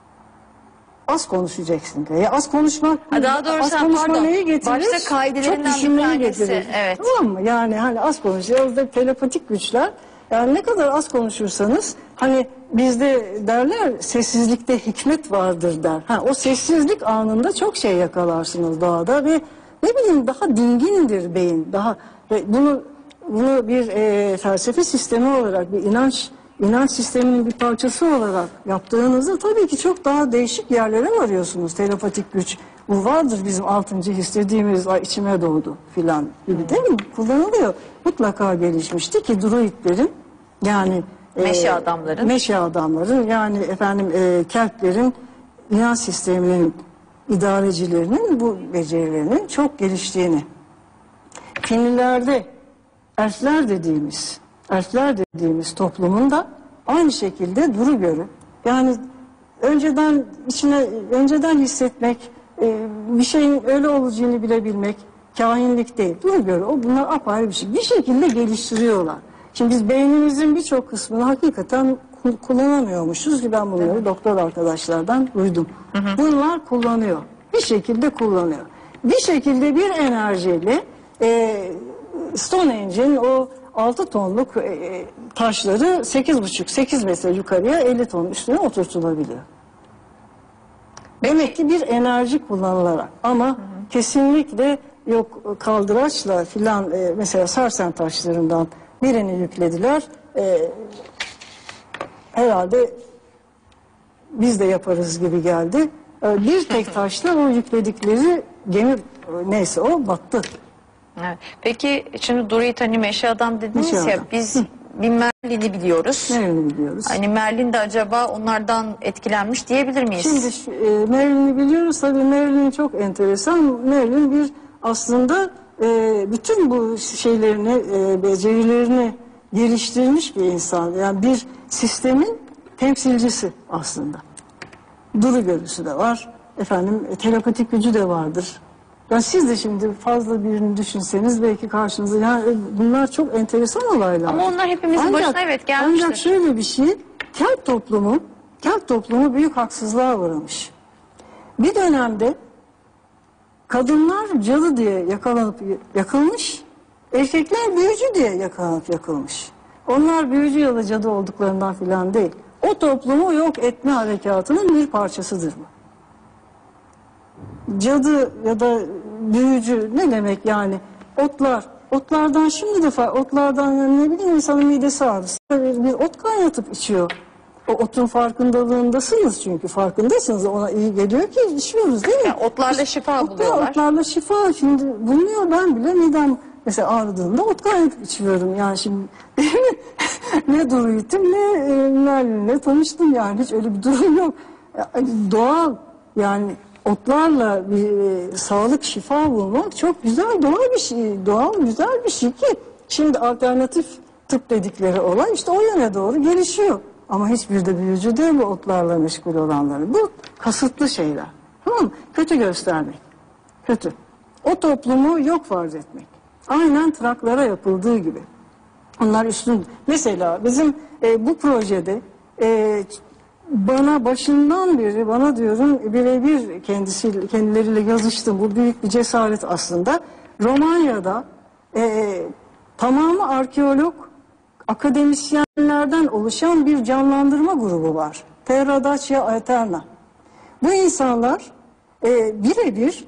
Az konuşacaksın. Ya az konuşmak, Ha, daha doğrusu, az ha, konuşma pardon. neyi getirir? Başta kaidelerinden Çok bir düşünmeyi tanesi, getirir. evet. Tamam mı? Yani hani az konuşuyoruz da telepatik güçler. Yani ne kadar az konuşursanız, hani bizde derler sessizlikte hikmet vardır der. Ha, o sessizlik anında çok şey yakalarsınız doğada ve ne bileyim daha dingindir beyin. Daha ve bunu bunu bir e, felsefe sistemi olarak, bir inanç inanç sisteminin bir parçası olarak yaptığınızda tabii ki çok daha değişik yerlere varıyorsunuz. Telepatik güç bu vardır, bizim altıncı his dediğimiz "Ay, içime doğdu" filan gibi, değil mi? Kullanılıyor. Mutlaka gelişmişti ki druidlerin, yani e, Meşe adamların. meşe adamların, yani efendim e, keltlerin inanç sisteminin idarecilerinin bu becerilerinin çok geliştiğini, Finlilerde elfler dediğimiz elfler dediğimiz toplumun da aynı şekilde duru görü. Yani önceden içine önceden hissetmek, e, bir şeyin öyle olacağını bilebilmek kahinlik değil. Duru görü. O bunlar apayrı bir şey. Bir şekilde geliştiriyorlar. Şimdi biz beynimizin birçok kısmını hakikaten ku- kullanamıyormuşuz ki ben bunları evet. doktor arkadaşlardan duydum. Hı hı. Bunlar kullanıyor. Bir şekilde kullanıyor. Bir şekilde bir enerjiyle e, Stonehenge'in o altı tonluk e, taşları sekiz buçuk sekiz metre yukarıya elli ton üstüne oturtulabiliyor. Demek ki bir enerji kullanılarak, ama hı hı. kesinlikle yok kaldıraçla filan, e, mesela Sarsen taşlarından birini yüklediler. E, herhalde biz de yaparız gibi geldi. E, bir tek taşla o yükledikleri gemi, neyse o battı. Evet. Peki şimdi Druid, hani meşe adam dediniz Meşe ya, adam. biz bir Merlin'i biliyoruz. Merlin'i biliyoruz. Hani Merlin de acaba onlardan etkilenmiş diyebilir miyiz? Şimdi şu, e, Merlin'i biliyoruz. Tabii Merlin çok enteresan. Merlin bir aslında e, bütün bu şeylerini, e, becerilerini geliştirmiş bir insan. Yani bir sistemin temsilcisi aslında. Duru görüsü de var. Efendim e, telepatik gücü de vardır. Yani siz de şimdi fazla birini düşünseniz belki karşınıza, yani bunlar çok enteresan olaylar. Ama onlar hepimizin Ancak- başına evet gelmiştir. Ancak şöyle bir şey, Kelt toplumu, Kelt toplumu büyük haksızlığa uğramış. Bir dönemde kadınlar cadı diye yakalanıp yakılmış, erkekler büyücü diye yakalanıp yakılmış. Onlar büyücü ya da cadı olduklarından filan değil. O toplumu yok etme harekatının bir parçasıdır bu. Cadı ya da büyücü ne demek yani? Otlar. Otlardan şimdi defa otlardan, yani ne bileyim, insanın midesi ağrısı. Bir, bir ot kaynatıp içiyor. O otun farkındalığındasınız, çünkü farkındasınız, ona iyi geliyor ki içiyoruz, değil mi? Yani otlarla şifa Otlar, buluyorlar. Otlarla şifa şimdi bulunuyor, ben bile midem mesela ağrıdığında ot kaynatıp içiyorum. Yani şimdi değil mi? Ne Druid'im ne e, Merlin'le tanıştım, yani hiç öyle bir durum yok. Yani doğal, yani otlarla bir e, sağlık, şifa bulmak çok güzel, doğal bir şey, doğal güzel bir şey ki şimdi alternatif tıp dedikleri olay işte o yöne doğru gelişiyor. Ama hiçbir de büyücü değil bu otlarla meşgul olanları. Bu kasıtlı şeyler. Tamam mı? Kötü göstermek. Kötü. O toplumu yok farz etmek. Aynen Traklara yapıldığı gibi. Onlar üstün. Mesela bizim e, bu projede e, bana başından beri, bana diyorum birebir kendisi kendileriyle yazıştım. Bu büyük bir cesaret aslında. Romanya'da e, tamamı arkeolog, akademisyenlerden oluşan bir canlandırma grubu var. Terra Dacia Aeterna. Bu insanlar e, birebir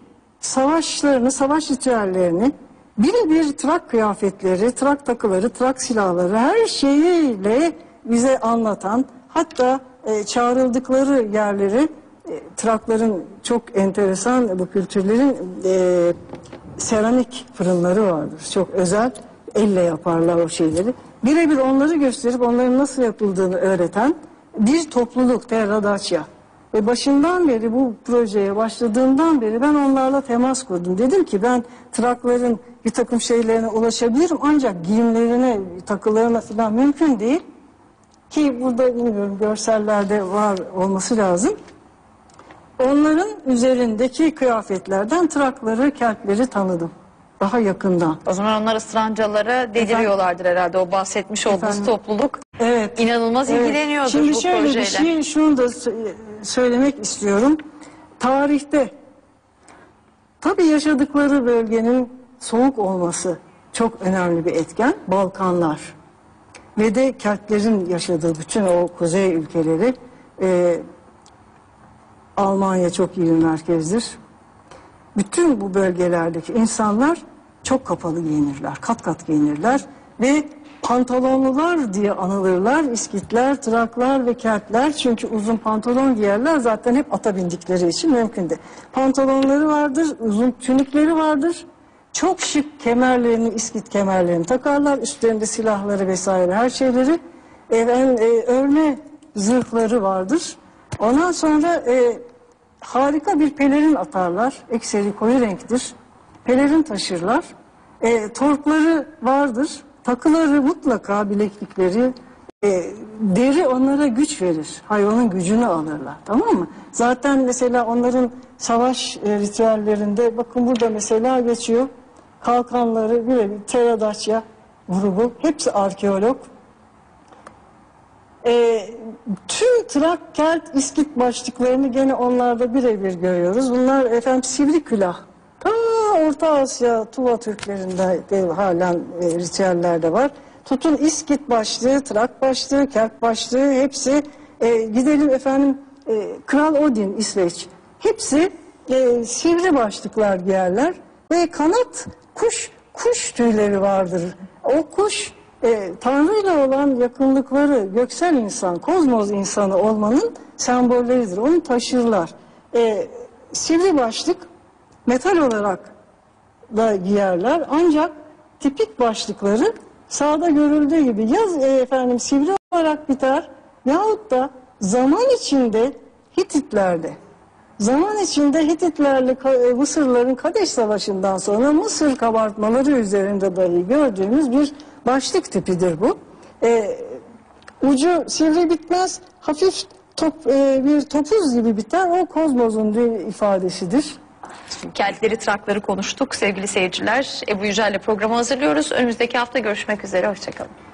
savaşlarını, savaş ritüellerini birebir Trak kıyafetleri, Trak takıları, Trak silahları her şeyiyle bize anlatan, hatta e, çağrıldıkları yerleri e, Trakların çok enteresan, bu kültürlerin e, seramik fırınları vardır. Çok özel, elle yaparlar o şeyleri. Birebir onları gösterip onların nasıl yapıldığını öğreten bir topluluk Terra Dacia. Ve başından beri, bu projeye başladığımdan beri ben onlarla temas kurdum. Dedim ki ben Trakların bir takım şeylerine ulaşabilirim ancak giyimlerine, takılarına falan mümkün değil. Ki burada bilmiyorum görsellerde var olması lazım. Onların üzerindeki kıyafetlerden Trakları, Keltleri tanıdım. Daha yakından. O zaman onlar ısrancalara deliriyorlardır herhalde, o bahsetmiş olduğunuz Efendim? topluluk. Evet. İnanılmaz Evet. ilgileniyordur Şimdi bu şöyle projeyle. bir şey, şunu da sö- söylemek istiyorum. Tarihte tabii yaşadıkları bölgenin soğuk olması çok önemli bir etken. Balkanlar ve de Keltlerin yaşadığı bütün o kuzey ülkeleri, e, Almanya çok iyi bir merkezdir. Bütün bu bölgelerdeki insanlar çok kapalı giyinirler, kat kat giyinirler ve pantolonlular diye anılırlar. İskitler, Traklar ve Keltler, çünkü uzun pantolon giyerler, zaten hep ata bindikleri için mümkün değil. Pantolonları vardır, uzun tünikleri vardır. Çok şık kemerlerini, İskit kemerlerini takarlar. Üstlerinde silahları vesaire her şeyleri. Efendim, e, örme zırhları vardır. Ondan sonra e, harika bir pelerin atarlar. Ekseri koyu renktir. Pelerin taşırlar. E, torkları vardır. Takıları mutlaka, bileklikleri. E, deri onlara güç verir. Hayvanın gücünü alırlar. Tamam mı? Zaten mesela onların savaş e, ritüellerinde, bakın burada mesela geçiyor. Kalkanları birebir Terra Dacia grubu. Hepsi arkeolog. E, tüm Trak, Kelt, İskit başlıklarını gene onlarda birebir görüyoruz. Bunlar efendim sivri külah. Ta Orta Asya, Tuva Türklerinde de halen e, ritüellerde var. Tutun İskit başlığı, Trak başlığı, Kelt başlığı hepsi, e, gidelim efendim e, Kral Odin İsveç. Hepsi e, sivri başlıklar giyerler ve kanat kuş, kuş tüyleri vardır. O kuş E, Tanrı'yla olan yakınlıkları, göksel insan, kozmos insanı olmanın sembolleridir. Onu taşırlar. E, sivri başlık metal olarak da giyerler. Ancak tipik başlıkları sağda görüldüğü gibi yaz e, efendim sivri olarak biter yahut da zaman içinde Hititlerde Zaman içinde Hititlerle Mısırların Kadeş Savaşı'ndan sonra Mısır kabartmaları üzerinde dahi gördüğümüz bir başlık tipidir bu. Ee, ucu sivri bitmez, hafif top, e, bir topuz gibi biter. O kozmosun bir ifadesidir. Keltleri, Trakları konuştuk sevgili seyirciler. Ebru Yücel'le programı hazırlıyoruz. Önümüzdeki hafta görüşmek üzere. Hoşçakalın.